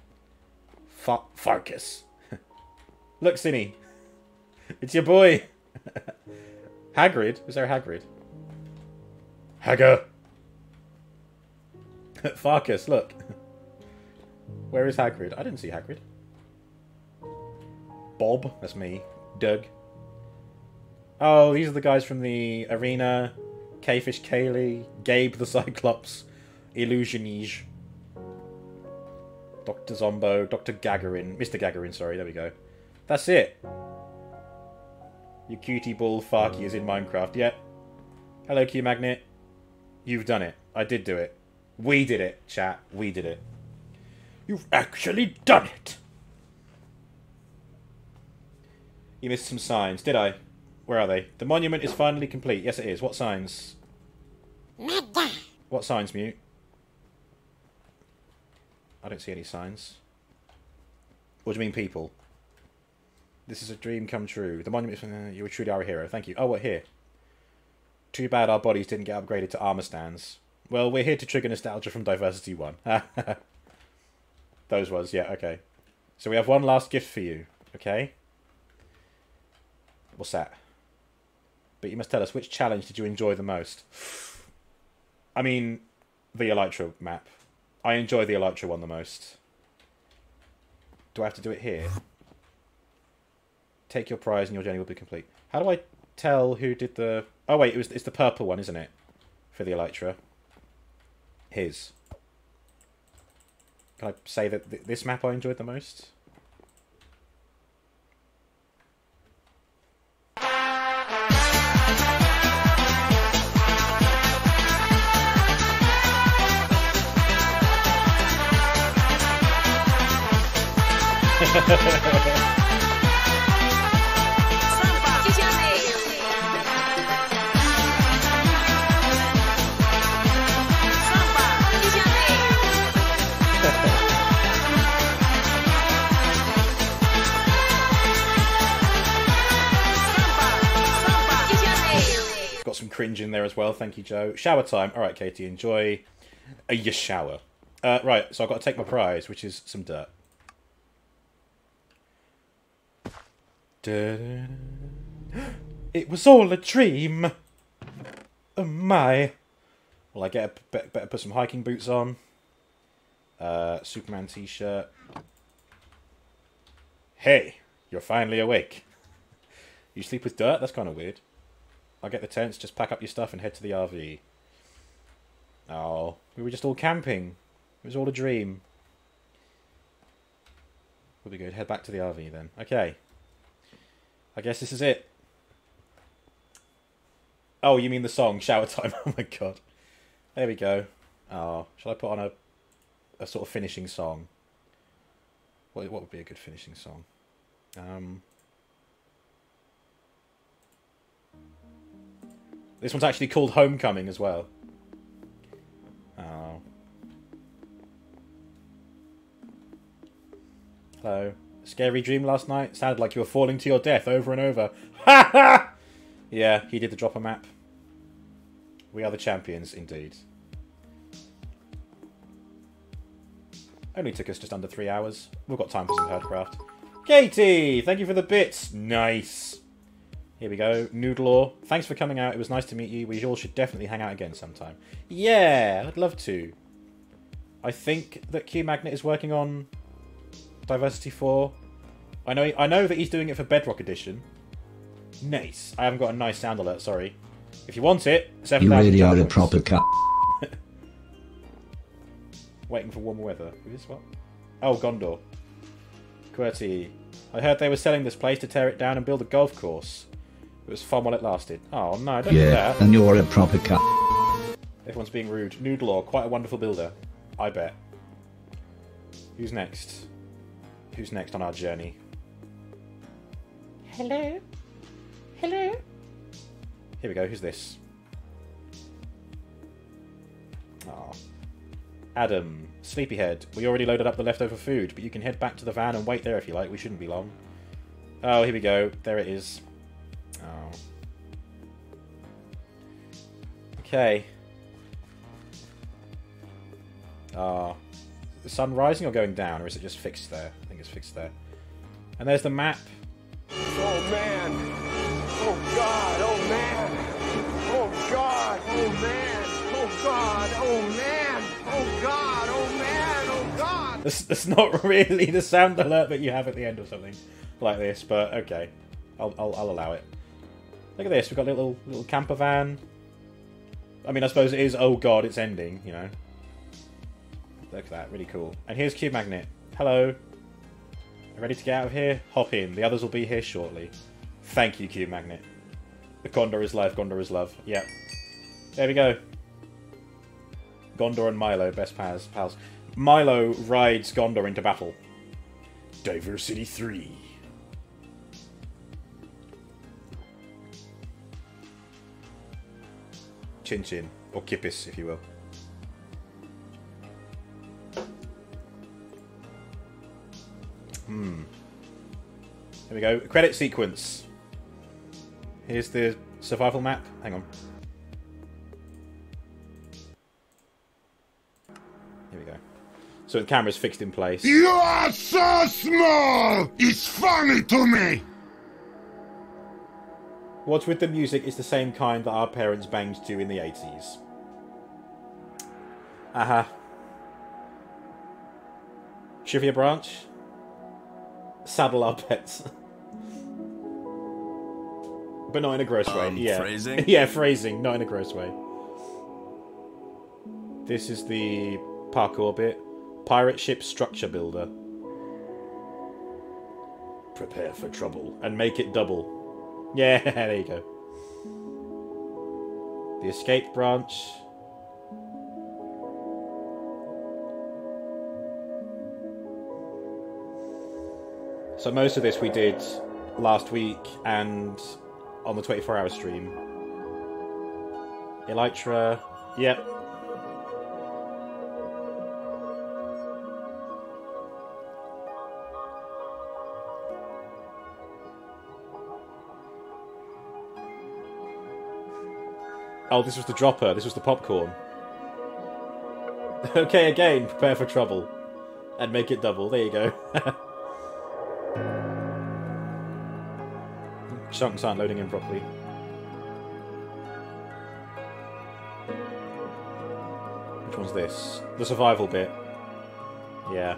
Farkas. Look, Cinny. It's your boy. Hagrid. Is there a Hagrid? Hagger. Farkas, look. Where is Hagrid? I didn't see Hagrid. Bob. That's me. Doug. Oh, these are the guys from the arena. Kfish Kaylee, Gabe the Cyclops, Illusionige, Dr. Zombo, Dr. Gagarin, Mr. Gagarin, sorry, there we go. That's it. Your cutie ball Farky is in Minecraft. Yep. Hello, Q-Magnet. You've done it. I did do it. We did it, chat. We did it. You've actually done it! You missed some signs. Did I? Where are they? The monument is finally complete. Yes, it is. What signs? What signs, Mute? I don't see any signs. What do you mean, people? This is a dream come true. The monument is... you truly are a hero. Thank you. Oh, what, here? Too bad our bodies didn't get upgraded to armor stands. Well, we're here to trigger nostalgia from Diversity 1. Those was, yeah, okay. So we have one last gift for you, okay? What's that? But you must tell us, which challenge did you enjoy the most? I mean, the Elytra map. I enjoy the Elytra one the most. Do I have to do it here? Take your prize and your journey will be complete. How do I tell who did the... Oh wait, it's the purple one, isn't it? For the Elytra. His. Can I say that this map I enjoyed the most? Got some cringe in there as well. Thank you, Joe. Shower time. All right, Katie, enjoy your shower. Right, so I've got to take my prize, which is some dirt. It was all a dream. Oh my. Well, I get better put some hiking boots on. Superman t-shirt. Hey, you're finally awake. You sleep with dirt? That's kind of weird. I'll get the tents, just pack up your stuff and head to the RV. Oh, we were just all camping. It was all a dream. We'll be good. Head back to the RV then. Okay. I guess this is it. Oh, you mean the song, Shower Time. Oh my god. There we go. Oh, shall I put on a sort of finishing song? What would be a good finishing song? This one's actually called Homecoming as well. Oh. Hello. Scary dream last night? Sounded like you were falling to your death over and over. Ha ha! Yeah, he did the dropper map. We are the champions, indeed. Only took us just under 3 hours. We've got time for some herdcraft. Katie! Thank you for the bits! Nice! Here we go. Noodlelaw. Thanks for coming out. It was nice to meet you. We all should definitely hang out again sometime. Yeah! I'd love to. I think that Q-Magnet is working on Diversity 4. I know that he's doing it for Bedrock Edition. Nice. I haven't got a nice sound alert, sorry. If you want it, 7,000 You really are a points. proper cut. Waiting for warmer weather. Who is what? Oh, Gondor. QWERTY. I heard they were selling this place to tear it down and build a golf course. It was fun while it lasted. Oh, no, don't do Yeah, that. and you're a proper cut. Everyone's being rude. Noodlelaw, quite a wonderful builder. I bet. Who's next? Who's next on our journey? Hello? Hello? Here we go. Who's this? Oh. Adam. Sleepyhead. We already loaded up the leftover food, but you can head back to the van and wait there if you like. We shouldn't be long. Oh, here we go. There it is. Oh. Okay. The sun rising or going down, or is it just fixed there? I think it's fixed there. And there's the map. Oh man. Oh god. Oh man. Oh god. Oh man. Oh god. Oh man. Oh god. Oh man. Oh god. That's not really the sound alert that you have at the end of something like this, but okay. I'll allow it. Look at this. We've got a little camper van. I mean, I suppose it is, oh god, it's ending, you know. Look at that. Really cool. And here's Q-Magnet. Hello. Ready to get out of here? Hop in. The others will be here shortly. Thank you, Cube Magnet. Gondor is life, Gondor is love. Yep. There we go. Gondor and Milo, best pals. Milo rides Gondor into battle. Diversity 3. Chin Chin. Or Kippis, if you will. There we go. Credit sequence. Here's the survival map. Hang on. Here we go. So the camera's fixed in place. You are so small! It's funny to me! What's with the music is the same kind that our parents banged to in the 80s. Aha. Trivia branch. Saddle our pets. But not in a gross way. Yeah. Phrasing? Yeah, phrasing, not in a gross way. This is the parkour bit. Pirate ship structure builder. Prepare for trouble. And make it double. Yeah, there you go. The escape branch. So most of this we did last week and on the 24-hour stream. Elytra. Yep. Oh, this was the dropper. This was the popcorn. Okay, again, prepare for trouble. And make it double. There you go. Chunks aren't loading in properly. Which one's this? The survival bit. Yeah.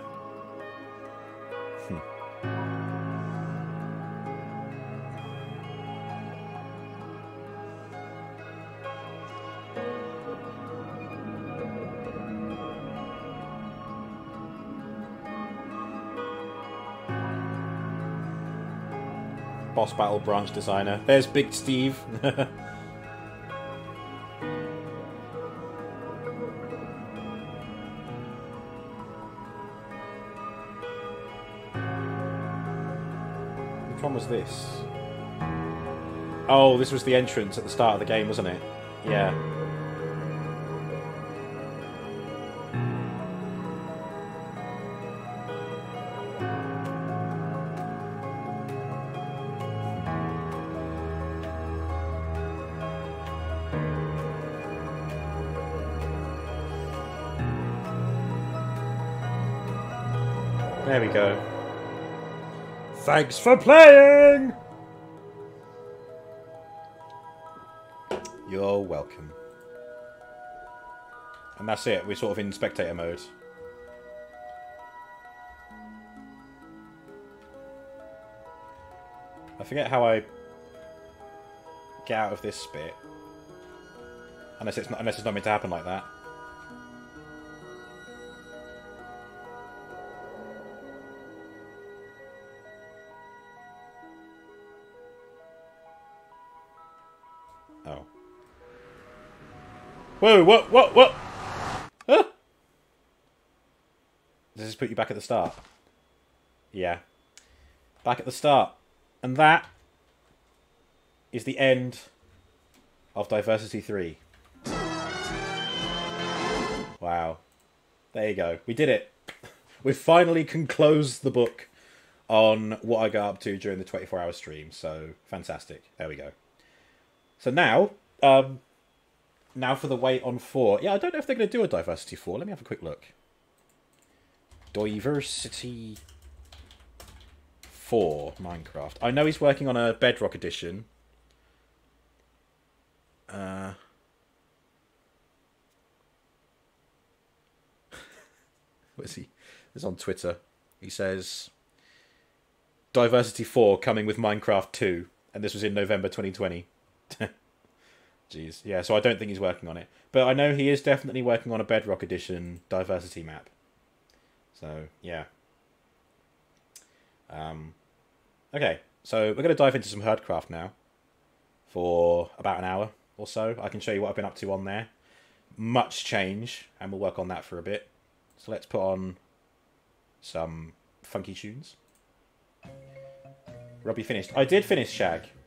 Boss battle branch designer. There's Big Steve. Which one was this? Oh, this was the entrance at the start of the game, wasn't it? Yeah. There we go. Thanks for playing! You're welcome. And that's it, we're sort of in spectator mode. I forget how I get out of this bit. Unless it's not meant to happen like that. Oh. Whoa, what? Huh? Does this put you back at the start? Yeah. Back at the start. And that is the end of Diversity 3. Wow. There you go. We did it. We've finally conclosed the book on what I got up to during the 24-hour stream. So, fantastic. There we go. So now, now for the wait on 4. Yeah, I don't know if they're going to do a Diversity 4. Let me have a quick look. Diversity 4 Minecraft. I know he's working on a Bedrock edition. What is he? It's on Twitter. He says, Diversity 4 coming with Minecraft 2. And this was in November 2020. Jeez. Yeah, so I don't think he's working on it. But I know he is definitely working on a Bedrock edition Diversity map. So, yeah. Okay. So we're going to dive into some Herdcraft now for about an hour or so. I can show you what I've been up to on there. Much change, and we'll work on that for a bit. So let's put on some funky tunes. Robbie finished. I did finish Shag.